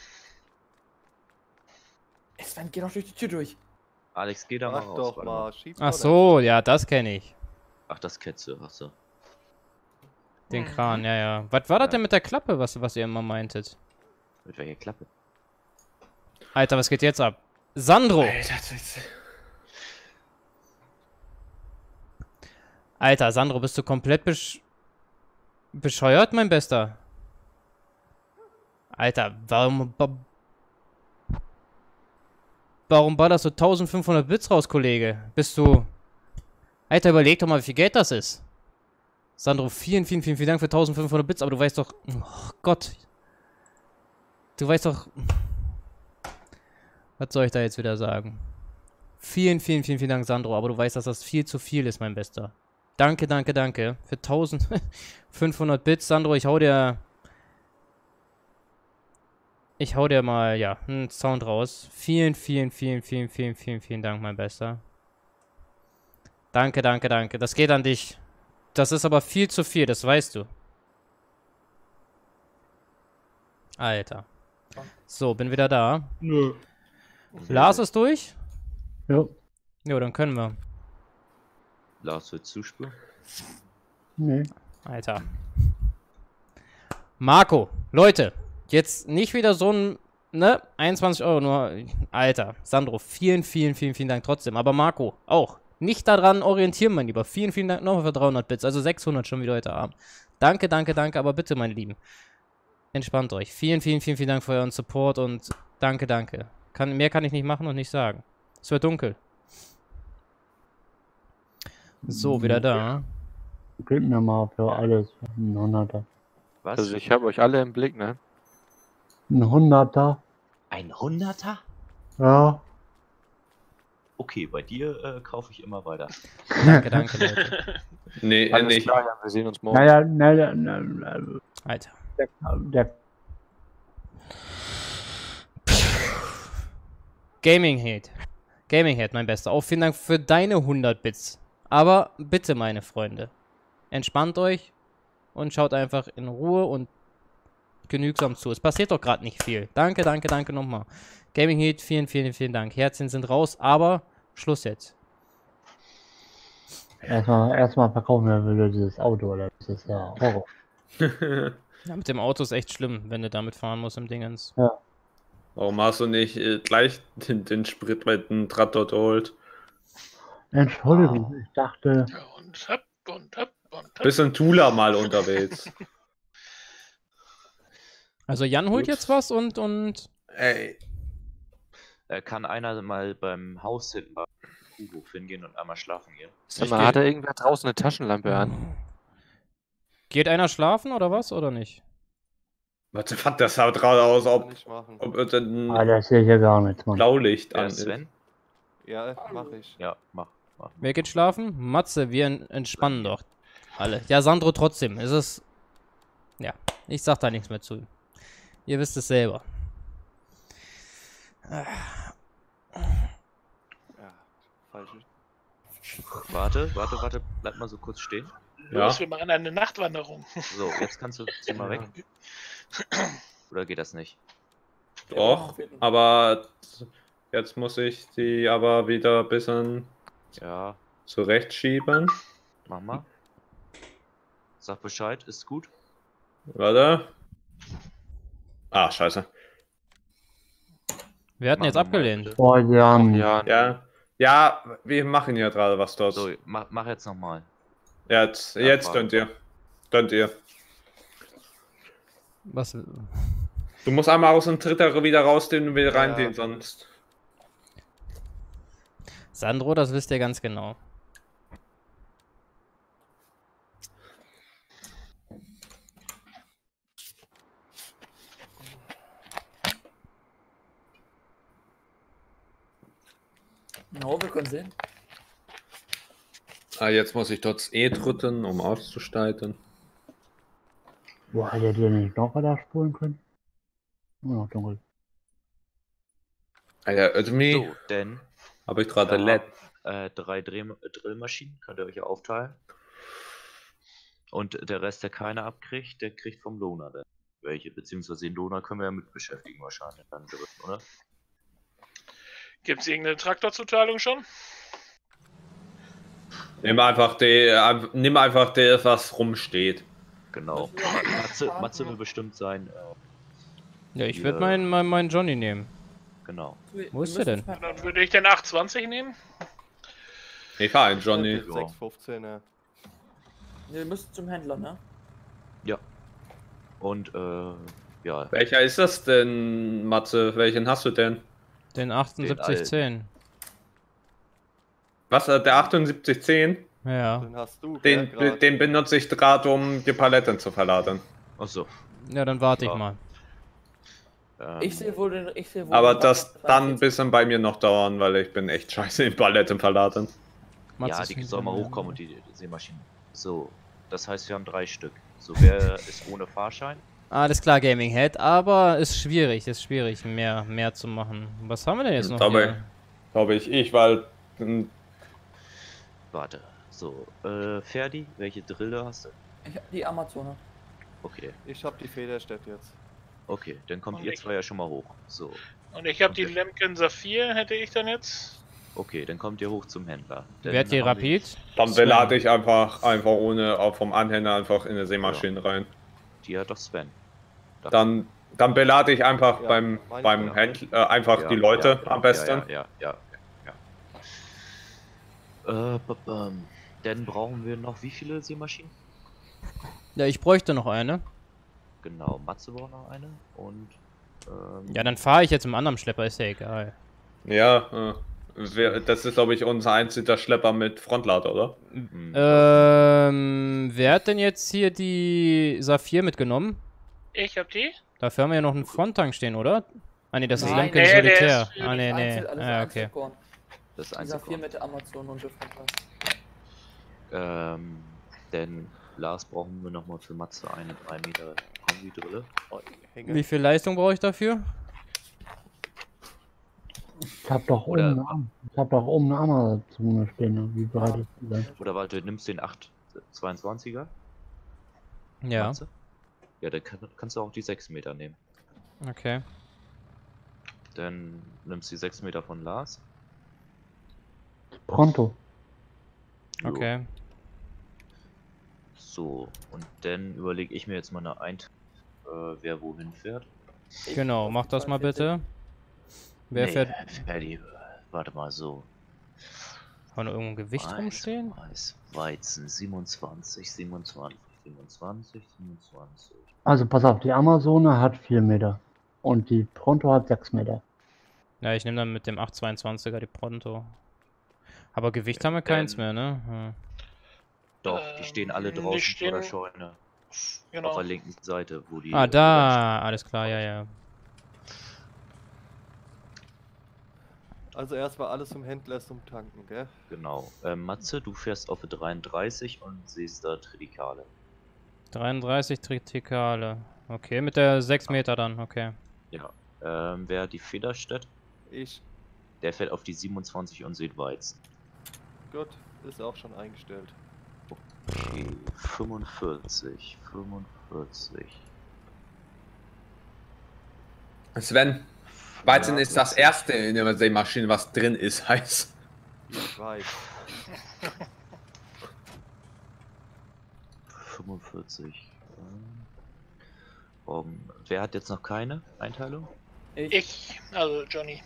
Sven, geh doch durch die Tür durch. Alex, geh da mal Mach raus. doch warte mal. Schieb Ach so, ja, das kenne ich. Ach, das kennst du. Ach so. Den Kran, ja, ja. Was war das denn mit der Klappe, was, was ihr immer meintet? Mit welcher Klappe? Alter, was geht jetzt ab? Sandro! Alter, Sandro, bist du komplett besch bescheuert, mein Bester? Alter, warum... ba- Warum ballerst du eintausendfünfhundert Bits raus, Kollege? Bist du... Alter, überleg doch mal, wie viel Geld das ist. Sandro, vielen, vielen, vielen, vielen Dank für eintausendfünfhundert Bits, aber du weißt doch... Oh Gott. Du weißt doch... Was soll ich da jetzt wieder sagen? Vielen, vielen, vielen, vielen Dank, Sandro, aber du weißt, dass das viel zu viel ist, mein Bester. Danke, danke, danke. Für eintausendfünfhundert Bits, Sandro, ich hau dir... Ich hau dir mal, ja, einen Sound raus. Vielen, vielen, vielen, vielen, vielen, vielen, vielen Dank, mein Bester. Danke, danke, danke. Das geht an dich. Das ist aber viel zu viel, das weißt du. Alter. So, bin wieder da. Nö. Lars ist durch? Ja. Jo, dann können wir. Lars wird zuspüren. Nee. Alter. Marco, Leute, jetzt nicht wieder so ein, ne, einundzwanzig Euro nur. Alter, Sandro, vielen, vielen, vielen, vielen Dank trotzdem. Aber Marco, auch. Nicht daran orientieren, mein Lieber. Vielen, vielen Dank nochmal für dreihundert Bits, also sechshundert schon wieder heute Abend. Danke, danke, danke, aber bitte, meine Lieben. Entspannt euch. Vielen, vielen, vielen, vielen Dank für euren Support und danke, danke. Kann, mehr kann ich nicht machen und nicht sagen. Es wird dunkel. So, wieder da. Gib mir mal für alles ein Hunderter. Was? Also ich habe euch alle im Blick, ne? Ein Hunderter? Ein Hunderter? Ja. Okay, bei dir äh, kaufe ich immer weiter. Danke, danke, Leute. Nee, äh, Alles nicht. klar, ja, wir sehen uns morgen. Naja, naja, naja, Alter. der, der, Gaming Head. Gaming Head, mein Bester. Auch vielen Dank für deine hundert Bits. Aber bitte, meine Freunde, entspannt euch und schaut einfach in Ruhe und genügsam zu. Es passiert doch gerade nicht viel. Danke, danke, danke nochmal. Gaming Heat, vielen, vielen, vielen Dank. Herzchen sind raus, aber Schluss jetzt. erstmal, erstmal verkaufen wir wieder dieses Auto, oder? Das ist ja Horror. Ja, mit dem Auto ist echt schlimm, wenn du damit fahren musst im Dingens. Ja. Warum hast du nicht äh, gleich den, den Sprit mit dem Trattor geholt? Entschuldigung, ich dachte, Und hopp, und hopp, und Bisschen Tula mal unterwegs. Also Jan holt Gut. jetzt was und und Ey, Äh, kann einer mal beim Haus hinten beim Kuhhof hingehen und einmal schlafen gehen? Sag Ich mal, geh- hat da irgendwer draußen eine Taschenlampe an? geht einer schlafen oder was oder nicht? was fand das sah gerade aus, Kann ob, ich machen. ob es ein Ah, das sehe ich ja gar nichts, Mann. Blaulicht Wer an ist ist. Sven? Ja, mach ich. Ja, mach. mach. Wer geht schlafen? Matze, wir en- entspannen doch. Alle. Ja, Sandro trotzdem. Es ist. Ja, ich sag da nichts mehr zu. Ihr wisst es selber. Ja, falsch. Warte, warte, warte, bleib mal so kurz stehen. Ja. Los, wir machen eine Nachtwanderung. So, jetzt kannst du zieh mal weg. Oder geht das nicht? Doch, aber jetzt muss ich die aber wieder ein bisschen Ja, zurechtschieben. mach mal. Sag Bescheid, ist gut. Warte. Ah, scheiße. Wir hatten Mach jetzt noch mal, abgelehnt. bitte. Oh, Jan. Ja, Ja. Ja, wir machen ja gerade was dort. So, mach, mach jetzt nochmal. Jetzt, Ja, jetzt war- könnt ihr. Könnt ihr. Was? Du musst einmal aus dem Tritter wieder rausnehmen und wieder Ja, reingehen, ja. sonst. Sandro, das wisst ihr ganz genau. No, wir können sehen. Ah, jetzt muss ich dort E drücken, um auszusteigen. Wo hat er dir nicht noch da spulen können? Nur noch dunkel. Alter, irgendwie So, denn habe ich gerade Ja. L E D. äh, drei Dreh Drillmaschinen könnt ihr euch ja aufteilen. Und der Rest, der keine abkriegt, der kriegt vom Lohner dann welche. Beziehungsweise den Lohner können wir ja mit beschäftigen wahrscheinlich dann drin, oder? Gibt es irgendeine Traktorzuteilung schon? Nimm einfach die, äh, nimm einfach das, was rumsteht. Genau. Matze, Matze will bestimmt sein. Äh, Ja, ich Ja. würde meinen mein, mein Johnny nehmen. genau. Wo ist der denn? Dann würde ich den acht zwanzig nehmen. Ich fahr ein Johnny. Ja. sechs fünfzehn, ja. Wir müssen zum Händler, ne? Ja. Und, äh, ja. Welcher ist das denn, Matze? Welchen hast du denn? Den achtundsiebzig zehn. Was, äh, der achtundsiebzig zehn? Ja. Den hast du. Den, gell, grad. den benutze ich gerade, um die Paletten zu verladen. Achso. Ja, dann warte Ja. ich mal. Ähm, Ich sehe wohl den. Ich sehe wohl Aber den das Wagen dann ein dreiundvierzig. bisschen bei mir noch dauern, weil ich bin echt scheiße in Paletten verladen. Matze ja, ist die soll mal hinter mir. hochkommen und die, die Sämaschinen. So, das heißt, wir haben drei Stück. So, wer ist ohne Fahrschein? Alles klar, Gaming Head, aber ist schwierig, ist schwierig, mehr, mehr zu machen. Was haben wir denn jetzt noch Dabei, hier? glaube ich, ich, weil hm, Warte. So, äh, Ferdi, welche Drille hast du? Ich hab die Amazoner. Okay, Ich hab die Federstädt jetzt. okay, dann kommt Und ihr ich- zwei ja schon mal hoch. So, Und ich habe die Okay. Lemken Saphir, hätte ich dann jetzt. okay, dann kommt ihr hoch zum Händler. Dann Wer hat die haben wir- Rapid? dann Sven. belade ich einfach, einfach ohne, auch vom Anhänger einfach in eine Sämaschine rein. Die hat doch Sven. Dachte Dann, dann belade ich einfach Ja, beim, meine beim auch. Händler, äh, einfach Ja, die Leute ja, ja, am besten. Ja, ja, ja, ja. ja. Äh, b- ähm, dann brauchen wir noch wie viele Sämaschinen? Ja, ich bräuchte noch eine. Genau, Matze braucht noch eine und ähm, Ja, dann fahre ich jetzt im anderen Schlepper, ist ja egal. Ja, äh, wer- das ist, glaube ich, unser einziger Schlepper mit Frontlader, oder? hm, Ähm, wer hat denn jetzt hier die Saphir mitgenommen? Ich habe die. Dafür haben wir ja noch einen Fronttank stehen, oder? Ah ne, das ist Nein, Lemken nee, der Solitär. ist für Ah ne, Einzel- ne. alles Ah, okay. Einzelkorn. das ist Dieser einzig. vier mit der Amazon und Different. Ähm, denn Lars brauchen wir nochmal für Matze eine drei Meter Kombi-Drille. Oh, Hänge. Wie viel Leistung brauche ich dafür? Ich hab doch oben Oder- eine, Am- ich hab doch oben eine Amazone stehen. Wie bereit ist die denn? Oder warte, du nimmst den acht zweiundzwanziger? Ja, Matze? Ja, dann kann, kannst du auch die sechs Meter nehmen. okay. Dann nimmst du die sechs Meter von Lars. Pronto. Jo. Okay. So, und dann überlege ich mir jetzt mal eine Eint, äh, wer wohin fährt. Genau, mach das mal bitte. Wer Nee, fährt? Ferdi, warte mal so. Haben wir noch irgendwo ein Gewicht Mais, rumstehen? Mais, Weizen, siebenundzwanzig, siebenundzwanzig, siebenundzwanzig, siebenundzwanzig. Also pass auf, die Amazone hat vier Meter. Und die Pronto hat sechs Meter. Ja, ich nehme dann mit dem acht zweiundzwanziger die Pronto. Aber Gewicht haben wir keins Ähm, mehr, ne? Ja. Doch, die stehen alle Ähm, die draußen vor der stehen- Scheune. Auf Genau. der linken Seite, wo die... Ah, da, alles klar, ja, ja. Also erstmal alles zum Händler zum Tanken, gell? Genau. Ähm, Matze, du fährst auf dreiunddreißig und siehst da Tridikale. dreiunddreißig Tritikale. Okay, mit der sechs Meter dann, okay. Ja. Ähm, wer die Federstedt, Ich. der fährt auf die siebenundzwanzig und sieht Weizen. Gut, ist auch schon eingestellt. Okay, fünfundvierzig, fünfundvierzig. Sven, Weizen Ja, ist das erste in der Sämaschine, was drin ist, heiß. Ich weiß. fünfundvierzig. ähm, Um, wer hat jetzt noch keine Einteilung? Ich. Ich, also Johnny.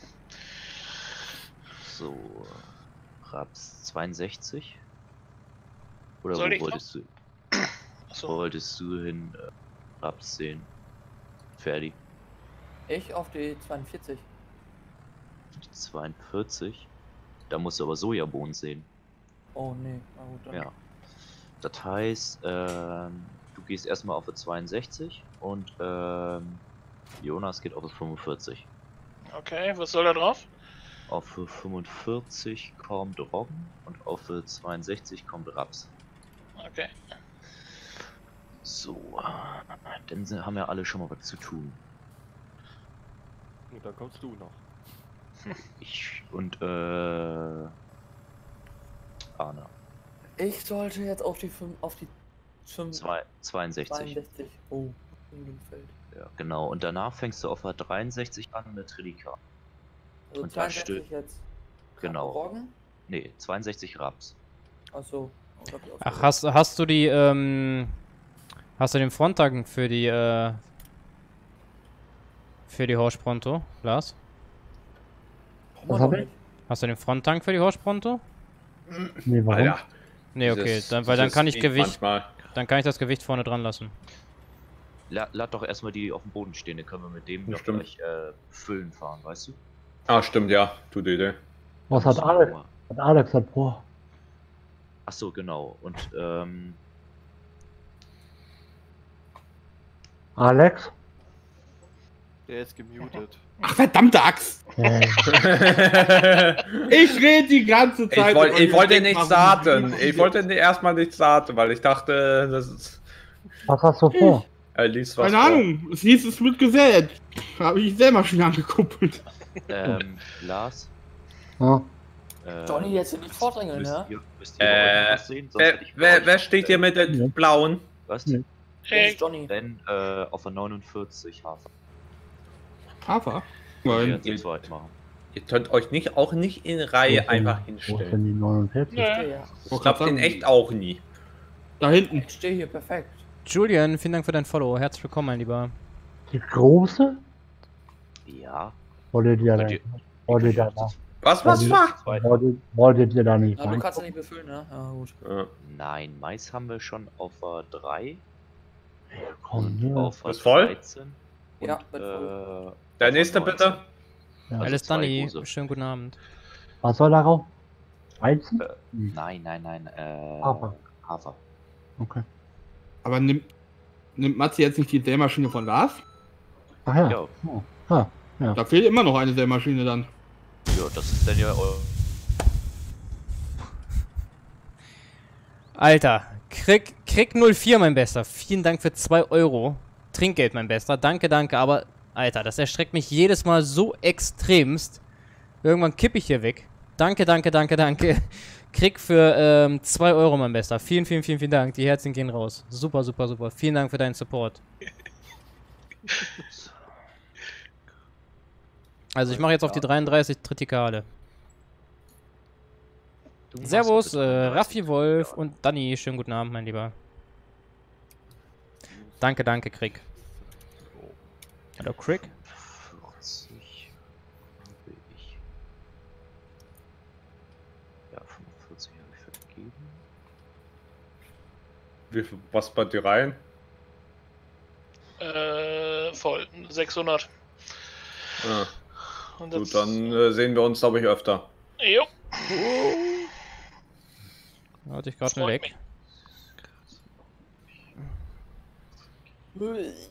So, Raps zweiundsechzig? Oder Soll wo ich wolltest du, wo Achso. wolltest du hin äh, Raps sehen? Ferdi. Ich auf die zweiundvierzig. Die zweiundvierzig. Da musst du aber Sojabohnen sehen. Oh nee, na gut, dann. Ja. Das heißt, ähm, du gehst erstmal auf die zweiundsechzig und ähm, Jonas geht auf die fünfundvierzig. Okay, was soll da drauf? Auf die fünfundvierzig kommt Roggen und auf die zweiundsechzig kommt Raps. Okay. So, dann sind- haben ja alle schon mal was zu tun. Und dann kommst du noch. Ich und äh Arne. Ich sollte jetzt auf die fünf, auf die fünf, Zwei, zweiundsechzig. zweiundsechzig. Oh, Feld. Ja, genau. Und danach fängst du auf der dreiundsechzig an mit Tridika. Also Und da zweiundsechzig stö- jetzt. Genau. Roggen? Nee, zweiundsechzig Raps. Achso. Oh, hab ich auch Ach, hast, hast du die, ähm, hast du den Fronttank für die, äh, für die Horsch Pronto, Lars? Was hab ich? Hast du den Fronttank für die Horsch Pronto? Nee, warum? Alter. Nee, okay, Dieses- dann, weil dann dieses kann ich Ding Gewicht, manchmal. dann kann ich das Gewicht vorne dran lassen. La lad doch erstmal die auf dem Boden stehen, dann können wir mit dem Ja, noch stimmt. gleich äh, füllen fahren, weißt du? Ah, stimmt, ja. Gute Idee. Was hat Alex? Hat Alex hat vor. Ach so, genau. Und ähm, Alex? Der ist gemutet. Ach, verdammte Axt! Äh, Ich rede die ganze Zeit. Ich, wollt, und ich ihr wollte denkt, nicht warum starten. ich- Ich wollte nicht- erstmal nicht starten, weil ich dachte, das ist. was hast du vor? Er liest was Keine vor. Ahnung, es hieß, es wird gesät. Habe ich selber schon angekuppelt. ähm, Lars. Ja. Äh, Johnny, jetzt nicht vordrängeln, müsst ne? ihr, müsst ihr Äh, bei euch was sehen? Sonst Wer, hätte ich bei wer, euch, wer steht hier äh, mit den blauen? Was? Nee. Das Hey, ist Johnny. Dann äh, auf der neunundvierzig Hafer. Hafer? Wir Nein. werden zu zweit machen. Ihr könnt euch nicht auch nicht in Reihe Wo ist denn- einfach Wo ist hinstellen. denn die neunundvierzig? Ja. Ja, ja. Das klappt in echt auch nie. Da hinten. Ich stehe hier perfekt. Julian, vielen Dank für dein Follow. Herzlich willkommen, mein Lieber. Die große? Ja. Wolltet ihr da Könnt ihr- wolltet ihr ihr könnt da auch zu Was, was Ja, war? zweit- wolltet, wolltet ihr da nicht Aber du rein? kannst ja nicht befüllen, ne? Ja, gut. Ja. Nein, Mais haben wir schon auf der drei Komm, und hier. auf der Ist voll? dreizehn. Ja, und, wird voll. äh, Der auf nächste der bitte. Ja. Also Alles zwei Danny, Hose. schönen guten Abend. Was soll darauf? Weizen? Äh, Nein, nein, nein. Äh, Hafer. Hafer. Okay. Aber nimmt, nimmt Matze jetzt nicht die Sämaschine von Lars? Ach ja. Ja. Oh. Ah, ja. Da fehlt immer noch eine Sämaschine dann. Ja, das ist dann ja eu- Alter, Krieg, Krieg null vier, mein Bester. Vielen Dank für zwei Euro. Trinkgeld, mein Bester. Danke, danke. Aber, Alter, das erschreckt mich jedes Mal so extremst. Irgendwann kippe ich hier weg. Danke, danke, danke, danke. Krieg für ähm, zwei Euro, mein Bester. Vielen, vielen, vielen, vielen Dank. Die Herzen gehen raus. Super, super, super. Vielen Dank für deinen Support. Also ich mache jetzt auf die dreiunddreißig Tritikale. Du machst Servus, auf äh, der dreiunddreißig. Raffi Wolf und Danny. Schönen guten Abend, mein Lieber. Danke, danke, Krieg. Hallo, Krieg. vierzig habe ich. Ja, fünfundvierzig habe ich vergeben. Wie viel, was bei dir rein? Äh, voll. sechshundert. Ah, Und gut, das- dann äh, sehen wir uns, glaube ich, öfter. Jo. Da hatte ich gerade einen Freut Leck. mich.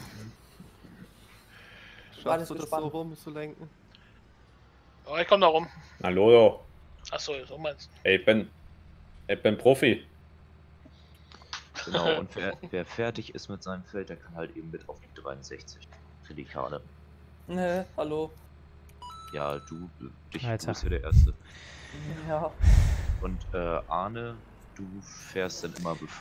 Schaffst du das so rum zu lenken? Oh, ich komm da rum. Hallo, Achso, so meinst ey, ich bin, ich bin Profi. Genau, und wer, wer fertig ist mit seinem Feld, der kann halt eben mit auf die dreiundsechzig für die Karte. Ne, hallo. Ja, du, dich, du Alter. bist ja der Erste. Ja. Und äh, Arne, du fährst dann immer bef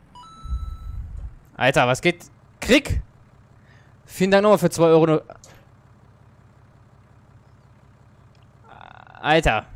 Alter, was geht? Krieg! Vielen Dank nochmal für zwei Euro. nur- Alter.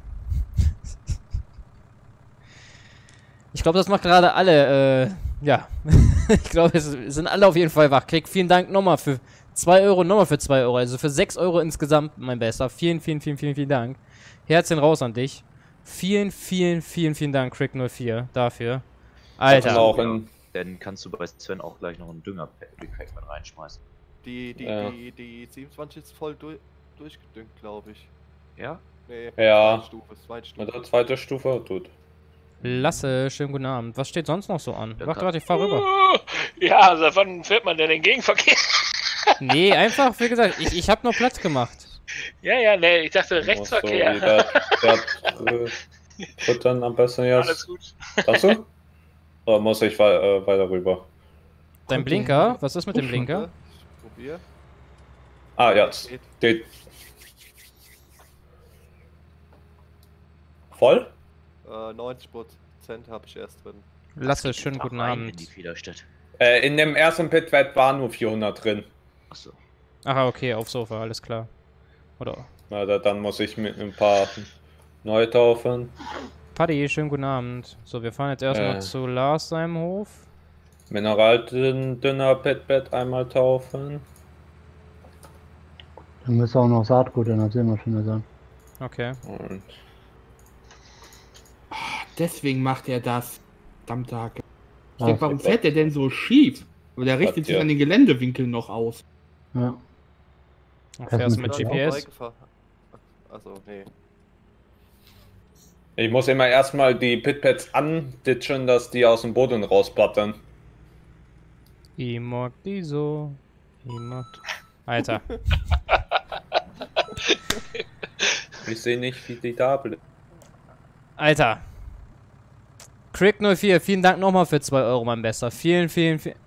Ich glaube, das macht gerade alle, äh, ja. Ich glaube, es sind alle auf jeden Fall wach. Krieg, vielen Dank nochmal für zwei Euro, nochmal für zwei Euro. Also für sechs Euro insgesamt, mein Bester. Vielen, vielen, vielen, vielen, vielen Dank. Herzchen raus an dich. Vielen, vielen, vielen, vielen Dank, Crick null vier, dafür. Alter. Also auch in, Dann kannst du bei Sven auch gleich noch einen Dünger-Pack mit reinschmeißen. Die, die, Ja. die, die siebenundzwanzig ist voll durch, durchgedüngt, glaube ich. Ja? Nee, Ja. zweite Stufe, zweite mit Stufe. der zweiten Stufe, tut. Lasse, schönen guten Abend. Was steht sonst noch so an? Ja, Warte, da- warte, ich fahr rüber. Uh, ja, seit wann fährt man denn den Gegenverkehr? Nee, einfach, wie gesagt, ich, ich hab nur Platz gemacht. Ja, ja, nee, ich dachte So, Rechtsverkehr. jeder, der äh, tritt dann am besten Alles jetzt. gut. Kannst du? Oder muss ich wei äh, weiter rüber? Dein Blinker? Was ist mit dem Blinker? Ich probier. Ah, ja. Geht. Steht. Voll? Äh, neunzig Prozent habe ich erst drin. Lasse, schönen Da guten rein In Abend. die Federstadt. Äh, in dem ersten Pitwert waren nur vierhundert drin. Achso. Aha, okay, auf Sofa, alles klar. Oder? Na, da, dann muss ich mit ein paar neu taufen. Paddy, schönen guten Abend. So, wir fahren jetzt erstmal Äh. zu Lars seinem Hof. Mineraldünner Pitbett einmal taufen. Dann müsste auch noch Saatgut in der Sämaschine sein. Okay. Und Deswegen macht er das. Verdammte Hacke. Ich Ah, denke, warum fährt der denn so schief? Aber der richtet sich ja. an den Geländewinkel noch aus. Ja. Und fährst mit mit G P S. Achso, nee. ich muss immer erstmal die Pitpads anditschen, dass die aus dem Boden rausplattern. Ich mag die so. Ich mag... Alter. Ich sehe nicht, wie die da bleiben. Alter. Crick null vier, vielen Dank nochmal für zwei Euro, mein Bester. Vielen, vielen, vielen...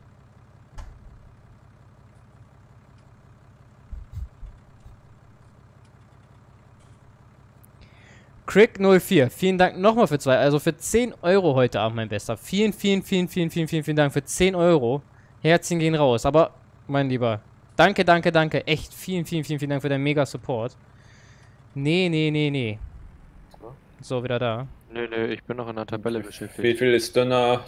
Crick null vier, vielen Dank nochmal für zwei, also für zehn Euro heute Abend, mein Bester. Vielen, vielen, vielen, vielen, vielen, vielen, vielen Dank für zehn Euro. Herzchen gehen raus, aber, mein Lieber, danke, danke, danke, echt vielen, vielen, vielen, vielen Dank für deinen Mega-Support. Nee, nee, nee, nee. So, wieder da. Nö, nö, ich bin noch in der Tabelle Wie beschäftigt. viel ist dünner?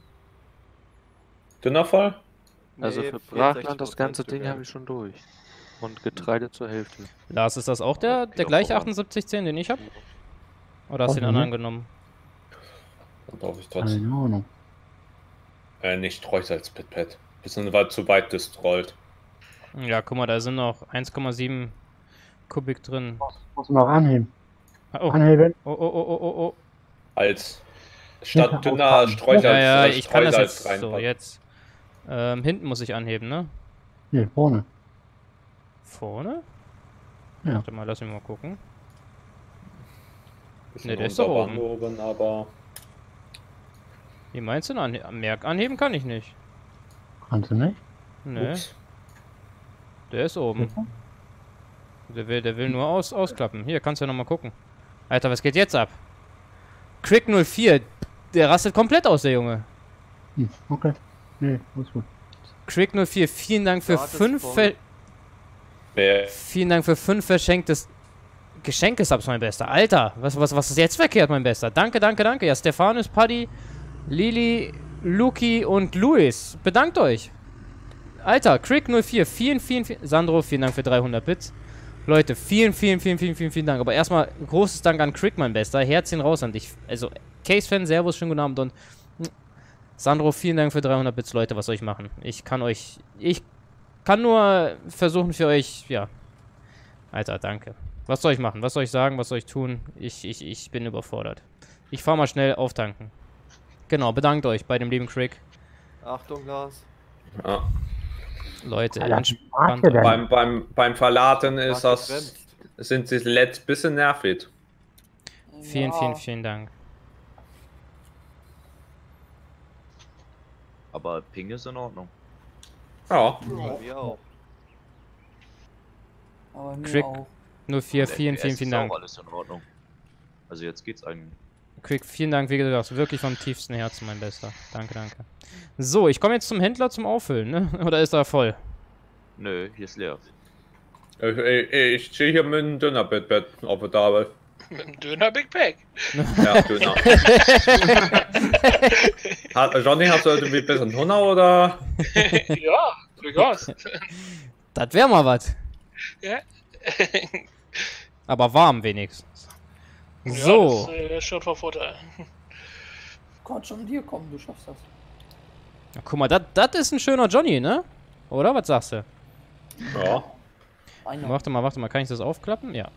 Dünner voll? Also Nee, für vierundsechzig Brachland, das ganze Ding Dünger. habe ich schon durch. Und Getreide zur Hälfte. Lars, ist das auch der, Okay, der doch, gleiche aber- achtundsiebzig zehn, den ich hab? Oder hast du den Mhm. anderen genommen? Dann darf ich trotzdem. Keine Ahnung. Äh, nicht Streusalz Pitpad. Bisschen weit zu weit gestrollt. Ja, guck mal, da sind noch eins Komma sieben Kubik drin. Muss man noch anheben. Oh, Anheben. oh, oh, oh, oh, oh, oh. Als Ja, statt dünner aufpacken. Streusalz. Ja, ja, äh, ich kann das Streusalz jetzt so, reinpacken. jetzt. Ähm, hinten muss ich anheben, ne? Nee, vorne. Vorne? Ja. Warte mal, lass mich mal gucken. Bisschen Nee, der ist unter doch Wand oben, aber Wie meinst du denn? Anhe Merk anheben kann ich nicht. Kannst du nicht? Ne, ups. der ist oben. Der will, der will nur aus, ausklappen. Hier, kannst du ja nochmal gucken. Alter, was geht jetzt ab? Crick null vier, der rastet komplett aus, der Junge. Hm, okay. Nee, alles gut. Crick null vier, vielen Dank für Rad ist fünf voll. Ver Wer- Vielen Dank für fünf verschenktes Geschenkesubs, mein Bester. Alter, was, was, was ist jetzt verkehrt, mein Bester? Danke, danke, danke. Ja, Stefanus, Paddy, Lili, Luki und Luis. Bedankt euch. Alter, Crick null vier, vielen, vielen, vielen... Sandro, vielen Dank für dreihundert Bits. Leute, vielen, vielen, vielen, vielen, vielen, vielen Dank. Aber erstmal großes Dank an Crick, mein Bester. Herzchen raus an dich. Also, Case-Fan, Servus, schönen guten Abend. Und Sandro, vielen Dank für dreihundert Bits, Leute. Was soll ich machen? Ich kann euch... Ich kann nur versuchen für euch... Ja. Alter, danke. Was soll ich machen? Was soll ich sagen? Was soll ich tun? Ich, ich, ich bin überfordert. Ich fahr mal schnell auftanken. Genau, bedankt euch bei dem lieben Crick. Achtung, Lars. Ja. Leute, Alter, entspannt warte euch. denn. Beim, beim, beim Verladen ist Warte, das, bremst. sind sie letzt bisschen nervig. Vielen, Ja. vielen, vielen Dank. Aber Ping ist in Ordnung. Ja. Ja, wir auch. Aber mir Crick. auch. Nur vier, Der vielen, F P S vielen, vielen ist Dank. auch alles in Ordnung. Also jetzt geht's eigentlich. Quick, vielen Dank, wie gesagt, wirklich vom tiefsten Herzen, mein Bester. Danke, danke. So, ich komme jetzt zum Händler zum Auffüllen, ne? Oder ist er voll? Nö, hier ist leer. Ich, ich, ich stehe hier mit einem Dönerbett auf der Tafel. Mit einem Döner Big Pack. Ja, Döner. Hat, Johnny, hast du irgendwie ein bisschen Hunger oder? Ja, durchaus. Das wäre mal was. Ja. Aber warm wenigstens. Ja, So. das äh, ist schon von Vorteil. Gott, schon dir kommen, du schaffst das. Ja, guck mal, das ist ein schöner Johnny, ne? Oder? Was sagst du? Ja. Einer. Warte mal, warte mal, kann ich das aufklappen? Ja.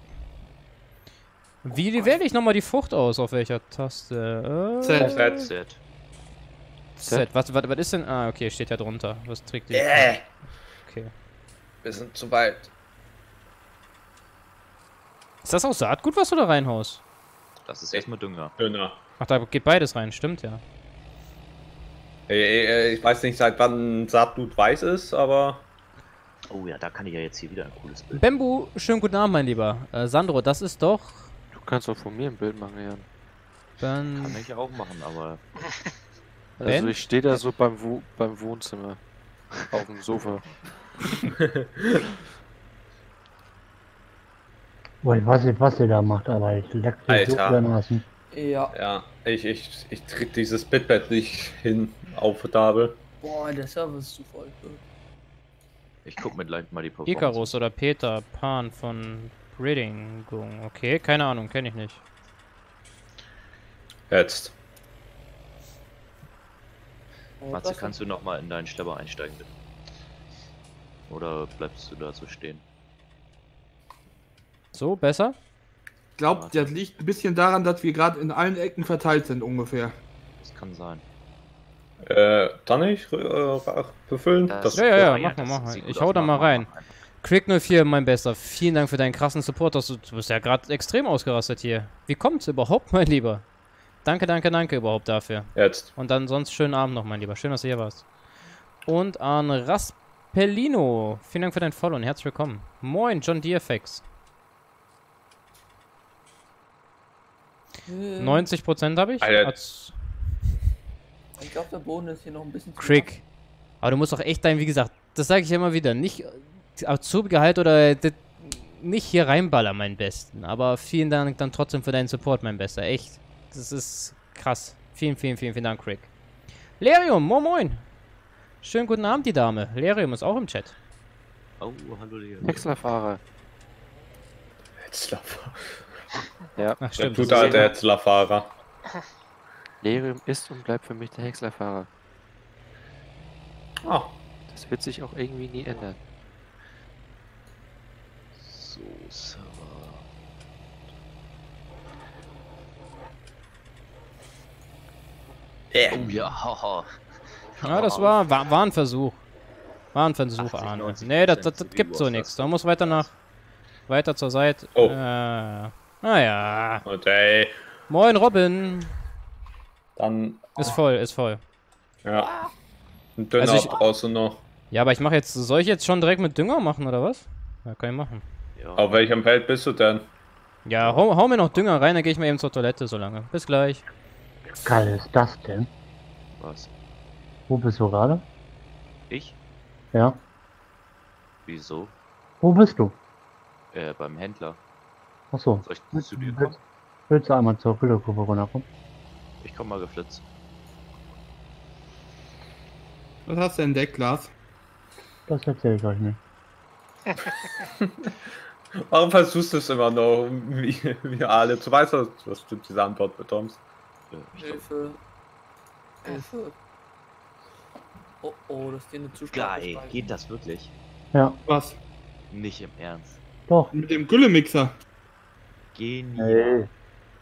Wie wähle ich nochmal die Frucht aus? Auf welcher Taste? Äh, Z. Z. Z. Z. Was, was, was ist denn? Ah, okay, steht ja drunter. Was trägt die? Äh, Okay. bisschen zu weit. Ist das auch Saatgut, was du da reinhaust? Das ist erstmal Dünger. Döner. Ach, da geht beides rein, stimmt ja. Ich, ich weiß nicht, seit wann Saatgut weiß ist, aber... Oh ja, da kann ich ja jetzt hier wieder ein cooles Bild. Bambu, schönen guten Abend, mein Lieber. Äh, Sandro, das ist doch... Du kannst auch von mir ein Bild machen, Jan. Dann... Kann ich auch machen, aber Also Ben? ich stehe da so beim, Wo beim Wohnzimmer. Auf dem Sofa. Boah, ich weiß nicht, was ihr da macht, aber ich leck mich so Alter. dermaßen. Ja. Ja, ich, ich, ich krieg dieses Bitbett nicht hin auf der Tafel. Boah, der Server ist zu voll. ich guck mir gleich mal die Performance. Icarus oder Peter Pan von Breedingung. Okay, keine Ahnung, kenne ich nicht. Jetzt. Matze, kannst du nochmal in deinen Schlepper einsteigen, bitte? Oder bleibst du da so stehen? So, besser? Ich glaube, das liegt ein bisschen daran, dass wir gerade in allen Ecken verteilt sind ungefähr. Das kann sein. Äh, kann ich äh, befüllen? Das- Das, Ja, ja, ja, Ja, mach mal, das mach mal. sieht gut Ich aus, hau da mach mal mal, rein. mach einfach. Quick null vier, mein Bester. Vielen Dank für deinen krassen Support. Du du bist ja gerade extrem ausgerastet hier. Wie kommt's überhaupt, mein Lieber? Danke, danke, danke überhaupt dafür. Jetzt. Und dann sonst schönen Abend noch, mein Lieber. Schön, dass du hier warst. Und an Raspellino. Vielen Dank für dein Follow und herzlich willkommen. Moin, John Deere Fax. Äh, neunzig Prozent habe ich. Alter. Als Ich glaube, der Boden ist hier noch ein bisschen zu Crick. Aber du musst auch echt dein, wie gesagt, das sage ich immer wieder, nicht Azubigehalt oder das, nicht hier reinballern, mein Besten. Aber vielen Dank dann trotzdem für deinen Support, mein Bester. Echt. Das ist krass. Vielen, vielen, vielen, vielen Dank, Crick. Lerium, moin moin. Schönen guten Abend, die Dame. Lerium ist auch im Chat. Oh, hallo Leo. Häckslerfahrer. Hetzlerfahrer. Ja. Ach Der stimmt. tut das da ist der ja- Hetzlerfahrer. Lerium ist und bleibt für mich der Häckslerfahrer. Ah, Das wird sich auch irgendwie nie ändern. So, Server. Oh ja, haha. Ja, das war, war, war ein Versuch. War ein Versuch, achtzig, Arne. neunzig Nee, das, das, das Prozent gibt so C P U nichts. Da Auslastung. muss weiter nach. Weiter zur Seite. Oh. Äh, naja. und ey, Moin, Robin. dann, Ist voll, ist voll. ja. Ein Döner Also ich- brauchst du noch. Ja, aber ich mache jetzt. Soll ich jetzt schon direkt mit Dünger machen, oder was? Ja, kann ich machen. Ja. Auf welchem Feld bist du denn? Ja, hau, hau mir noch Dünger rein, dann gehe ich mal eben zur Toilette so lange. Bis gleich. Geil ist das denn? Was? Wo bist du gerade? Ich? Ja. Wieso? Wo bist du? Äh, beim Händler. Achso. Soll ich zu dir kommen? Willst, willst du einmal zur Güllekuppe runterkommen? Ich komm mal geflitzt. Was hast du entdeckt, Lars? Das erzähle ich euch nicht. Warum versuchst du es immer noch, wie, wie alle? Du weißt, dass du diese Antwort bekommst. Ja, ich glaub, Hilfe. Hilfe. Oh oh, das ist dir eine zu starke geil, Steigung. geht das wirklich? Ja, Was? Nicht im Ernst. doch. Mit dem Güllemixer. Genial. Hey.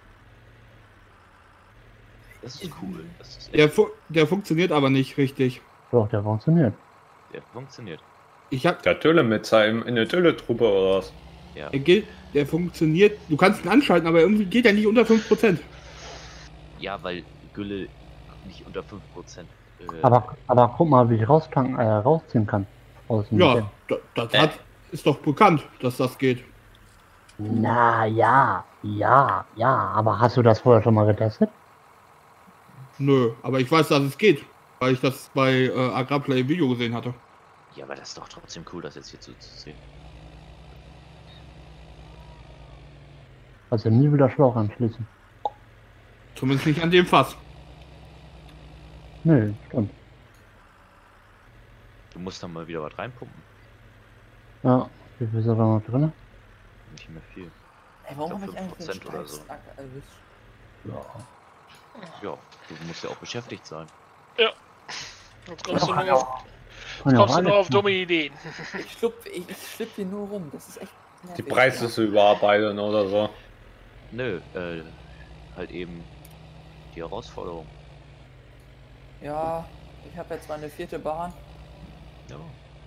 Das ist cool. Das ist echt, Der, fu der funktioniert aber nicht richtig. Doch, der funktioniert. der funktioniert. Ich hab. Der Tölle mit seinem in der Tölle-Truppe oder was? Ja. Der, geht, der funktioniert. Du kannst ihn anschalten, aber irgendwie geht er nicht unter fünf Prozent. Ja, weil Gülle nicht unter fünf Prozent. Äh, Aber, aber guck mal, wie ich raustanken, äh, rausziehen kann. Aus dem Ja, Ding. da- das hat, ist doch bekannt, dass das geht. Na ja, ja, ja. Aber hast du das vorher schon mal getestet? Nö, aber ich weiß, dass es geht, weil ich das bei äh, Agrarplay im Video gesehen hatte. ja, aber das ist doch trotzdem cool, das jetzt hier zu, zu sehen. Also nie wieder Schlauch anschließen. Zumindest nicht an dem Fass. Nö, stimmt. Du musst dann mal wieder was reinpumpen. Ja, wie viel ist da noch drin? Nicht mehr viel. Ey, warum Ich habe glaub, ich eigentlich fünf Prozent einen oder so. Streifstack erwischt? Ja, du musst ja auch beschäftigt sein. Jetzt kommst du Ja, nur auf, Kann ja auch kommst du nur alles auf dumme Ideen. Ich schlüpfe ich, ich schlüpf hier nur rum. Das ist echt nervig. Die Preise zu überarbeiten oder so. Nö, äh, halt eben die Herausforderung. Ja, ich habe jetzt meine vierte Bahn. Ja.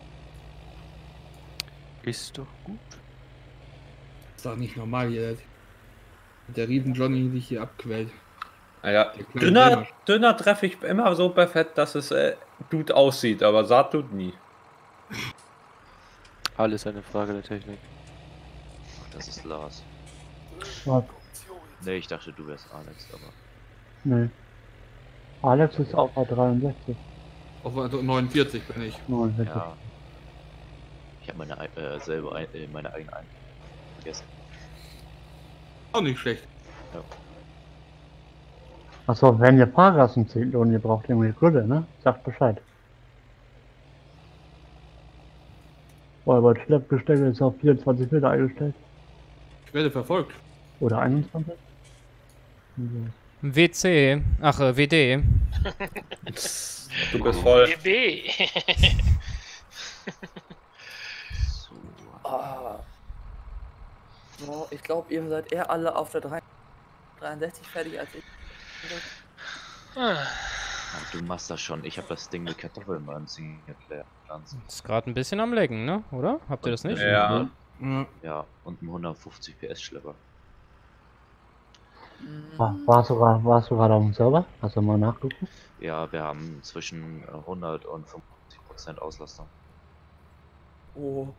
Ist doch gut. Ist doch nicht normal hier. Der riesen Johnny sich hier abquält. Naja, Der kleine dünner, Gamer. dünner treffe ich immer so perfekt, dass es äh, gut aussieht, aber satt tut nie. Alles eine Frage der Technik. Ach, das ist Lars. Was? Ne, ich dachte, du wärst Alex, aber. Nö. Alex ist auch bei dreiundsechzig. Auf also neunundvierzig bin ich. neunundvierzig. Ja. Ich habe meine ei- äh, selber ein, äh, meine eigene ein vergessen. Auch nicht schlecht. Ja. Achso, wenn ihr Fahrgassen zieht und ihr braucht irgendwie Grille, ne? Sagt Bescheid. Weil mein Schleppgestell ist auf vierundzwanzig Meter eingestellt. Ich werde verfolgt. Oder einundzwanzig? W C. Ach, äh, W D. Du bist voll. B W. So. Ah. So, ich glaube, ihr seid eher alle auf der drei- dreiundsechzig fertig als ich. Ah, Ja, du machst das schon. Ich habe das Ding mit Kartoffeln mal im Singapore pflanzen. Ist gerade ein bisschen am Lecken, ne? Oder? Habt ihr das nicht? Ja. Ja. Ja, und ein hundertfünfzig P S Schlepper. War, warst, du, gra- warst du gerade auf dem Server? Hast du mal nachgeguckt? Ja, wir haben zwischen äh, hundert und fünfundfünfzig Prozent Auslastung. Oh.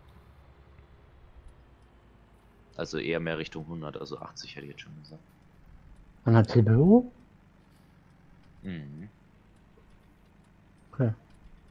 Also eher mehr Richtung hundert, also achtzig hätte ich jetzt schon gesagt. An der C P U? Mhm. Okay.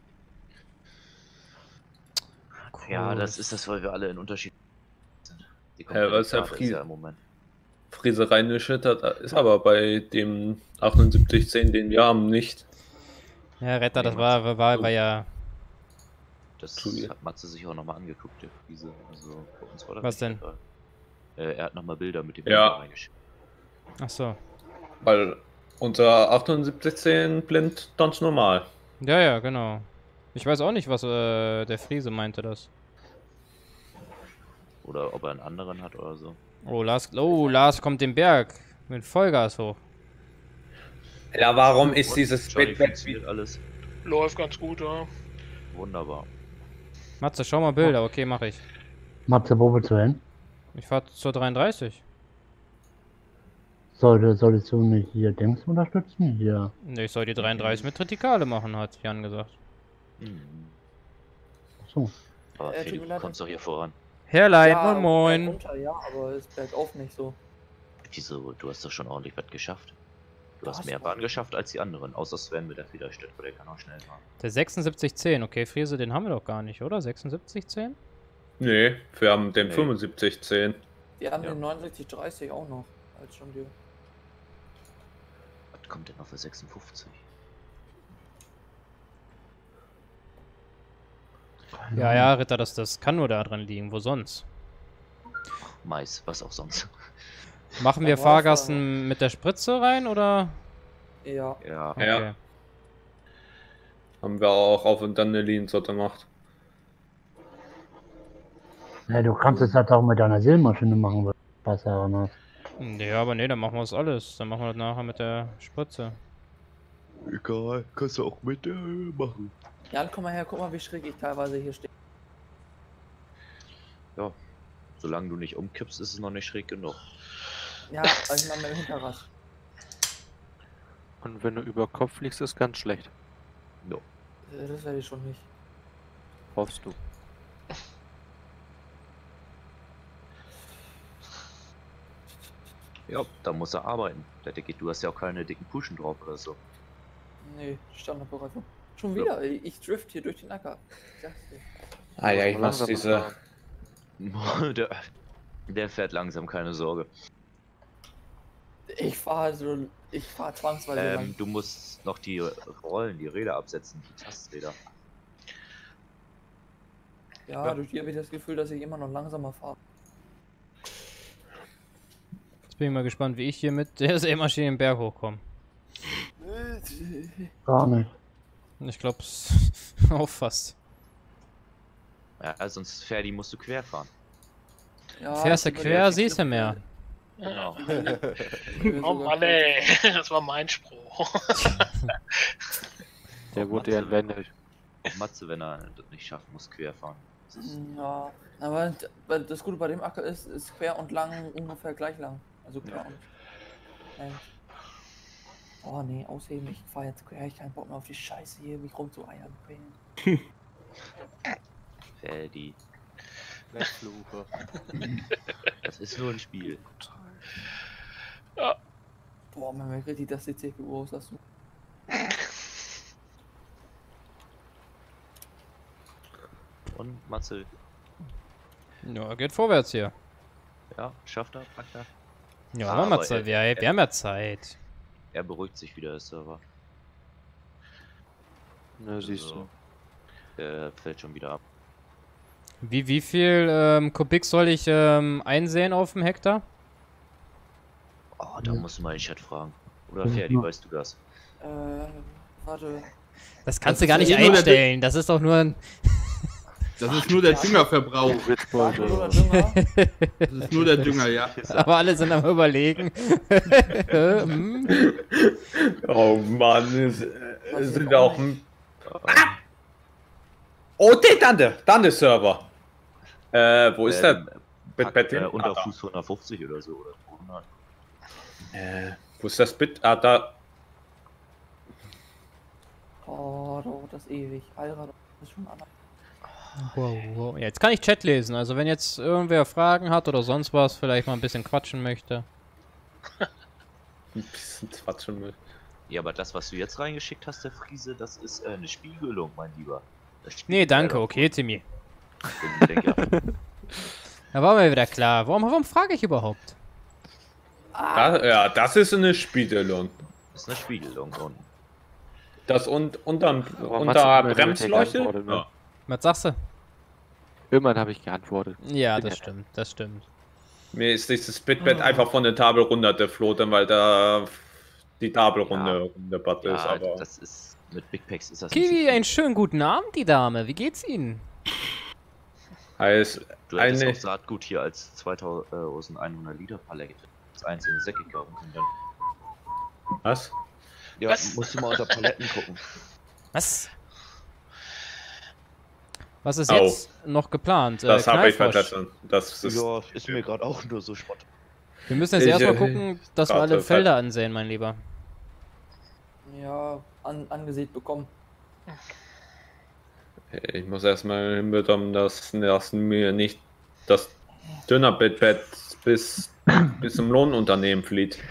Ja, das ist das, weil wir alle in Unterschied sind. Die Äh, was ist der Karte Fried? ja im Moment. Frieserei geschüttert, ist aber bei dem achtundsiebzig zehn, den wir haben, nicht. Ja, Retter, das war, war, war, war ja. Das Entschuldigung. hat Matze sich auch nochmal angeguckt, der Friese. Also bei uns war das Was nicht denn? der Fall. Äh, er hat nochmal Bilder mit dem Ja. Bilder reingeschickt. Ach so. Weil unser achtundsiebzig zehn blind ganz normal. Ja, ja, genau. Ich weiß auch nicht, was äh, der Friese meinte das. Oder ob er einen anderen hat oder so. Oh, Lars, oh, Lars kommt den Berg mit Vollgas hoch. Ja, warum ist Und dieses Johnny Bett weg? funktioniert alles läuft ganz gut, ja. wunderbar. Matze, schau mal Bilder. Okay, mache ich. Matze, wo willst du hin? Ich fahr zur dreiunddreißig. Sollte, solltest du nicht hier Dings unterstützen? Hier. Ne, ich soll die dreiunddreißig mit Tritikale machen, hat Jan gesagt. Mhm. So. Aber Äh, Feli, tut mir du leid. kommst doch hier voran. Herrlein, Ja, moin moin. Runter, ja, aber es bleibt auf nicht so. Wieso? Du hast doch schon ordentlich was geschafft. Du Was? hast mehr Bahn geschafft als die anderen, außer Sven mit der Federstadt, weil der kann auch schnell fahren. Der sechsundsiebzig zehn, okay, Friese, den haben wir doch gar nicht, oder? sechsundsiebzig zehn? Nee, wir haben den Nee. fünfundsiebzig zehn. Die haben Ja. den neunundsechzig dreißig auch noch. Als schon die. Was kommt denn noch für sechsundfünfzig? Ja, ja, Ritter, das, das kann nur da dran liegen, wo sonst? Mais, was auch sonst. Machen wir Aber Fahrgassen mit der Spritze rein, oder? Ja. Ja. Okay. Ja. Haben wir auch auf und dann eine Liniensorte gemacht. Ja, du kannst es halt auch mit deiner Seelmaschine machen, was was daran hast. Ja, aber nee, dann machen wir das alles. Dann machen wir das nachher mit der Spritze. Egal, kannst du auch mit äh, machen. Jan, komm mal her, guck mal, wie schräg ich teilweise hier stehe. Ja. Solange du nicht umkippst, ist es noch nicht schräg genug. Ja, weil ich mal mein Hinterrad. Und wenn du über Kopf liegst, ist ganz schlecht. No. Äh, Das werde ich schon nicht. Hoffst du. Ja, da muss er arbeiten. Der Dicke, du hast ja auch keine dicken Puschen drauf oder so. Nee, Standardbereifung. Schon wieder, ich drift hier durch den Acker. Ich sag's dir. Ah ja, ich mach Langsam diese. fahren. der, der fährt langsam, keine Sorge. Ich fahre so, ich fahre zwangsweise Ähm, lang. du musst noch die Rollen, die Räder absetzen, die Tasträder. Ja, ja. durch die habe ich das Gefühl, dass ich immer noch langsamer fahre. Jetzt bin ich mal gespannt, wie ich hier mit der Sämaschine den Berg hochkomme. Gar nicht. Ich glaube, es auch fast. Ja, sonst Ferdi musst du quer fahren. Ja, Fährst du ich quer, überlege, siehst du mehr. Genau. ich will Oh sogar Mann, ey. Das war mein Spruch. Der wurde ja entwendet. Auch Matze, wenn er das nicht schafft, muss quer fahren. Das ist, Ja, aber d- weil das Gute bei dem Acker ist, ist quer und lang ungefähr gleich lang. Also quer Ja. und. Nein. Oh nee, ausheben, ich fahr jetzt quer, ich keinen Bock mehr auf die Scheiße hier, mich rumzueiern. quälen. Ferdi. Wegfluche. Das ist nur ein Spiel. Boah, man merkt richtig, dass die C P U auslassen. Und Matze, Ja, geht vorwärts hier. ja, schafft er, packt er. Ja, Aber aber mal Zeit. er- Wir, er- wir haben ja Zeit. Er beruhigt sich wieder, der Server. Na, siehst Also, du. Der fällt schon wieder ab. Wie, wie viel ähm, Kubik soll ich ähm, einsehen auf dem Hektar? Oh, da musst du mal den Chat fragen. Oder Das ist Ferdi, nur- weißt du das? Äh, warte. Das kannst Das du gar ist nicht ja nur der einstellen. Das ist doch nur ein... Das ist nur der Düngerverbrauch. Warte, oder Witzbold. Dünger? Das ist nur der Dünger, ja. Aber alle sind am Überlegen. Hm? Oh Mann, es, äh, Was es ist sind auch auch. ein- Oh, der Dante, Dante Server. Äh, wo ist der? Ähm, Bit, packt, Bit, äh, unter ah, da. Fuß hundertfünfzig oder so. Oder hundert. Äh, wo ist das Bit? Ah, da. Oh, da dauert das ewig. Alter, das ist schon anders. Wow, wow. Ja, jetzt kann ich Chat lesen. Also wenn jetzt irgendwer Fragen hat oder sonst was, vielleicht mal ein bisschen quatschen möchte. Ein bisschen Quatschen mit. Ja, aber das, was du jetzt reingeschickt hast, der Friese, das ist äh, eine Spiegelung, mein Lieber. Das Nee, spiegelt danke, leider okay, Timmy. Ich denke, ja. Da war mir wieder klar. Warum, warum frage ich überhaupt? Da, ja, das ist eine Spiegelung. Das ist eine Spiegelung unten. Das und, unterm, Aber unter Matze hat mir Bremsleuchte? geantwortet, ne? Ja. Was sagst du? Irgendwann habe ich geantwortet. Ja, Bin das ja- stimmt, das stimmt. Mir ist dieses Bitbett einfach von der Tafel runtergeflogen, weil da die Tafel Ja. runter runtergebaut ist. Ja, Aber das ist mit Big Packs ist das nicht so Kiwi, viel. einen schönen guten Abend, die Dame. Wie geht's Ihnen? heißt Du hättest eine. auch Saatgut hier als zweitausendeinhundert Liter Palette als einzelne Säcke kaufen können. Dann. Was? Ja, Was? musst du mal unter Paletten gucken. Was? Was ist Au. jetzt noch geplant? Das Äh, habe ich Knallfrosch. vergessen. Das ist. Ja, ist mir gerade auch nur so Spott. Wir müssen jetzt Ich, erstmal äh, gucken, dass wir grad, alle äh, Felder ansehen, mein Lieber. Ja, an, angesehen bekommen. Ich muss erstmal hinbekommen, dass, dass mir nicht das Dünnerbitbett bis, bis zum Lohnunternehmen flieht.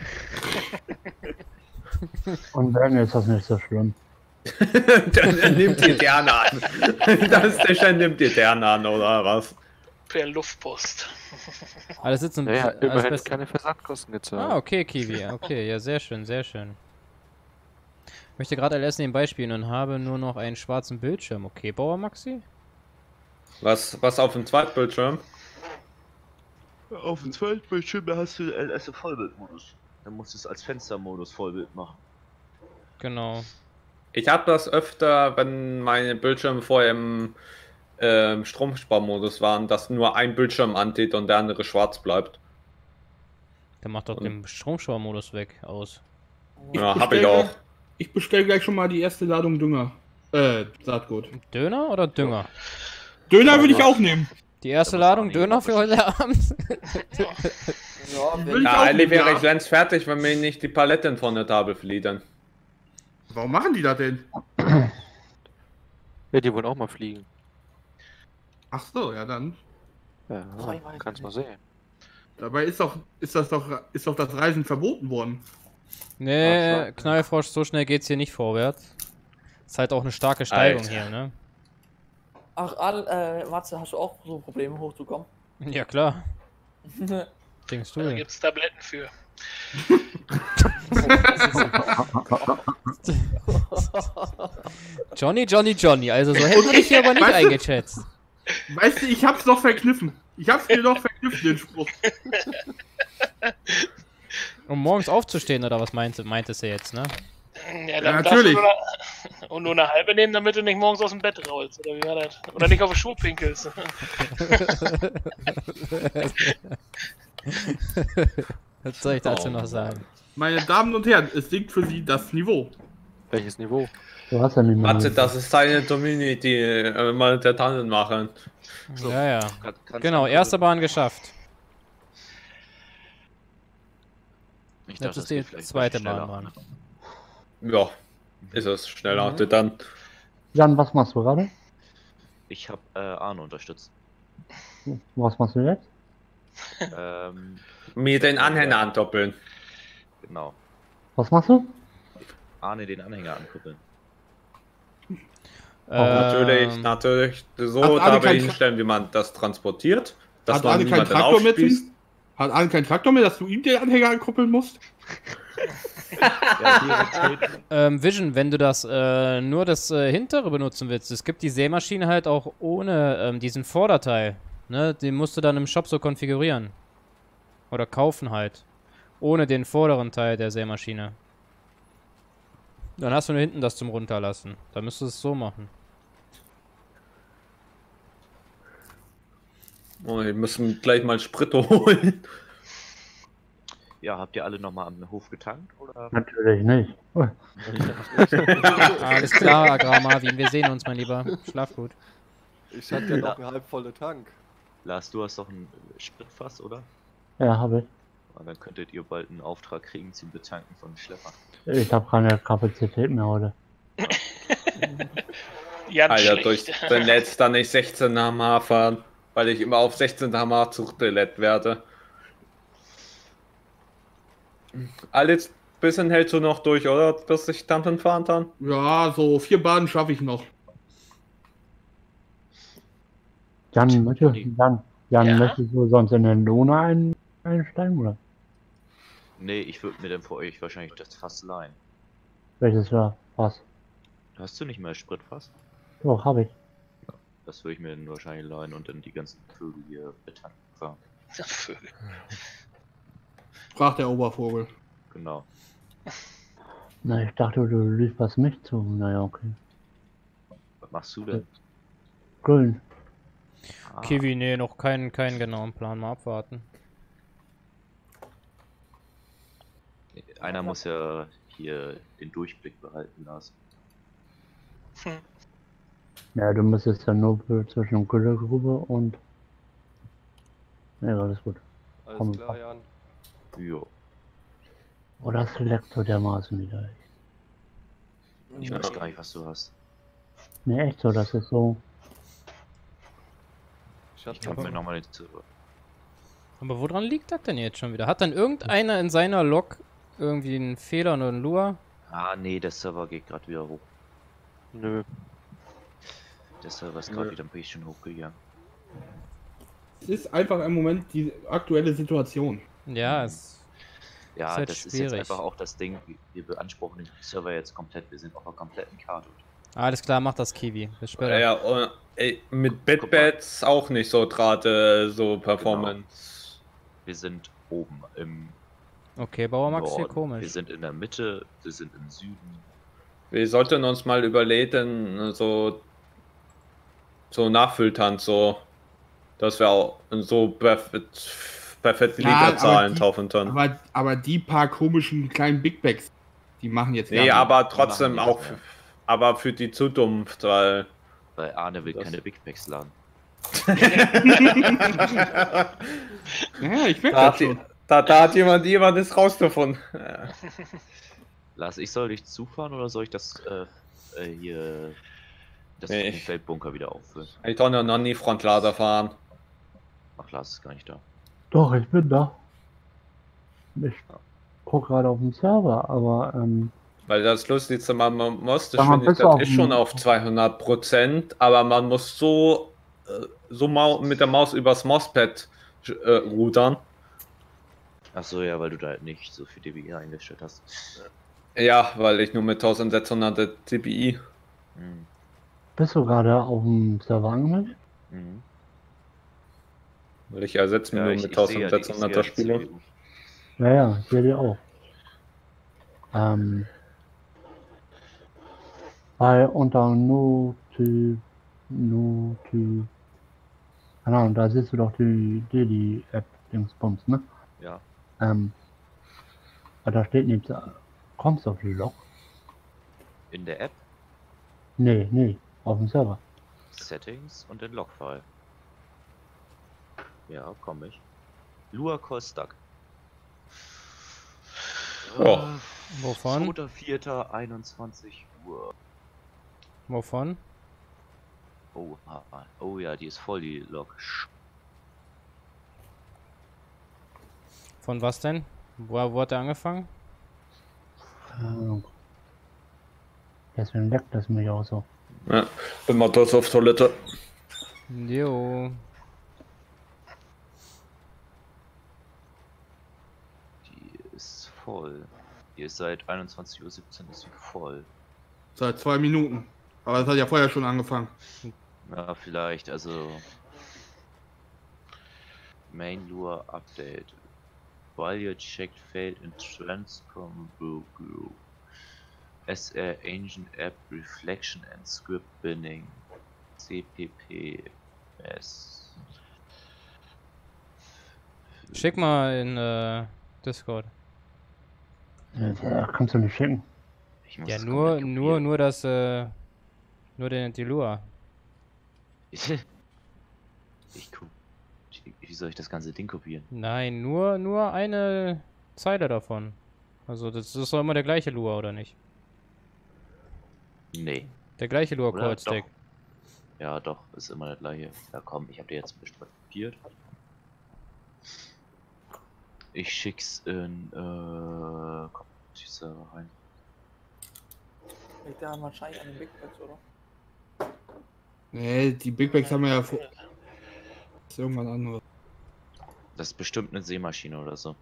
Und wenn, ist das nicht so schlimm. Dann nimmt ihr gerne an. Das Tischchen nimmt ihr gerne an, oder was? Per Luftpost. Alles sitzen. Naja, alles immerhin best- keine Versandkosten gezahlt. Ah, okay, Kiwi. Okay, ja, sehr schön, sehr schön. Ich möchte gerade L S nebenbei spielen und habe nur noch einen schwarzen Bildschirm. Okay, Bauer Maxi? Was, was auf dem Zweitbildschirm? Auf dem zweiten Bildschirm hast du L S Vollbildmodus. Dann musst du es als Fenstermodus Vollbild machen. Genau. Ich habe das öfter, wenn meine Bildschirme vorher im ähm, Stromsparmodus waren, dass nur ein Bildschirm angeht und der andere schwarz bleibt. Der macht doch Und- den Stromschauermodus weg aus. Ja, Ich hab ich bestell auch. gleich- Ich bestell gleich schon mal die erste Ladung Dünger. Äh, Saatgut. Döner oder Dünger? Döner würde ich auch nehmen. Die erste Da muss Ladung man Döner nicht für heute Abend? Ja, Will wenn ich Ja, auch eigentlich wäre ja. ich längst fertig, wenn wir nicht die Paletten von der Tafel fliedern. Warum machen die das denn? Ja, die wollen auch mal fliegen. Ach so, ja dann. Ja, Oh, ich weiß kannst mal nicht. sehen. Dabei ist doch, ist das doch, ist doch das Reisen verboten worden. Nee, Knallfrosch, so schnell geht's hier nicht vorwärts. Ist halt auch eine starke Steigung Alter. hier, ne? Ach, Adel, äh, Matze, hast du auch so Probleme hochzukommen? Ja, klar. Denkst du Da denn? gibt's Tabletten für. Johnny, Johnny, Johnny. Also so hätten wir dich hier aber nicht Weißt du- eingeschätzt. Weißt du, ich hab's doch verkniffen. Ich hab's mir doch verkniffen, den Spruch. Um morgens aufzustehen, oder was meinte, meintest du jetzt, ne? Ja, Ja, dann natürlich. darfst du nur, und nur eine halbe nehmen, damit du nicht morgens aus dem Bett rollst. Oder wie war das? Oder nicht auf den Schuh pinkelst. Was soll ich dazu Oh. noch sagen? Meine Damen und Herren, es sinkt für Sie das Niveau. Welches Niveau? Du hast ja nicht mehr. Matze, das ist deine Community, äh, mal der Tannen machen. So. Ja, ja. Kann, kannst Genau, du- erste Bahn geschafft. Ich Jetzt dachte, ist das die geht vielleicht zweite schneller. Bahn Ja, ist es schneller. Mhm. Dann Jan, was machst du gerade? Ich habe äh, Arne unterstützt. Was machst du jetzt? ähm, mir den Anhänger andoppeln. genau. Was machst du? Arne den Anhänger ankuppeln. Natürlich, Ähm, natürlich so Hat Arne dabei kein Tra- hinstellen, wie man das transportiert. Dass Hat man Arne keinen niemanden Traktor mit? aufspießt. Hat Arne keinen Traktor mehr, dass du ihm den Anhänger ankuppeln musst? Ja, direkt töten. Ähm, Vision, wenn du das äh, nur das äh, hintere benutzen willst, es gibt die Sämaschine halt auch ohne ähm, diesen Vorderteil. Ne? Den musst du dann im Shop so konfigurieren. Oder kaufen halt. Ohne den vorderen Teil der Sämaschine. Dann hast du nur hinten das zum Runterlassen. Da müsstest du es so machen. Oh, wir müssen gleich mal Sprit holen. Ja, habt ihr alle nochmal am Hof getankt? Oder? Natürlich nicht. Oh, Alles klar, Agrar Marvin, wir sehen uns, mein Lieber. Schlaf gut. Ich hatte ja noch eine halbvolle Tank. Lars, du hast doch ein Spritfass, oder? ja, habe Und dann könntet ihr bald einen Auftrag kriegen zum Betanken von Schleppern. ich. Ich habe keine Kapazität mehr heute. Jan Alter, durch schlecht. den Netz dann nicht sechzehn Kilometer pro Stunde fahren, weil ich immer auf sechzehn Kilometer pro Stunde zurückgeletzt werde. Alles bisschen hältst du noch durch, oder? Bis ich Tampen fahren kann? Ja, so vier Bahnen schaffe ich noch. Jan, möchtest, Jan, Jan Ja? möchtest du sonst in den Lohner ein, einsteigen, oder? Nee, ich würde mir dann für euch wahrscheinlich das Fass leihen. Welches war? Was? Hast du nicht mehr Spritfass? Doch, habe ich. Das würde ich mir dann wahrscheinlich leihen und dann die ganzen Vögel hier betanken fahren. Vögel. Sprach der Obervogel. Genau. Na, ich dachte, du lieferst mich zu. Naja, okay. Was machst du denn? Grün. Ah, Kiwi, nee, noch keinen, keinen genauen Plan. Mal abwarten. Einer muss ja hier den Durchblick behalten lassen. Ja, du müsstest ja nur für- zwischen Güllegrube und... Ja, alles gut. Alles Komm. klar, Jan. Jo. Oh, das leckt so dermaßen wieder. Ich weiß gar nicht, was du hast. Ne, echt so, das ist so... Ich hatte Ich kann mir nochmal den Server. Aber woran liegt das denn jetzt schon wieder? Hat dann irgendeiner in seiner Log irgendwie einen Fehler oder einen Lure? Ah, nee, der Server geht gerade wieder hoch. Nö. Der Server ist gerade Nö. wieder ein bisschen hochgegangen. Es ist einfach im Moment die aktuelle Situation. Ja, es Ja, Ist halt das ist schwierig. jetzt einfach auch das Ding. Wir beanspruchen den Server jetzt komplett. Wir sind auf einer kompletten Karte. alles klar, mach das Kiwi. Bis später. Ja, und, ey, mit Bitbats auch nicht so gerade so Performance. Wir sind oben im Okay, Bauermax hier Norden. komisch. Wir sind in der Mitte, wir sind im Süden. Wir sollten uns mal überlegen, so, so Nachfülltanz, so, dass wir auch so perfekt, perfekte Ja, Literzahlen aber die- taufen können. Aber, aber die paar komischen kleinen Big Bags, die machen jetzt Nee, gar aber die trotzdem machen auch, nichts mehr. aber für die Zukunft, weil. Weil Arne will Das- keine Big Bags laden. nichts. Ja, ich merke Da das hat, die, schon. da, da hat jemand jemanden rausgefunden. Ja. Lars, ich soll dich zufahren oder soll ich das äh, äh, hier das Nee, den ich- Feldbunker wieder auffüllen? Ich kann ja noch nie Frontlader fahren. Ach, Lars ist gar nicht da. Doch, ich bin da. Ich guck gerade auf den Server, aber ähm, Weil das Lustigste, man, man muss, das Sag mal, finde ich, bist du auf das ist dem- schon auf zweihundert Prozent, aber man muss so, äh, so mau mit der Maus übers Mauspad äh, rudern. Ach so, ja, weil du da halt nicht so viel D B I eingestellt hast. Ja, weil ich nur mit eintausendsechshundert D P I. Hm. bist du gerade auf dem Server angemeldet? Mhm. Weil ich ersetze mir Ja, nur ich, mit ich sehe ja die- ich sehe ja eintausendsechshunderter die Spiele. C D U. Ja, ja, ich sehe die auch. Ähm, bei unter Noti, Noti, keine Ahnung, da siehst du doch die Daily-App Dingsbums, ne? Ja. Ähm, aber da steht nichts, kommst du auf die Log? In der App, Nee, nee, auf dem Server. Settings und den Logfile. Ja, komm ich. Lua Kostak. Oh. Wovon? zweiter vierter einundzwanzig Uhr. Wovon? Oh, ah, ah. Oh ja, die ist voll, die Log. Von was denn? Wo, wo hat er angefangen? Keine Ahnung. Deswegen leckt das mich auch so. Ja, bin mal kurz auf Toilette. Jo. Die ist voll. Die ist seit einundzwanzig Uhr siebzehn ist sie voll. Seit zwei Minuten. Aber das hat ja vorher schon angefangen. Ja, vielleicht, also. Main Lure Update. While you checked failed in transcom group. S R Engine App Reflection and Script Binning. C P P S. Schick mal in äh, Discord. Ja, kannst du nicht schicken. Ich muss Ja, das nur, komplett nur, kopieren. nur das, äh, nur den, die Lua. Ich guck. Wie soll ich das ganze Ding kopieren? Nein, nur, nur eine Zeile davon. Also das ist doch immer der gleiche Lua, oder nicht? Nee. Der gleiche Lua Oder? Cold Stack. Doch. Ja, doch, ist immer der gleiche. Ja, komm, ich habe dir jetzt bestimmt kopiert. Ich schick's in, äh, komm, die Server rein. Liegt da wahrscheinlich an den Big Bags, oder? Nee, die Big Bags haben wir ja vor. Das ist irgendwas anderes. Das ist bestimmt eine Seemaschine oder so.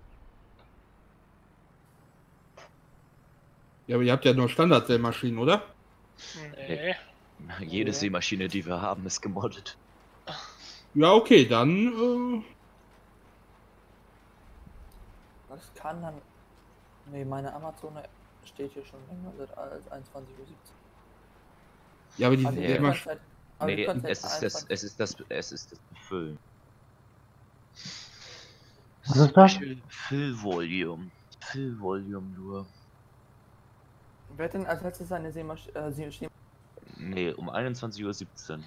Ja, aber ihr habt ja nur Standard-Maschinen, oder? Nee. Jede Ja. Seemaschine, die wir haben, ist gemoddet. Ja, okay, dann, Das kann dann. Nee, meine Amazon steht hier schon länger seit als einundzwanzig Uhr siebzehn. äh, ja, aber die Also, Nee. ihr Seemasch- könnt halt, aber ihr Nee, könnt halt es ist das, einundzwanzig es ist das, es ist das Befüllen. Was ist das? Fill, Fill Volume. Fill Volume nur. Wer hat denn als letztes seine Seemaschine. Äh, See Nee, um einundzwanzig Uhr siebzehn.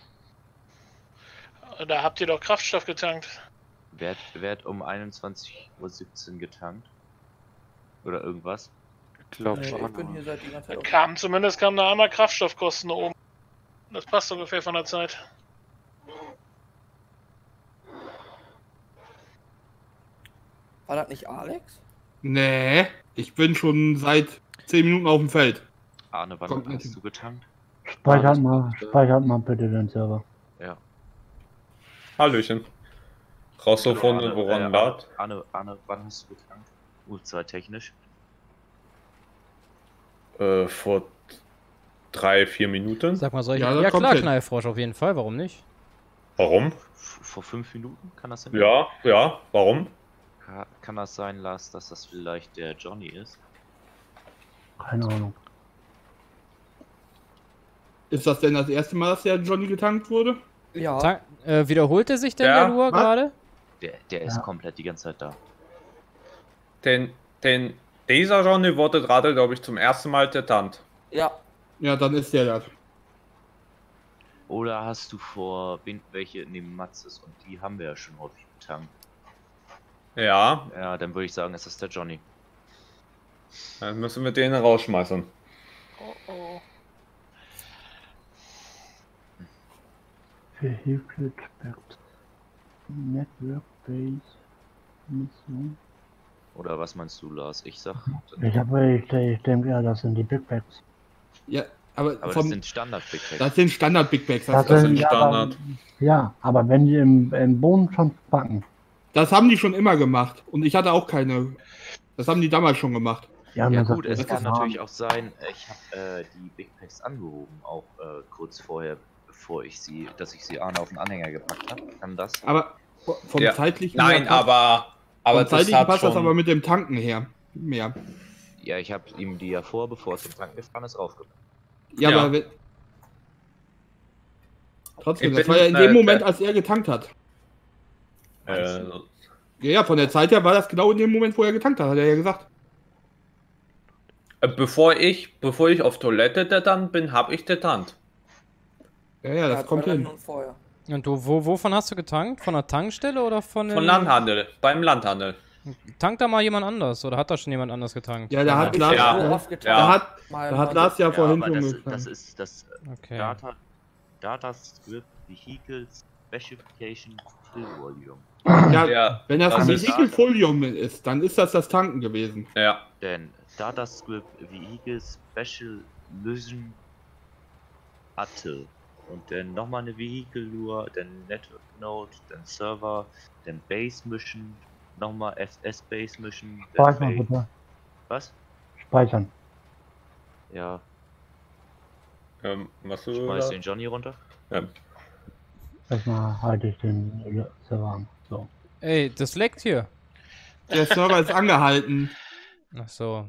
Da habt ihr doch Kraftstoff getankt. Wer, hat- wer hat um einundzwanzig Uhr siebzehn getankt? Oder irgendwas? Ich glaube, nee, es war ich bin hier seit die ganze Zeit. auf- Kam zumindest kam da einmal Kraftstoffkosten oben. Das passt ungefähr von der Zeit. War das nicht Alex? Nee, ich bin schon seit zehn Minuten auf dem Feld. Arne, wann Kommt hast nicht. du getankt? Speichert mal, speichert mal bitte den Server. Ja. Hallöchen. Rausgefunden, Arne, woran äh, lag. Arne, Arne, wann hast du getankt? Uhrzeit technisch. Äh, vor drei, vier Minuten. Sag mal, soll ich... Ja, Ja, das kommt klar, hin. Knallfrosch, auf jeden Fall, warum nicht? Warum? F vor fünf Minuten kann das sein? Ja, ja, warum? Ka kann das sein, Lars, dass das vielleicht der Johnny ist? Keine Ahnung. Ist das denn das erste Mal, dass der Johnny getankt wurde? Ja. Ta äh, wiederholte sich denn Ja, der Lure was? gerade? Der, der ist Ja. komplett die ganze Zeit da. Den, den, dieser Johnny wurde gerade, glaube ich, zum ersten Mal getannt. Ja. Ja, dann ist der das. Oder hast du vor Wind welche neben Matzes und die haben wir ja schon häufig getankt. Ja, Ja, dann würde ich sagen, es ist der Johnny. dann müssen wir den rausschmeißen. Oh oh. Vehicle Expert. Network Base. Mission. Oder was meinst du, Lars? Ich sag. Ich, hab, ich, ich denke, ja, das sind die Big Bags. Ja, aber, Aber das vom, sind Standard-Big Bags. das sind Standard-Big Bags. Das, Das das das, sind ja, Standard. aber, ja, aber wenn die im, im Boden schon packen. das haben die schon immer gemacht. Und ich hatte auch keine. Das haben die damals schon gemacht. Ja, Ja dann gut, sagt es er, kann ja, natürlich auch sein, ich habe äh, die Big Packs angehoben, auch äh, kurz vorher, bevor ich sie, dass ich sie Arne auf den Anhänger gepackt habe. Kann das? Aber vom Ja. zeitlichen Nein, her passt- aber, aber vom das zeitlichen hat passt das schon... aber mit dem Tanken her. Mehr. Ja, ich habe ihm die ja vor, bevor es zum Tanken gefahren ist, aufgepackt. Ja, Ja. aber wenn, trotzdem, Ich das bin, war ja in äh, dem Moment, der- als er getankt hat. äh, Ja, ja, von der Zeit her war das genau in dem Moment, wo er getankt hat, hat er ja gesagt. äh, bevor ich, bevor ich auf Toilette getannt bin, habe ich getannt. Ja, ja, das Ja, kommt zwei hin. Rennen und vorher. Und du, wo, wovon hast du getankt? Von der Tankstelle oder von Von den- Landhandel, beim Landhandel. Tankt da mal jemand anders oder hat da schon jemand anders getankt? Ja, da hat Ich Lars, Ja. so da, oft getan. Ja. da hat, Mal- da hat mal- Lars ja Ja, vorhin aber schon das, getankt. das ist das Okay. Data, Data Script Vehicle Specification Fill Volume. Ja, Ja, wenn das, das ein ist- Vehicle Volume ist, dann ist das das Tanken gewesen. ja. Denn Data Script Vehicle Special Mission Atte. Und dann nochmal eine Vehicle Lure, dann Network Node, dann Server, dann Base Mission, nochmal F S Base Mission, dann Speichern Ba- bitte. Was? Speichern. Ja, Ähm, was du schmeiß da? den Johnny runter. Ja. Erstmal halte ich den Server an. So. Ey, das leckt hier. Der Server ist angehalten. Ach so.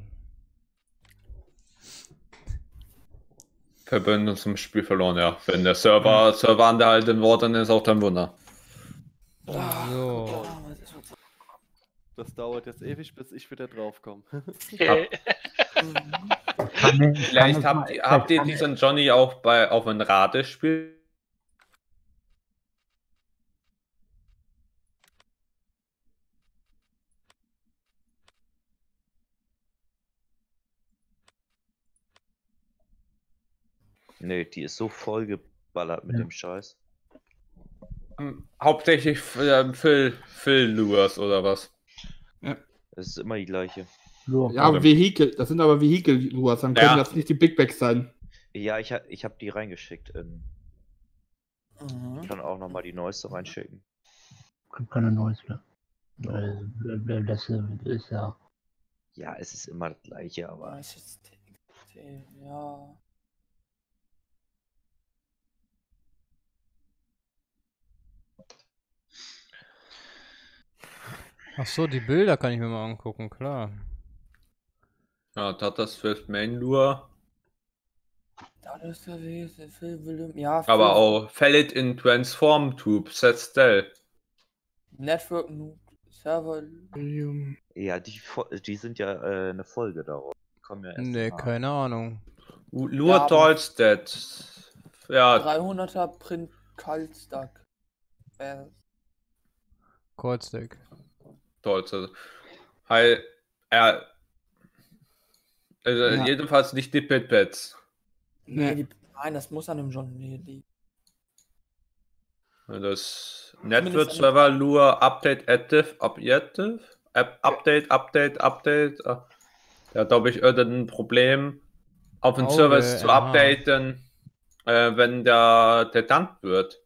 Verbindung zum Spiel verloren, ja. Wenn der Server, Server angehalten worden ist, auch kein Wunder. So. Ah, was ist was- Das dauert jetzt ewig, bis ich wieder draufkomme. Okay. Kann ich- kann Vielleicht ich habt, mal- ihr- habt ihr kann ich- diesen Johnny auch bei auf ein Ratespiel? Nee, die ist so voll geballert mit Ja. dem Scheiß. Ähm, Hauptsächlich ähm, Phil, Phil Lures oder was? Es ist immer die gleiche. Lure. Ja, aber Vehicle, das sind aber Vehicle-Lures, dann können Ja. das nicht die Big Bags sein. Ja, ich, ha- ich habe die reingeschickt. In, Mhm. ich kann auch nochmal die neueste reinschicken. Gibt keine Neues mehr. Äh, Das ist ja. Ja, es ist immer das gleiche, aber Was ist T X T? Ja. Ach so, die Bilder kann ich mir mal angucken, klar. Ja, Tata Swift Main Lure. Da ist der Wesen, Phil William. Ja, Aber Phil- auch Valid in Transform Tube, Set Still. Network Nuke, Server. ja, die, Fo- die sind ja äh, eine Folge daraus. Die kommen ja erst Nee, danach. keine Ahnung. Lure Ja, aber- Tolstedt. Ja, dreihunderter Print Kaltstack. Äh, Coldstack. Tolstedt. Halt, er. Also Ja. jedenfalls nicht die Pitpads. nee, Nee. die, nein, das muss an dem John nee, liegen. Das Zumindest Network an- Server Lure Update Active Objective. App, Update, Update, Update. Ah, Da hat, glaube ich, irgendein Problem auf dem Oh, Server äh, zu aha. updaten, äh, wenn der getankt wird.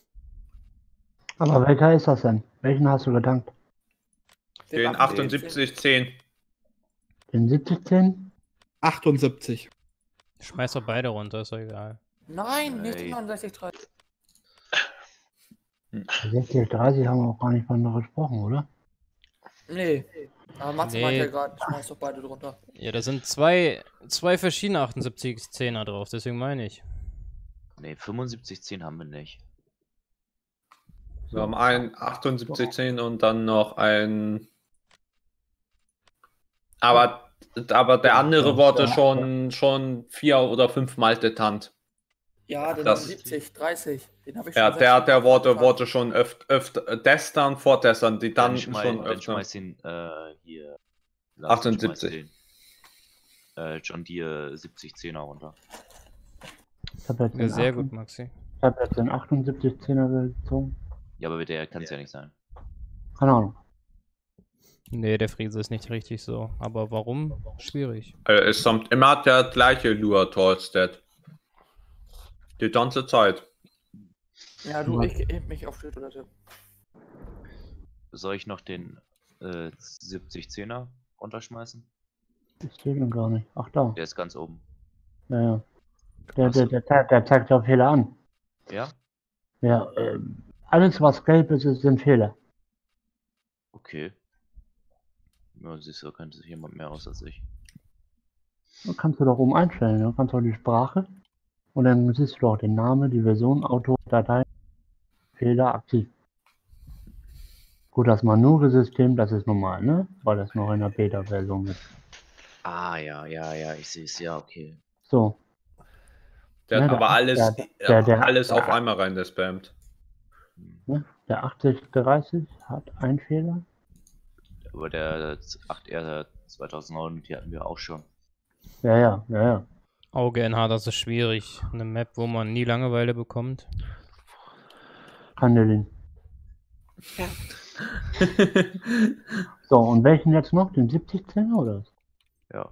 Aber welcher ist das denn? Welchen hast du gedankt? Den achtundsiebzig zehn. Den siebzig zehn? achtundsiebzig. Schmeiß doch beide runter, ist doch egal. Nein, nicht Ey. die neunundsechzig dreißig. sechzig dreißig haben wir auch gar nicht von gesprochen, oder? Nee. Aber Matze meint Nee. ja gerade, schmeiß doch beide drunter. Ja, da sind zwei, zwei verschiedene achtundsiebzig zehner drauf, deswegen meine ich. Ne, fünfundsiebzig zehn haben wir nicht. Wir haben ein achtundsiebzig zehn und dann noch ein. Aber, aber der andere wurde schon, schon vier oder fünf Mal detant. Ja, den Das- siebzig, dreißig. Den habe ich Ja, schon der, sechs der Mal wurde, getan. wurde schon öfter, öfter testern, vortestern, die dann Dann, schmeiß, schon dann öfter. schmeiß ihn äh, hier. Lars, achtundsiebzig. schmeiß den, Äh, John Deere siebzig zehner runter. Ich habe jetzt, Ja, den sehr acht- gut, Maxi. ich hab jetzt den achtundsiebzig zehner gezogen. Ja, aber der kann es ja nicht sein. Keine Ahnung. Nee, der Friese ist nicht richtig so. Aber warum? Schwierig. Äh, es kommt immer der gleiche Lure Torstedt. Die ganze Zeit. Ja, du, ich heb mich auf Schildtoilette. Soll ich noch den äh, siebzig zehner runterschmeißen? Ich sehe den gar nicht. Ach da. Der ist ganz oben. Ja, ja. Der, der, der, zeigt- der zeigt ja Fehler an. Ja? Ja, ähm, alles was gelb ist, ist ein Fehler. Okay. Ja, siehst du, da kennt sich jemand mehr aus als ich. Da kannst du doch oben einstellen. Du kannst auch die Sprache. Und dann siehst du doch den Namen, die Version, Auto, Datei, Fehler aktiv. Gut, das Manöversystem, das ist normal, ne? Weil das noch in der Beta-Version ist. Ah, ja, ja, ja, ich sehe es, ja, okay. So. Der Ja, hat der- aber alles, der- der- der- alles der- auf einmal reingespammt. Ne? Der achtzig dreißig hat einen Fehler. Aber der acht R zweitausendneun, die hatten wir auch schon. Ja, ja, ja, ja. Auge N H, das ist schwierig. Eine Map, wo man nie Langeweile bekommt. Kandelin. So, und welchen jetzt noch? Den siebzig zehner oder was? Ja.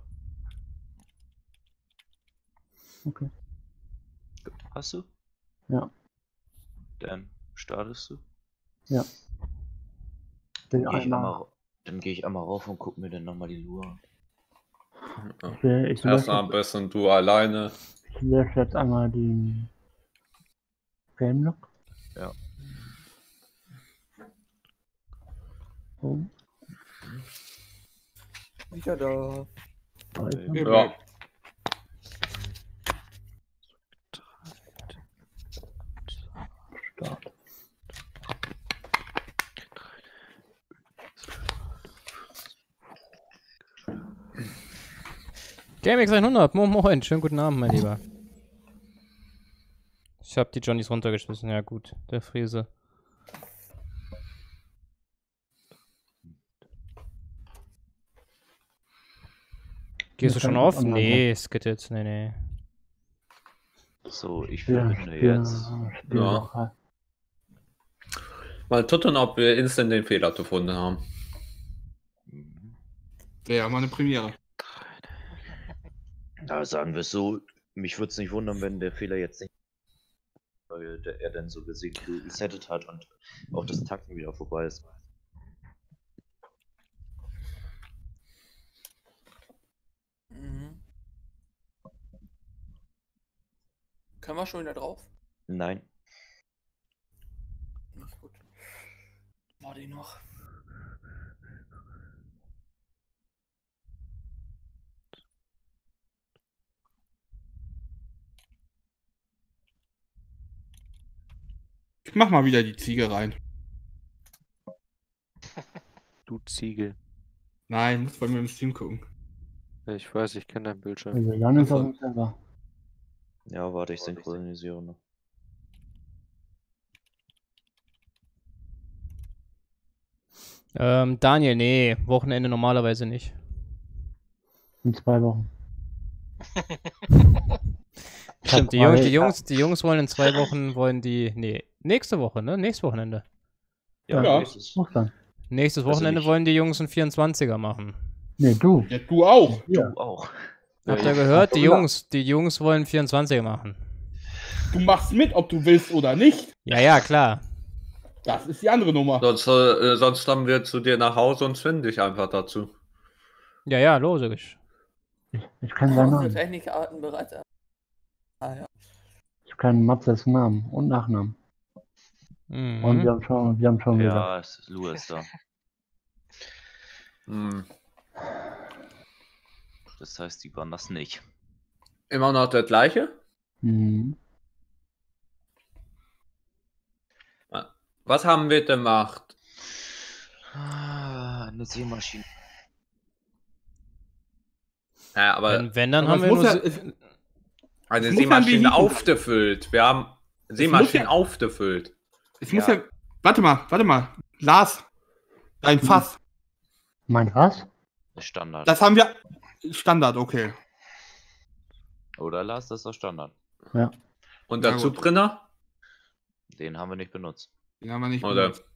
Okay. Hast du? Ja. Dann startest du? Ja. Dann Will gehe ich, einmal- einmal ra- dann geh ich einmal rauf und guck mir dann nochmal die Lure an. Ich, will- ich, Erstmal lösche, am besten du alleine. ich lösche jetzt einmal den Game-Lock. Ja. So. Wieder da. Da ist er. Ja. Start. GameX hundert, moin moin, schönen guten Abend, mein Lieber. Ich hab die Johnnies runtergeschmissen, ja gut, der Friese. Gehst du Das schon kann auf? ich online Nee, skittet, nee, nee. So, ich Ja, verbinde Spiel, jetzt. Spielwoche. Mal gucken, ob wir instant den Fehler gefunden haben. Mhm. Wäre ja mal eine Premiere. Da sagen wir es so, mich würde es nicht wundern, wenn der Fehler jetzt nicht, weil der, er dann so gesehen gesettet hat und auch das Takten wieder vorbei ist. Mhm. Können wir schon wieder drauf? Nein. Nicht gut. Warte noch. Ich mach mal wieder die Ziege rein. Du Ziegel. Nein, muss bei mir im Stream gucken. Ja, ich weiß, ich kenne deinen Bildschirm. Also Jan ist Ach auf so. dem Server. Ja, warte, ich synchronisiere noch. Ähm, Daniel, nee, Wochenende normalerweise nicht. In zwei Wochen. Stimmt, die, zwei- Jungs, die, Jungs, die Jungs wollen in zwei Wochen, wollen die, nee, nächste Woche, ne? Nächstes Wochenende. Ja, Ja. nächstes. Muss dann. Nächstes Also Wochenende nicht- wollen die Jungs einen vierundzwanziger machen. Nee, du. Ja, du auch. Ja. Du auch. Habt Ja, ihr gehört? Die Ja. Jungs, die Jungs wollen vierundzwanziger machen. Du machst mit, ob du willst oder nicht. Ja, ja, klar. Das ist die andere Nummer. Sonst, äh, sonst kommen wir zu dir nach Hause und finden dich einfach dazu. Ja, ja, logisch. Ich, ich kenne seinen Unsere Namen. Technikarten bereits. Ah ja. Ich kenne Matzes Namen und Nachnamen. Und wir Mhm. haben schon, wir haben schon gesagt. Ja, es ist Lou ist da. Hm. Das heißt, die waren das nicht. Immer noch der gleiche? Mhm. Was haben wir gemacht? Ah, eine Seemaschine. Ja, aber Wenn, wenn dann Aber haben es wir muss nur. ja- Se- es- eine es muss ja ein Seemaschine Vehikel sein. aufgefüllt. Wir haben Seemaschinen ja- aufgefüllt. Es muss ja. Warte mal, warte mal. Lars, dein Fass. Mein was? Standard. Das haben wir. Standard, okay. Oder Lars, das ist doch Standard. Ja. Und Na der gut. Zubrenner? Den haben wir nicht benutzt. Den haben wir nicht Oder? benutzt.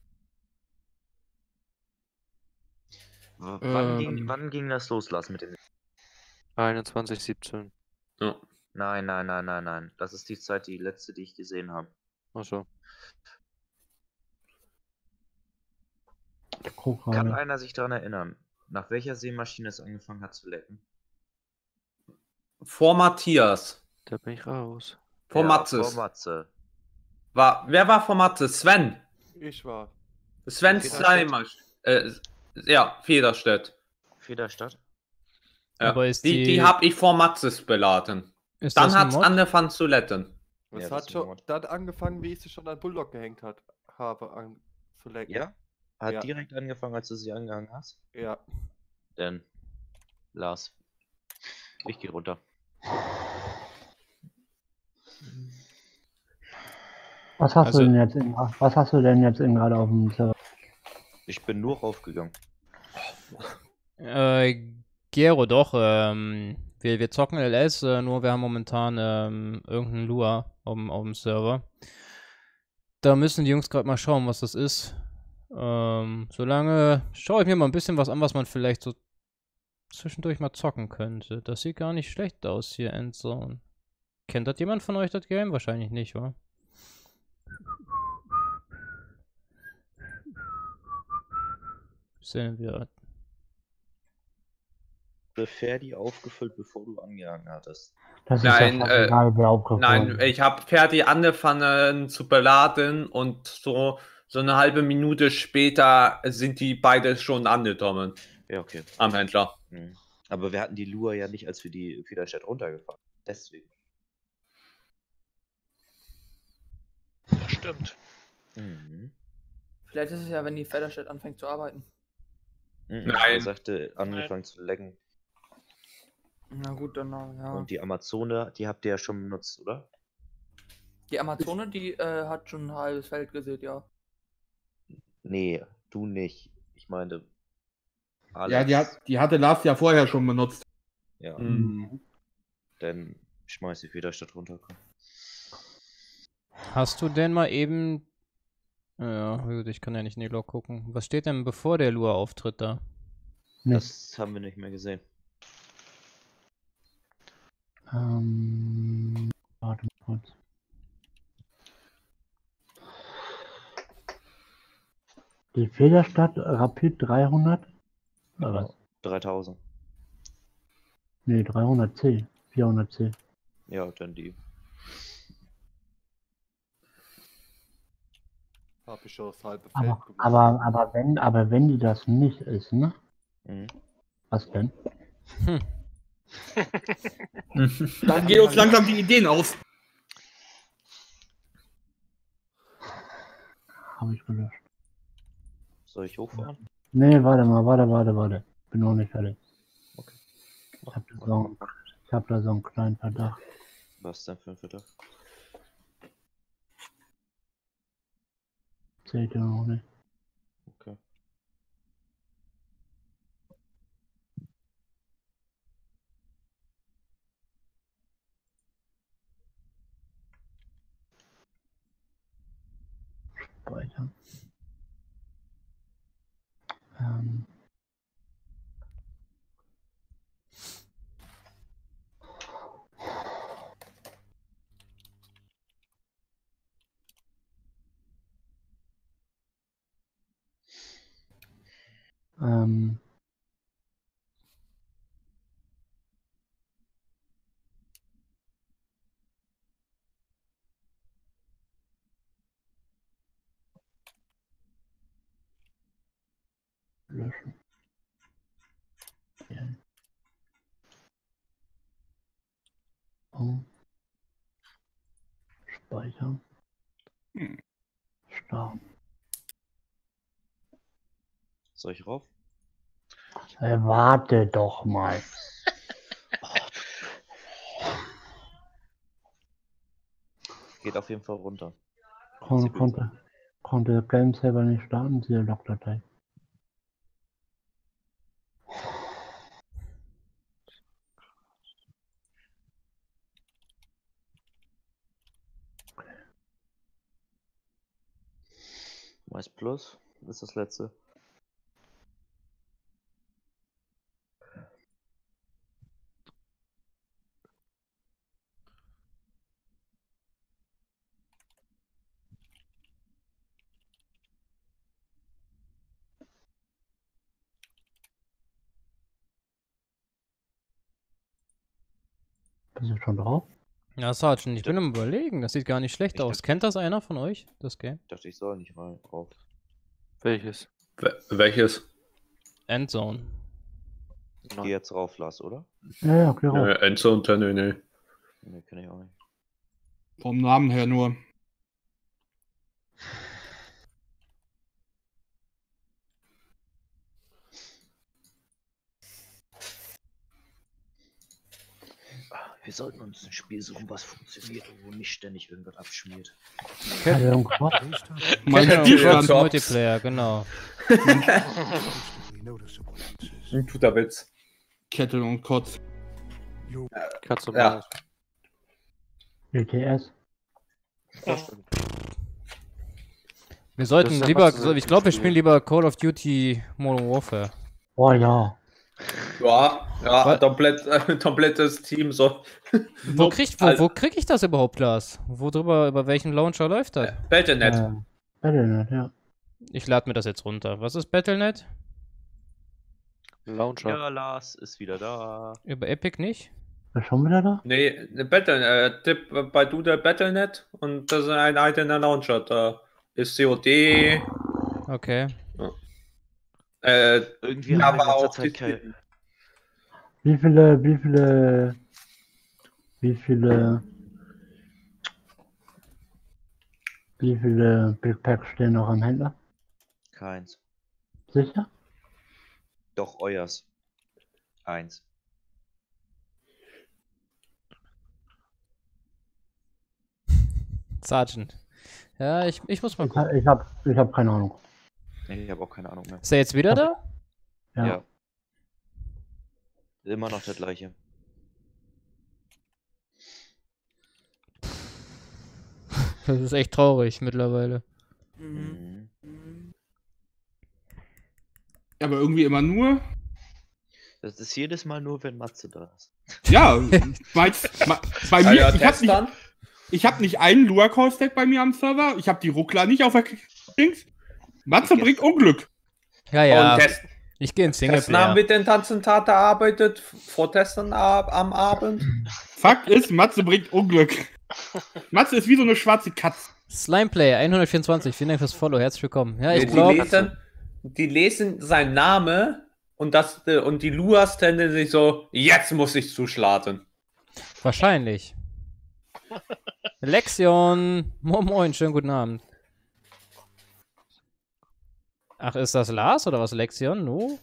W wann, Ähm. ging, wann ging das los, Lars, mit dem... einundzwanzig siebzehn. Ja. Nein, nein, nein, nein, nein. Das ist die Zeit, die letzte, die ich gesehen habe. Achso. Guck Kann gerade. einer sich daran erinnern, nach welcher Seemaschine es angefangen hat zu lecken? Vor Matthias. Da bin ich raus. Vor Ja, Matzes. Vor Matze. War, wer war vor Matzes? Sven. Ich war. Sven Federstedt. Sleimasch. Äh, ja, Federstedt. Federstadt? Ja. Aber ist die, die, die- habe ich vor Matzes beladen. Ist Dann das ein hat's Mod? angefangen zu letten. Es Ja, das hat ist ein schon Mod. dann angefangen, wie ich sie schon an Bulldog gehängt hat, habe an, zu lecken. Ja? Hat Ja. direkt angefangen, als du sie angehangen hast? Ja. Denn, Lars, ich gehe runter. Was hast Also- du denn jetzt in, was hast du denn jetzt in gerade auf dem Server? Ich bin nur raufgegangen. Äh, Gero, doch. Ähm, wir, wir zocken L S, äh, nur wir haben momentan ähm, irgendeinen Lua auf dem- auf dem Server. Da müssen die Jungs gerade mal schauen, was das ist. Ähm, solange schaue ich mir mal ein bisschen was an, was man vielleicht so zwischendurch mal zocken könnte. Das sieht gar nicht schlecht aus hier, Endzone. Kennt das jemand von euch, das Game? Wahrscheinlich nicht, wa? Sehen wir. Ferdi aufgefüllt, bevor du angehangen hattest. Das ist Nein, ja äh, egal, wer aufgehoben Nein, ich habe fertig angefangen zu beladen und so, so eine halbe Minute später sind die beide schon angekommen Ja, okay. am Händler. Mhm. Aber wir hatten die Lua ja nicht, als wir die Federstadt runtergefahren. Deswegen. Das stimmt. Mhm. Vielleicht ist es ja, wenn die Federstedt anfängt zu arbeiten. Mhm. Nein. Er sagte, angefangen zu lecken. Na gut, dann äh, ja. Und die Amazone, die habt ihr ja schon benutzt, oder? Die Amazone, die äh, hat schon ein halbes Feld gesät, ja. Nee, du nicht. Ich meine, Alex. Ja, die, hat, die hatte Lars ja vorher schon benutzt. Ja, Mhm. dann schmeiß die Federstadt runter. Komm. Hast du denn mal eben... Ja, gut, ich kann ja nicht in die Log gucken. Was steht denn bevor der Lua auftritt da? Nichts. Das haben wir nicht mehr gesehen. Ähm, warte mal kurz. Die Federstadt Rapid dreihundert? Oder was? dreitausend. Nee, dreihundert C. vierhundert C. Ja, dann die. Hab ich schon das halbe Feld Aber, gemacht. aber, aber wenn, aber wenn die das nicht ist, ne? Mhm. Was denn? Dann gehen uns langsam die Ideen aus. Habe ich gelöscht. Soll ich hochfahren? Nee, warte mal, warte, warte, warte. Bin noch nicht fertig. Okay. Ich hab da so, ich hab da so einen kleinen Verdacht. Was ist denn für ein Verdacht? Zählt ja noch nicht. Okay. Speichern. Ähm. Ähm. Löschen. Oh. Speichern. Starten. Soll ich rauf? Äh, warte doch mal. Geht auf jeden Fall runter. Kon konnte, konnte Game selber nicht starten, siehe Logdatei. Mais Plus ist das letzte. Bist du schon drauf? Ja, Sergeant, ich bin am Überlegen. Das sieht gar nicht schlecht Ich aus. Kennt das einer von euch, das Game? Ich dachte, ich soll nicht mal drauf. Welches? Wel- Welches? Endzone. Ich geh jetzt rauf, Lars, oder? Ja, ja, okay, rauf. Äh, Enzo und Tenne, nee. Ne, kenn ich auch nicht. Vom Namen her nur. Wir sollten uns ein Spiel suchen, was funktioniert und wo nicht ständig irgendwas abschmiert. Hat er irgendwas? Mein Kettle Spielstand. Cross Multiplayer, genau. Ein guter Witz. Kettle und Kotz. Katze und Ja. Maus. G T S. Das stimmt. Wir sollten Das ist ja lieber, fast so ich glaube, wir Spiel. spielen lieber Call of Duty Modern Warfare. Oh ja. Ja, ja, Was? komplett, äh, komplettes Team so. Wo krieg, wo, Also- wo krieg ich das überhaupt, Lars? Wo drüber, über welchen Launcher läuft das? Battlenet. Äh, Battlenet, ja. Ich lade mir das jetzt runter. Was ist Battlenet? Launcher. Ja, Lars ist wieder da. Über Epic nicht? Ist schon wieder da? Nee, ne Battle, äh, Tipp äh, bei du der Battlenet und das ist ein eigener Launcher. Da ist C O D, Okay. äh, Irgendwie haben wir aber in letzter auch Zeit keine. die, Wie viele, wie viele, wie viele, wie viele Big Packs stehen noch am Händler? Keins. Sicher? Doch, euers. Eins. Sergeant. Ja, ich, ich muss mal Ich, gucken. ha- ich hab, ich hab keine Ahnung. Nee, ich habe auch keine Ahnung mehr. Ist er jetzt wieder da? Ja. Ja. Immer noch der gleiche. Das ist echt traurig mittlerweile. Mhm. Mhm. Mhm. Aber irgendwie immer nur. Das ist jedes Mal nur, wenn Matze da ist. Ja, bei, bei ja, mir, ja, ich habe nicht, Testern. ich hab nicht einen Lua-Core-Stack bei mir am Server. Ich habe die Ruckler nicht auf der Dings. Matze bringt Unglück. Ja, ja. Und Test, Ich gehe in Testen haben Singleplayer. mit den Tanzentat erarbeitet, vor Testern ab, am Abend. Fakt ist, Matze bringt Unglück. Matze ist wie so eine schwarze Katze. Slimeplay hundertvierundzwanzig, vielen Dank fürs Follow, herzlich willkommen. Ja, ich die, glaube, lesen, die lesen seinen Namen und, das, und die Luas tenden sich so, jetzt muss ich zuschlagen. wahrscheinlich. Lexion, moin moin, schönen guten Abend. Ach, ist das Lars oder was? Lexion? No?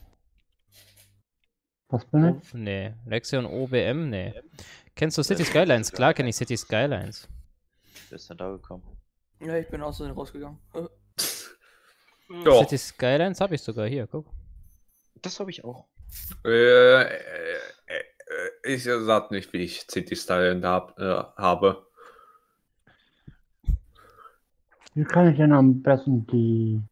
Was bin ich? Nee. Lexion O B M? Nee. Kennst du City Skylines? Klar kenne ich City Skylines. Wer ist denn da gekommen? Ja, ich bin aus Versehen rausgegangen. Ja. City Skylines habe ich sogar hier, guck. Das habe ich auch. Äh, äh, äh, ich sag nicht, wie ich City Style hab, äh, habe. Wie kann ich denn am besten die